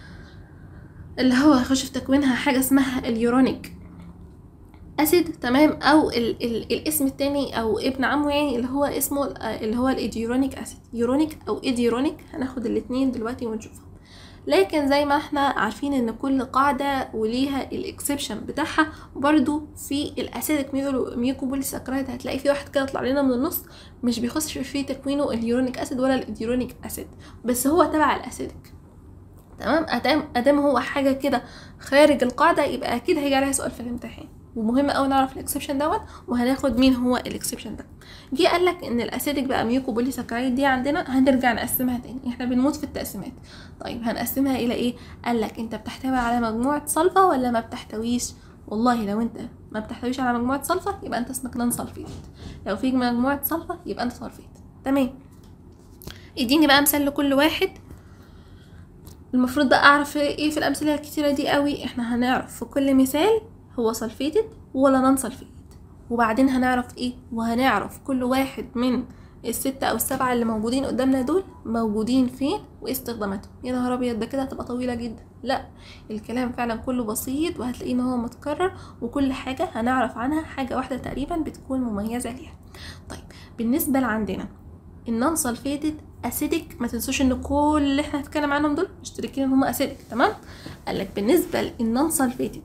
اللي هو هيخش في تكوينها حاجه اسمها اليورونيك اسيد، تمام؟ او ال ال الاسم التاني او ابن عمه يعني اللي هو اسمه اللي هو الايديورونيك اسيد. يورونيك او ايديورونيك هناخد الاتنين دلوقتي ونشوفهم. لكن زي ما احنا عارفين ان كل قاعده وليها الاكسبشن بتاعها. برضو في الاسيدك ميوكوبوليساكرايد هتلاقي في واحد كده طلع لنا من النص مش بيخش في تكوينه اليورونيك اسيد ولا الايديورونيك اسيد، بس هو تبع الاسيدك، تمام؟ ادام ادام هو حاجه كده خارج القاعده يبقى اكيد هيجي عليها سؤال في الامتحان. ومهم قوي نعرف الاكسبشن دوت، وهناخد مين هو الاكسبشن ده. جه قال لك ان الاسيدك بقى ميوكوبوليساكرايد دي عندنا هنرجع نقسمها تاني، احنا بنموت في التقسيمات. طيب هنقسمها الى ايه؟ قال لك انت بتحتوي على مجموعه صلفه ولا ما بتحتويش؟ والله لو انت ما بتحتويش على مجموعه صلفه يبقى انت اسمك نون سلفيت، لو فيك مجموعه صلفه يبقى انت سلفيت، تمام؟ اديني بقى مثال لكل واحد. المفروض بقى اعرف ايه في الامثله الكتيره دي قوي؟ احنا هنعرف في كل مثال هو سلفيتد ولا نون سلفيتد، وبعدين هنعرف ايه؟ وهنعرف كل واحد من الستة او السبعة اللي موجودين قدامنا دول موجودين فين واستخداماتهم. يا نهار ابيض ده كده هتبقى طويله جدا. لا، الكلام فعلا كله بسيط وهتلاقيه ان هو متكرر، وكل حاجه هنعرف عنها حاجه واحده تقريبا بتكون مميزه ليها. طيب بالنسبه لعندنا النون سلفيتد اسيدك، ما تنسوش ان كل اللي احنا هنتكلم عنهم دول مشتركين ان هم اسيدك، تمام؟ قال لك بالنسبه للنون سلفيتد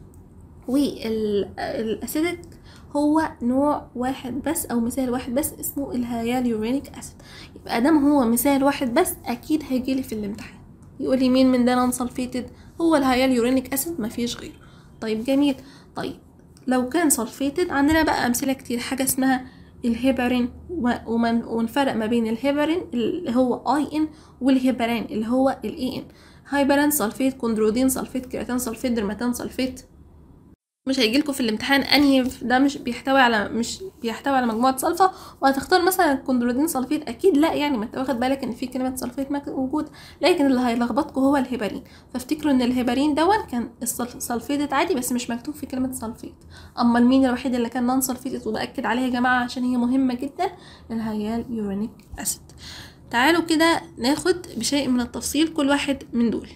والاسيدك هو نوع واحد بس او مثال واحد بس اسمه الهياليورونيك اسيد. يبقى دام هو مثال واحد بس اكيد هيجيلي في الامتحان يقول لي مين من ده نون سلفيتد؟ هو الهياليورونيك اسيد مفيش غيره. طيب جميل. طيب لو كان سلفيتد عندنا بقى امثله كتير، حاجه اسمها الهيبارين، ونفرق ما بين الهيبارين اللي هو اي ان والهيبارين اللي هو الاي ان. هيبارين سلفيت، كوندرودين سلفيت، كيراتين سلفيت، درماتين سلفيت. مش هيجيلكوا في الامتحان انهي ده مش بيحتوي على مش بيحتوي على مجموعه صلفه، وهتختار مثلا الكوندرودين سلفيت اكيد لا، يعني ما انت واخد بالك ان في كلمه سلفيت موجود. لكن اللي هيلخبطكوا هو الهيبارين، فافتكروا ان الهيبارين دون كان السلفيت عادي بس مش مكتوب في كلمه سلفيت. اما المين الوحيد اللي كان نون سلفيت وباكد عليها يا جماعه عشان هي مهمه جدا، الهياليورونيك اسيد. تعالوا كده ناخد بشيء من التفصيل كل واحد من دول.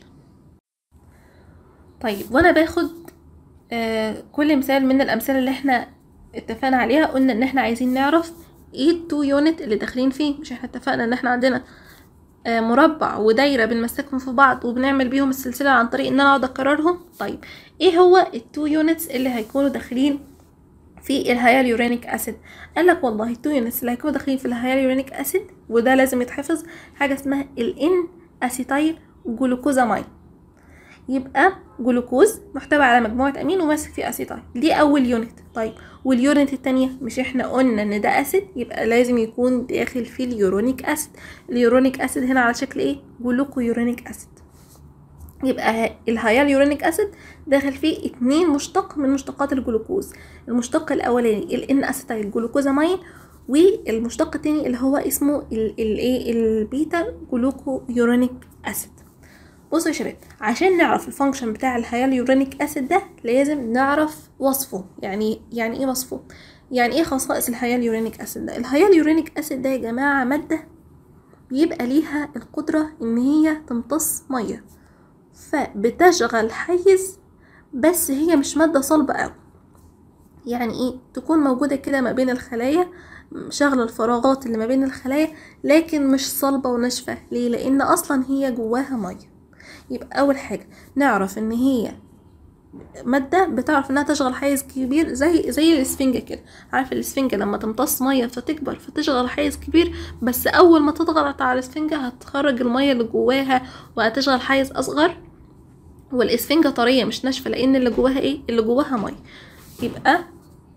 طيب وانا باخد آه كل مثال من الامثله اللي احنا اتفقنا عليها، قلنا ان احنا عايزين نعرف ايه التو يونت اللي داخلين فيه. مش احنا اتفقنا ان احنا عندنا آه مربع ودايره بنمسكهم في بعض وبنعمل بيهم السلسله عن طريق ان انا اقعد اكررهم؟ طيب ايه هو التو يونتس اللي هيكونوا داخلين في الهياليورونيك اسيد؟ قال لك والله التو يونتس اللي هيكونوا داخلين في الهياليورونيك اسيد وده لازم يتحفظ حاجه اسمها الان اسيتايل جلوكوزامين. يبقى جلوكوز محتوى على مجموعه امين وماسك فيه اسيتايل، دي اول يونت. طيب واليونت الثانيه مش احنا قلنا ان ده اسيد يبقى لازم يكون داخل فيه اليورونيك اسيد. اليورونيك اسيد هنا على شكل ايه؟ جلوكويورونيك اسيد. يبقى الهياليورونيك اسيد داخل فيه اتنين مشتق من مشتقات الجلوكوز. المشتق الاولاني الان اسيتايل جلوكوزامين، والمشتق الثاني اللي هو اسمه الايه البيتا جلوكويورونيك اسيد. بصوا يا شباب، عشان نعرف الفانكشن بتاع الهيالورونيك اسيد ده لازم نعرف وصفه. يعني يعني ايه وصفه؟ يعني ايه خصائص الهيالورونيك اسيد ده؟ الهيالورونيك اسيد ده يا جماعه ماده بيبقى ليها القدره ان هي تمتص ميه، فبتشغل حيز، بس هي مش ماده صلبه قوي. يعني ايه؟ تكون موجوده كده ما بين الخلايا، شغله الفراغات اللي ما بين الخلايا، لكن مش صلبه وناشفه. ليه؟ لان اصلا هي جواها ميه. يبقى اول حاجه نعرف ان هي ماده بتعرف انها تشغل حيز كبير، زي زي الاسفنجه كده. عارف الاسفنجه لما تمتص ميه فتكبر فتشغل حيز كبير، بس اول ما تضغط على الاسفنجه هتخرج الميه اللي جواها وهتشغل حيز اصغر. والاسفنجه طريه مش ناشفه، لان اللي جواها ايه؟ اللي جواها ميه. يبقى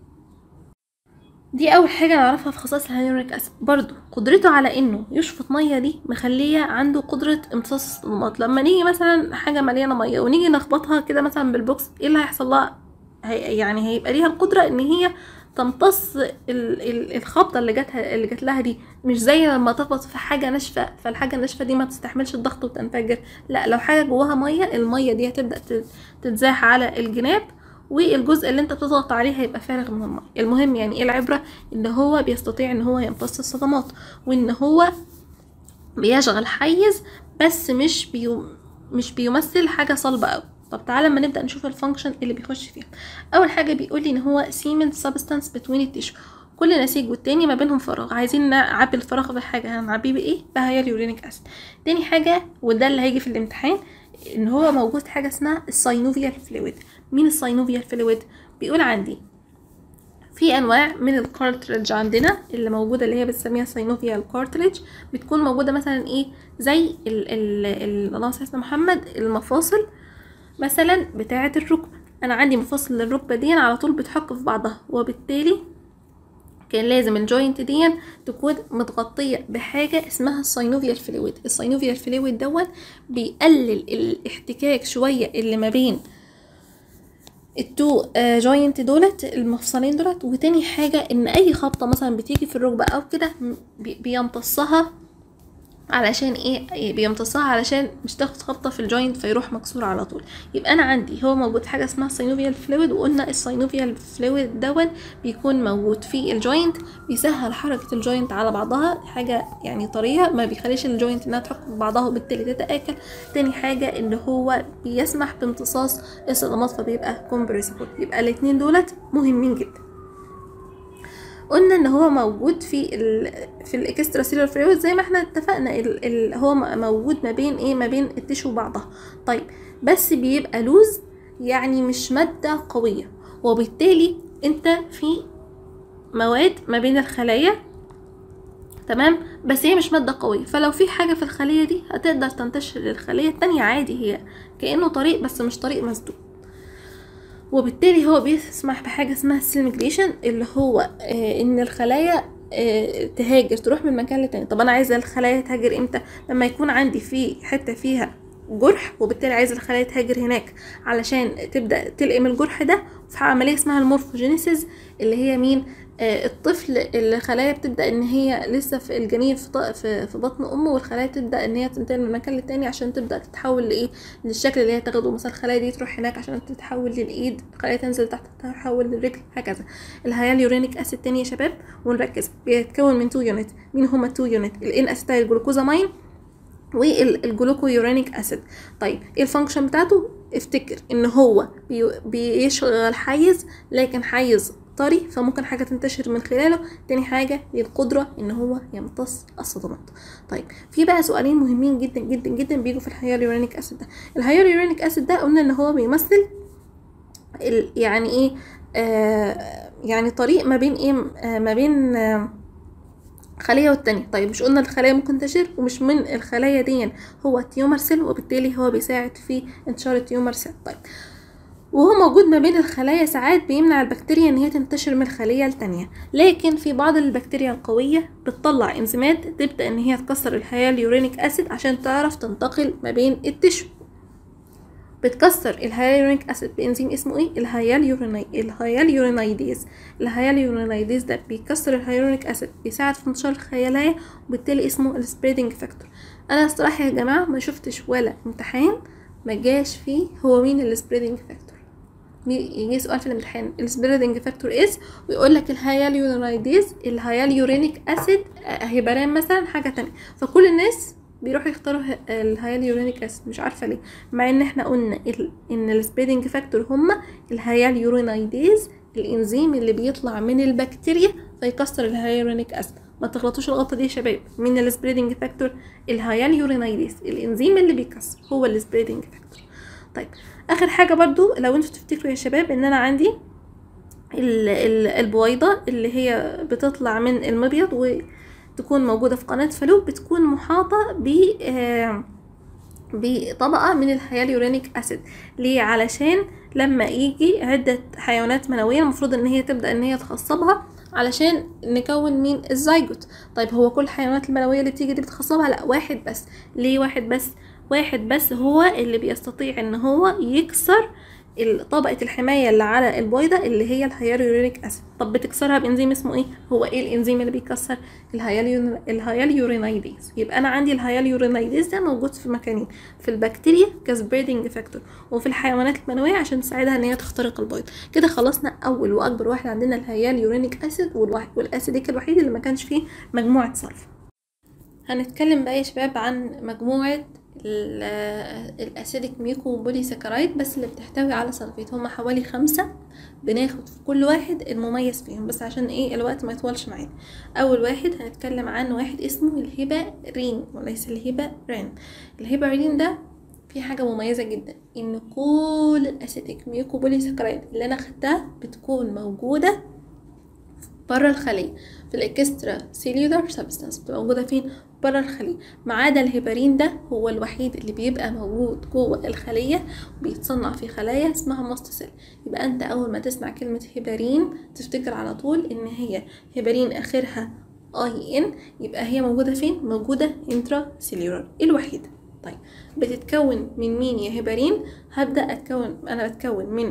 دي اول حاجه نعرفها في خصائص الهيالورونيك اسيد. برضو قدرته على انه يشفط ميه دي مخليه عنده قدره امتصاص الصدمات. لما نيجي مثلا حاجه مليانه ميه ونيجي نخبطها كده مثلا بالبوكس، ايه اللي هيحصل لها؟ هي يعني هيبقى ليها القدره ان هي تمتص ال ال الخبطه اللي جاتها اللي جات لها دي. مش زي لما تخبط في حاجه ناشفه، فالحاجه الناشفه دي ما تستحملش الضغط وتنفجر. لا، لو حاجه جواها ميه، الميه دي هتبدا تتزاح على الجناب، والجزء اللي انت بتضغط عليه هيبقى فارغ من الميه. المهم يعني ايه العبره؟ ان هو بيستطيع ان هو يمتص الصدمات، وان هو بيشغل حيز، بس مش بيو مش بيمثل حاجه صلبه قوي. طب تعالى اما نبدا نشوف الفانكشن اللي بيخش فيها. اول حاجه بيقول لي ان هو cement substance between التيشو، كل نسيج والتاني ما بينهم فراغ، عايزين نعبي الفراغ بحاجه، هنعبيه بايه؟ بهيالورونيك اسيد. تاني حاجه، وده اللي هيجي في الامتحان، ان هو موجود حاجه اسمها الساينوفيال فلويد. مين الساينوفيال فلويد؟ بيقول عندي في انواع من الكارتريج عندنا اللي موجوده، اللي هي بنسميها ساينوفيال كارتريج، بتكون موجوده مثلا ايه؟ زي ال ال ال اللهم صل على محمد، المفاصل مثلا بتاعه الركبه. انا عندي مفاصل الركبه دي على طول بتحك في بعضها، وبالتالي كان لازم الجوينت دي تكون متغطيه بحاجه اسمها الساينوفيال فلويد. الساينوفيال فلويد دوت بيقلل الاحتكاك شويه اللي ما بين التو جوينت دولت، المفصلين دولت. وتاني حاجه ان اي خبطه مثلا بتيجي في الركبه او كده بيمتصها. علشان ايه بيمتصها؟ علشان مش تاخد خبطه في الجوينت فيروح مكسور على طول. يبقى انا عندي هو موجود حاجه اسمها الساينوفيال فلويد، وقلنا الساينوفيال فلويد دون بيكون موجود في الجوينت، بيسهل حركه الجوينت على بعضها، حاجه يعني طريه ما بيخليش الجوينت انها تحك في بعضها وبالتالي تتاكل. تاني حاجه ان هو بيسمح بامتصاص الصدمات، فبيبقى كومبريسبل. يبقى الاثنين دولت مهمين جدا. قلنا ان هو موجود في ال في الاكسترا سيلولار فلويد زي ما احنا اتفقنا، ال ال هو موجود ما بين ايه؟ ما بين التيشو وبعضها. طيب بس بيبقى لوز، يعني مش ماده قويه، وبالتالي انت في مواد ما بين الخلايا، تمام، بس هي مش ماده قويه، فلو في حاجه في الخليه دي هتقدر تنتشر للخليه التانية عادي، هي كانه طريق بس مش طريق مسدود. وبالتالي هو بيسمح بحاجه اسمها السيل ميجريشن، اللي هو آه ان الخلايا آه تهاجر، تروح من مكان لتاني. طب انا عايزه الخلايا تهاجر امتى؟ لما يكون عندي في حته فيها جرح، وبالتالي عايزه الخلايا تهاجر هناك علشان تبدا تلقم الجرح ده في عمليه اسمها المورفوجينيسيس، اللي هي مين؟ آه الطفل، الخلايا بتبدا ان هي لسه في الجنين في, في, في بطن امه، والخلايا تبدا ان هي تنتقل من مكان للتاني عشان تبدا تتحول لايه؟ للشكل اللي هي تاخده. مثلا الخلايا دي تروح هناك عشان تتحول للايد، الخلايا تنزل تحت تتحول للرجل، هكذا. الهيالورونيك اسيد تاني يا شباب ونركز، بيتكون من تو يونت. مين هما التو يونت؟ الان اسيتايل جلوكوزامين والجلوكويورانيك اسيد. طيب ايه الفانكشن بتاعته؟ افتكر ان هو بي بيشغل حيز، لكن حيز طري فممكن حاجه تنتشر من خلاله. تاني حاجه للقدره ان هو يمتص الصدمات. طيب في بقى سؤالين مهمين جدا جدا جدا بيجوا في الهيالورونيك اسيد ده. الهيالورونيك اسيد ده قلنا ان هو بيمثل يعني ايه؟ آه يعني طريق ما بين ايه؟ آه ما بين آه خلية والتانية. طيب مش قلنا الخلايا ممكن تنتشر، ومش من الخلايا دي هو تيومر سيل، وبالتالي هو بيساعد في انتشار التيومر سيل. طيب وهو موجود ما بين الخلايا ساعات بيمنع البكتيريا ان هي تنتشر من الخلية التانية، لكن في بعض البكتيريا القوية بتطلع انزيمات تبدأ ان هي تكسر الهيالورونيك اسيد عشان تعرف تنتقل ما بين التشو. بتكسر الهيالورونيك اسيد بانزيم اسمه ايه؟ الهيالوروني الهيالورونيديز. الهيالورونيديز ده بيكسر الهيالورونيك اسيد، بيساعد في انتشار الخلايا، وبالتالي اسمه السبريدنج فاكتور. انا الصراحه يا جماعه ما شفتش ولا امتحان ما جاش فيه هو مين السبريدنج فاكتور. يجي سؤال في الامتحان السبريدنج فاكتور از ويقول لك الهياليورونيديز الهياليورينيك اسيد هيبرين مثلا حاجه تانية، فكل الناس بيروحوا يختاروا الهياليورينيك اسيد، مش عارفه ليه، مع ان احنا قلنا ان السبريدنج فاكتور هما الهياليورونيديز الانزيم اللي بيطلع من البكتيريا فيكسر الهياليورينيك اسيد. ما تغلطوش الغلطه دي يا شباب، مين السبريدنج فاكتور؟ الهياليورونيديز الانزيم اللي بيكسر هو السبريدنج فاكتور. طيب اخر حاجه برضو لو انتوا تفتكروا يا شباب ان انا عندي ال ال البويضه اللي هي بتطلع من المبيض وتكون موجوده في قناه فالوب، بتكون محاطه ب آه بطبقه من الهياليورينيك اسيد. ليه؟ علشان لما يجي عده حيوانات منويه المفروض ان هي تبدا ان هي تخصبها علشان نكون مين؟ الزيجوت. طيب هو كل الحيوانات المنويه اللي بتيجي دي بتخصبها؟ لا، واحد بس. ليه واحد بس؟ واحد بس هو اللي بيستطيع ان هو يكسر طبقة الحماية اللي على البويضة اللي هي الهياليورينيك اسيد. طب بتكسرها بانزيم اسمه ايه؟ هو ايه الانزيم اللي بيكسر؟ الهياليورينيديز. يبقى انا عندي الهياليورينيديز ده موجود في مكانين، في البكتيريا كسبريدنج فاكتور وفي الحيوانات المنوية عشان تساعدها ان هي تخترق البيض. كده خلصنا اول واكبر واحد عندنا الهياليورينيك اسيد والاسيديك الوحيد اللي ما كانش فيه مجموعة صلفة. هنتكلم بقى يا شباب عن مجموعة الاسيديك ميكو بولي ساكرايد بس اللي بتحتوي على سلفيت. هما حوالي خمسة، بناخد في كل واحد المميز فيهم بس عشان ايه الوقت ما يطولش معانا. اول واحد هنتكلم عن واحد اسمه الهيبارين وليس الهيبارين. الهيبارين ده في حاجه مميزه جدا، ان كل الاسيديك ميكو بولي ساكرايد اللي انا خدتها بتكون موجوده بره الخليه في الاكسترا سيلولار سبستانس، بتبقى موجوده فين؟ بره الخليه. ما عدا الهيبارين ده هو الوحيد اللي بيبقى موجود جوه الخليه وبيتصنع في خلايا اسمها ماست سيل. يبقى انت اول ما تسمع كلمه هيبارين تفتكر على طول ان هي هيبارين اخرها اي ان، يبقى هي موجوده فين؟ موجوده انترا سيلولار الوحيده. طيب بتتكون من مين يا هيبارين؟ هبدا اتكون انا بتكون من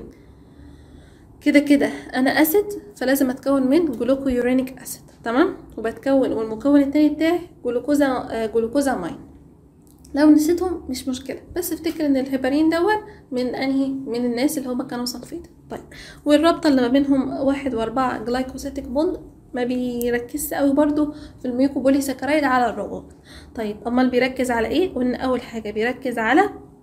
كده كده انا اسيد، فلازم اتكون من جلوكويورينيك اسيد، تمام؟ وبتكون والمكون التاني بتاعي جلوكوزا جلوكوزامين. لو نسيتهم مش مشكله، بس افتكر ان الهيبارين دون من انهي من الناس اللي هما كانوا سلفيت. طيب والرابطه اللي ما بينهم واحد واربعة جلايكوسيتيك بوند ما بيركزش قوي برضو في الميكو بولي ساكرايد على الرباط. طيب امال بيركز على ايه؟ قلنا اول حاجه بيركز على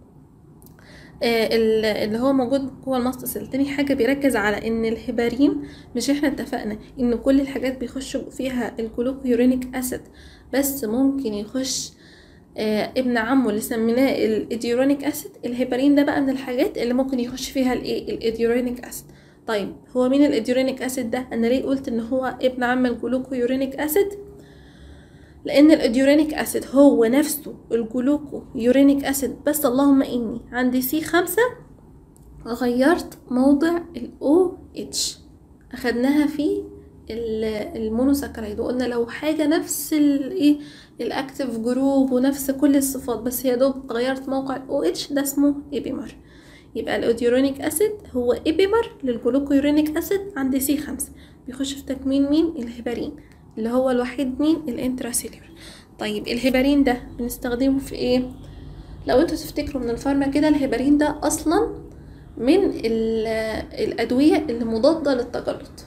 اللي هو موجود جوه الماست سيل. تاني حاجه بيركز على ان الهيبارين، مش احنا اتفقنا ان كل الحاجات بيخش فيها الجلوكويورينيك اسيد بس ممكن يخش آه ابن عمه اللي سميناه الايديورونيك اسيد؟ الهيبارين ده بقى من الحاجات اللي ممكن يخش فيها الايه؟ الايديورونيك اسيد. طيب هو مين الايديورونيك اسيد ده؟ انا ليه قلت ان هو ابن عم الجلوكويورينيك اسيد؟ لان الايديورينيك اسيد هو نفسه الجلوكو يورينيك اسيد، بس اللهم اني عندي سي خمسة غيرت موضع الاو اتش، اخدناها في المونوساكرايد وقلنا لو حاجه نفس الايه الاكتيف جروب ونفس كل الصفات بس يا دوب غيرت موقع الاو اتش، ده اسمه ايبيمر. يبقى الايديورينيك اسيد هو ايبيمر للجلوكو يورينيك اسيد عند سي خمسة، بيخش في تكوين مين؟ الهيبارين اللي هو الوحيد مين؟ الانتراسيلولر. طيب الهيبارين ده بنستخدمه في ايه؟ لو انتوا تفتكروا من الفارما كده، الهيبارين ده اصلا من الادويه اللي مضاده للتجلط.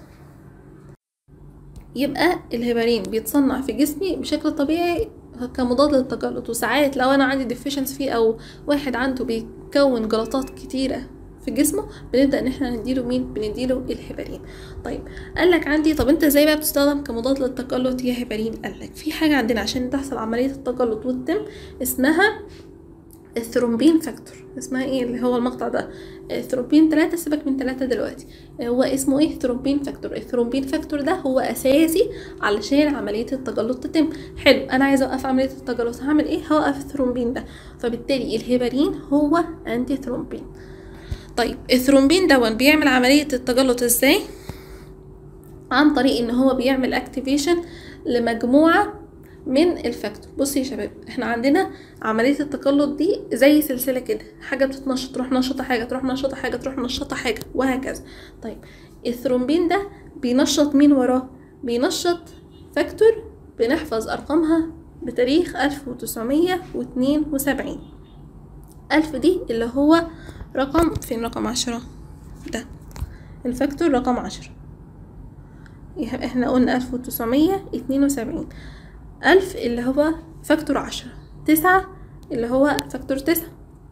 يبقى الهيبارين بيتصنع في جسمي بشكل طبيعي كمضاد للتجلط، وساعات لو انا عندي ديفيشنس فيه او واحد عنده بيكون جلطات كتيره في جسمه بنبدا ان احنا نديله مين؟ بنديله الهيبارين. طيب قال لك عندي طب انت ازاي بقى بتستخدم كمضاد للتجلط يا هيبارين؟ قال لك في حاجه عندنا عشان تحصل عمليه التجلط وتتم اسمها الثرومبين فاكتور. اسمها ايه اللي هو المقطع ده؟ الثرومبين ثلاثة، سيبك من ثلاثة دلوقتي، هو اسمه ايه؟ ثرومبين فاكتور. الثرومبين فاكتور ده هو اساسي علشان عمليه التجلط تتم. حلو، انا عايزه اوقف عمليه التجلط، هعمل ايه؟ هوقف الثرومبين ده، فبالتالي الهيبارين هو انتي ثرومبين. طيب الثرومبين ده بيعمل عمليه التجلط ازاي؟ عن طريق ان هو بيعمل اكتيفيشن لمجموعه من الفاكتور. بصي يا شباب، احنا عندنا عمليه التجلط دي زي سلسله كده، حاجه بتتنشط تروح نشطه حاجه، تروح نشطه حاجه، تروح نشطه حاجه، وهكذا. طيب الثرومبين ده بينشط مين وراه؟ بينشط فاكتور بنحفظ ارقامها بتاريخ ألف وتسعمية واتنين وسبعين. ألف دي اللي هو رقم فين، رقم عشرة ده الفاكتور رقم عشرة. احنا قلنا ألف وتسعمية اتنين وسبعين، ألف اللي هو فاكتور عشرة، تسعة اللي هو فاكتور تسعة،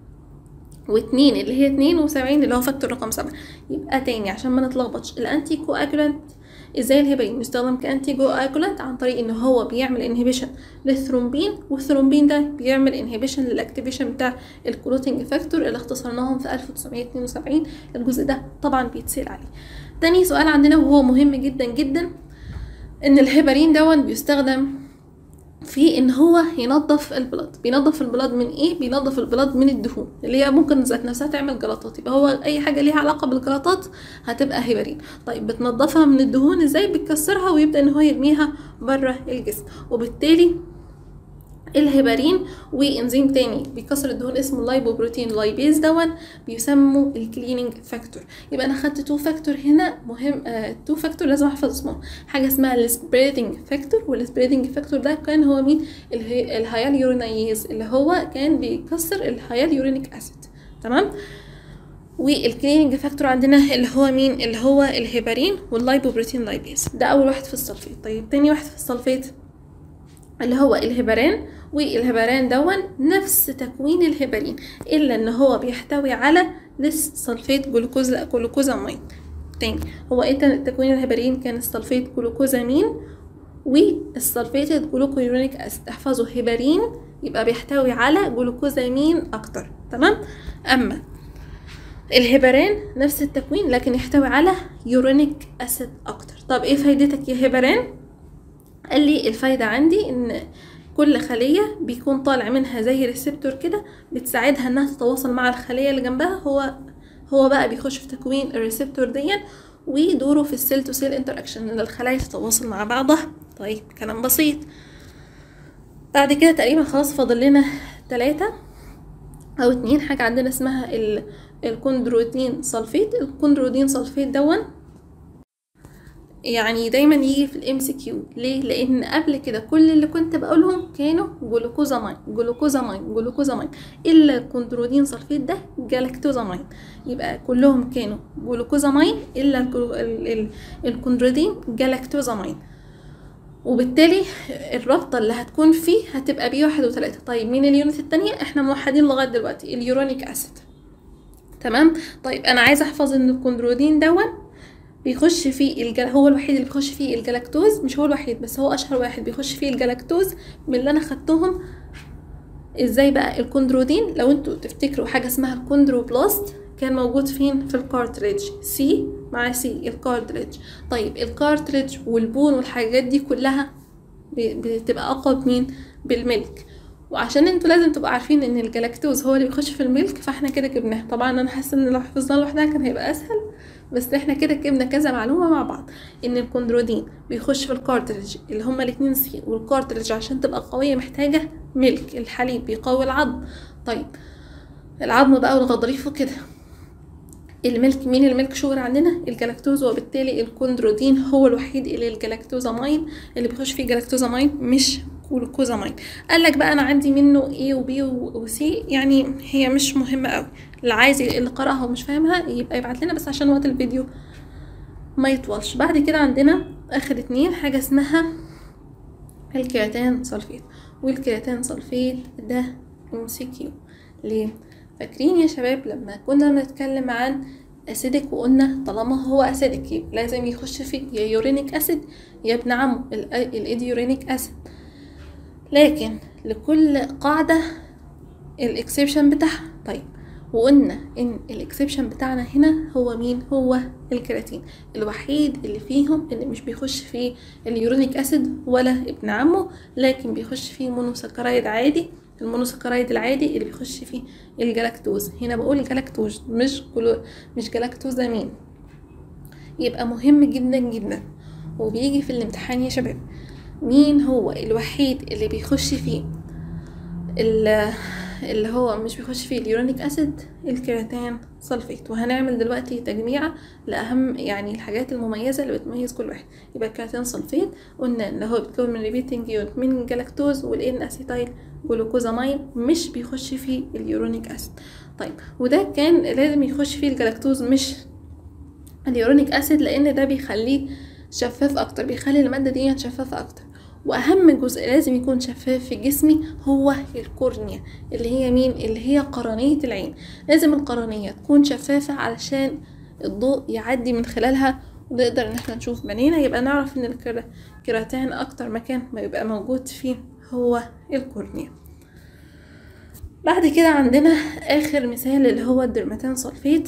واتنين اللي هي اتنين وسبعين اللي هو فاكتور رقم سبعة. يبقى تاني عشان ما نتلخبطش، الانتي كواجولانت ازاي الهيبرين يستخدم كانتي كواجولانت؟ عن طريق ان هو بيعمل انهبيشن للثرومبين، والثرومبين ده بيعمل انهبيشن للاكتيفيشن بتاع الكلوتينج فاكتور اللي اختصرناهم في ألف وتسعمية اتنين وسبعين. الجزء ده طبعا بيتسال عليه. تاني سؤال عندنا وهو مهم جدا جدا، ان الهيبرين دون بيستخدم في ان هو ينظف البلاد. بينظف البلاد من ايه؟ بينظف البلاد من الدهون اللي هي ممكن ذات نفسها تعمل جلطات، يبقى هو اي حاجه ليها علاقه بالجلطات هتبقى هيبرين. طيب بتنظفها من الدهون ازاي؟ بتكسرها ويبدا ان هو يرميها بره الجسم، وبالتالي الهيبرين وانزيم تاني بيكسر الدهون اسمه اللايبوبروتين لايبيز دون بيسموا الكليننج فاكتور. يبقى انا خدت تو فاكتور هنا مهم، آه تو فاكتور لازم احفظ اسمهم. حاجه اسمها السبريدنج فاكتور، والسبريدنج فاكتور ده كان هو مين؟ الهياليورونيز اللي هو كان بيكسر الهياليورونيك اسيد. تمام. والكليننج فاكتور عندنا اللي هو مين؟ اللي هو الهيبرين واللايبوبروتين لايبيز. ده اول واحد في السلفيت. طيب تاني واحد في السلفيت اللي هو الهيبرين، والهيبرين دون نفس تكوين الهيبرين الا ان هو بيحتوي على لس سلفيت جلوكوز جلوكوزامين. تاني هو ايه تكوين الهيبرين؟ كان السلفيت جلوكوزامين والسلفيتد جلوكويورونيك اسيد. احفظوا هيبرين يبقى بيحتوي على جلوكوزامين اكتر. تمام. اما الهيبرين نفس التكوين لكن يحتوي على يورونيك اسيد اكتر. طب ايه فايدتك يا هيبرين؟ قال لي الفايدة عندي ان كل خلية بيكون طالع منها زي ريسبتور كده بتساعدها انها تتواصل مع الخلية اللي جنبها. هو هو بقى بيخش في تكوين الريسبتور دي ودوره في السيل تو سيل انتراكشن ان الخلايا تتواصل مع بعضها. طيب كلام بسيط. بعد كده تقريبا خلاص فاضل لنا ثلاثة او اتنين. حاجة عندنا اسمها الكوندروتين سلفيت. الكوندروتين سلفيت دون يعني دايما يجي في الام سي كيو. ليه؟ لان قبل كده كل اللي كنت بقولهم كانوا جلوكوزامين جلوكوزامين جلوكوزامين الا الكوندروتين سلفيت ده جلاكتوزامين. يبقى كلهم كانوا جلوكوزامين الا الكوندروتين جلاكتوزامين، وبالتالي الرابطه اللي هتكون فيه هتبقى بي واحد وتلاتة. طيب مين اليونت التانية؟ احنا موحدين لغايه دلوقتي اليورونيك اسيد. تمام. طيب انا عايزه احفظ ان الكوندروتين دون بيخش فيه الجل... هو الوحيد اللي بيخش فيه الجلاكتوز. مش هو الوحيد بس هو اشهر واحد بيخش فيه الجلاكتوز من اللي انا خدتهم. ازاي بقى؟ الكوندروتين لو انتوا تفتكروا حاجه اسمها الكوندروبلاست كان موجود فين؟ في الكارتريدج. سي مع سي الكارتريدج. طيب الكارتريدج والبون والحاجات دي كلها بتبقى اقوى بمين؟ بالملك. وعشان انتوا لازم تبقوا عارفين ان الجلاكتوز هو اللي بيخش في الملك فاحنا كده جبناه. طبعا انا حاسه ان لو حفظناه لوحدها كان هيبقى اسهل، بس احنا كده جبنا كذا معلومه مع بعض. ان الكوندروتين بيخش في الكارتريدج اللي هما الاتنين سي، والكارتريدج عشان تبقى قويه محتاجه ملك. الحليب بيقوي العظم. طيب العظم بقى والغضاريف وكده. الملك مين؟ الملك شوجر عندنا الجلاكتوز، وبالتالي الكوندروتين هو الوحيد اللي الجلاكتوزامين اللي بيخش فيه جلاكتوزامين مش جلوكوزامين. قال لك بقى انا عندي منه A و B و C، يعني هي مش مهمه قوي. اللي عايز اللي قراها ومش فاهمها يبقى يبعت لنا بس عشان وقت الفيديو ما يطولش. بعد كده عندنا اخر اتنين حاجه اسمها الكرياتين سلفيت. والكرياتين سلفيت ده ام سي كيو. ليه؟ فاكرين يا شباب لما كنا بنتكلم عن اسيدك وقلنا طالما هو اسيدك لازم يخش فيه يا يورينيك اسيد يا ابن عمه الايديورينيك اسيد، لكن لكل قاعده الاكسبشن بتاعها. طيب وقلنا ان الاكسبشن بتاعنا هنا هو مين؟ هو الكرياتين الوحيد اللي فيهم اللي مش بيخش فيه اليورينيك اسيد ولا ابن عمه، لكن بيخش فيه مونوسكرايد عادي. المونوسكرايد العادي اللي بيخش فيه الجلاكتوز. هنا بقول جلاكتوز مش كلو مش جلاكتوزامين. يبقى مهم جدا جدا وبيجي في الامتحان يا شباب. مين هو الوحيد اللي بيخش فيه اللي هو مش بيخش فيه اليورونيك اسيد الكيراتين سلفيت. وهنعمل دلوقتي تجميعة لأهم يعني الحاجات المميزة اللي بتميز كل واحد. يبقى الكيراتين سلفيت قلنا ان هو بيتكون من ريبيتنج يونت من الجلاكتوز والان اسيتايل جلوكوزامين، مش بيخش فيه اليورونيك اسيد. طيب وده كان لازم يخش فيه الجلاكتوز مش اليورونيك اسيد، لان ده بيخليه شفاف اكتر، بيخلي المادة دي شفافة اكتر. واهم جزء لازم يكون شفاف في جسمي هو الكورنيا، اللي هي مين؟ اللي هي قرنية العين. لازم القرنية تكون شفافة علشان الضوء يعدي من خلالها ونقدر ان احنا نشوف بعينينا. يبقى نعرف ان الكيراتين اكتر مكان ما يبقى موجود فيه هو الكورنيا. بعد كده عندنا اخر مثال اللي هو الدرماتين سلفيت،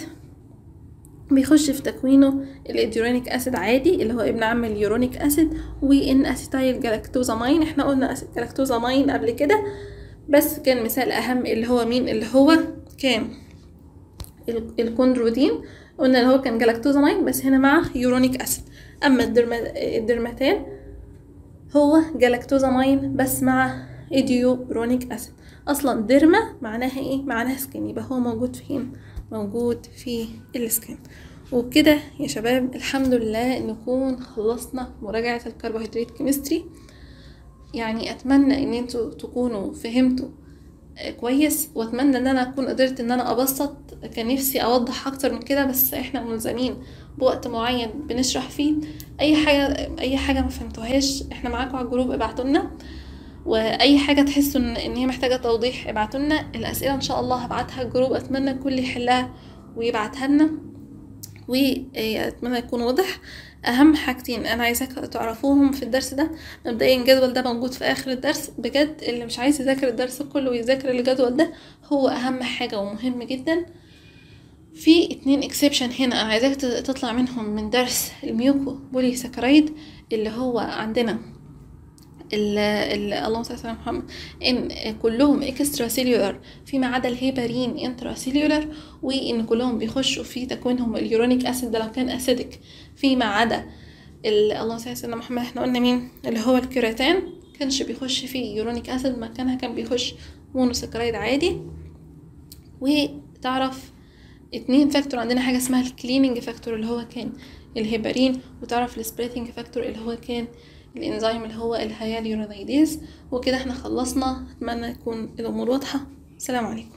بيخش في تكوينه الاديورونيك اسيد عادي اللي هو ابن عم اليورونيك اسيد وان اسيتايل جلاكتوزامين. احنا قلنا جلاكتوزامين قبل كده بس كان مثال اهم اللي هو مين؟ اللي هو كان الكوندرودين، قلنا اللي هو كان جلاكتوزامين بس هنا مع يورونيك اسيد. اما الدرماتين هو جلاكتوزامين بس مع ايديورونيك اسيد. اصلا ديرما معناها ايه؟ معناها سكين، يبقى هو موجود فين؟ موجود في السكين. وبكده يا شباب الحمد لله نكون خلصنا مراجعة الكربوهيدرات كيمستري. يعني اتمنى ان انتوا تكونوا فهمتوا كويس، واتمنى ان انا اكون قدرت ان انا ابسط. كان نفسي اوضح اكتر من كده بس احنا ملزمين بوقت معين بنشرح فيه. اي حاجه اي حاجه ما فهمتوهاش احنا معاكم على الجروب، ابعتوا لنا. واي حاجه تحسوا ان هي محتاجه توضيح ابعتوا لنا. الاسئله ان شاء الله هبعتها الجروب، اتمنى الكل يحلها ويبعتها لنا، واتمنى يكون واضح. اهم حاجتين انا عايزاك تعرفوهم في الدرس ده، مبدئيا الجدول ده موجود في اخر الدرس. بجد اللي مش عايز يذاكر الدرس كله ويذاكر الجدول ده هو اهم حاجه ومهم جدا. في اتنين اكسبشن هنا انا عايزاك تطلع منهم من درس الميوكو بولي ساكرايد اللي هو عندنا ال ال اللهم صل على محمد، ان كلهم اكسترا سيلولار فيما عدا الهيبارين انترا سيلولار، وان كلهم بيخشوا في تكوينهم اليورونيك اسيد ده لو كان اسيدك، فيما عدا اللهم صل على محمد احنا قلنا مين؟ اللي هو الكيراتين كانش بيخش فيه يورونيك اسيد، مكانها كان بيخش مونوساكرايد عادي. وتعرف اتنين فاكتور عندنا، حاجه اسمها الكليننج فاكتور اللي هو كان الهيبارين، وتعرف السبريتنج فاكتور اللي هو كان الانزيم اللي هو الهياليورونيديز. وكده احنا خلصنا، اتمنى يكون الامور واضحه. السلام عليكم.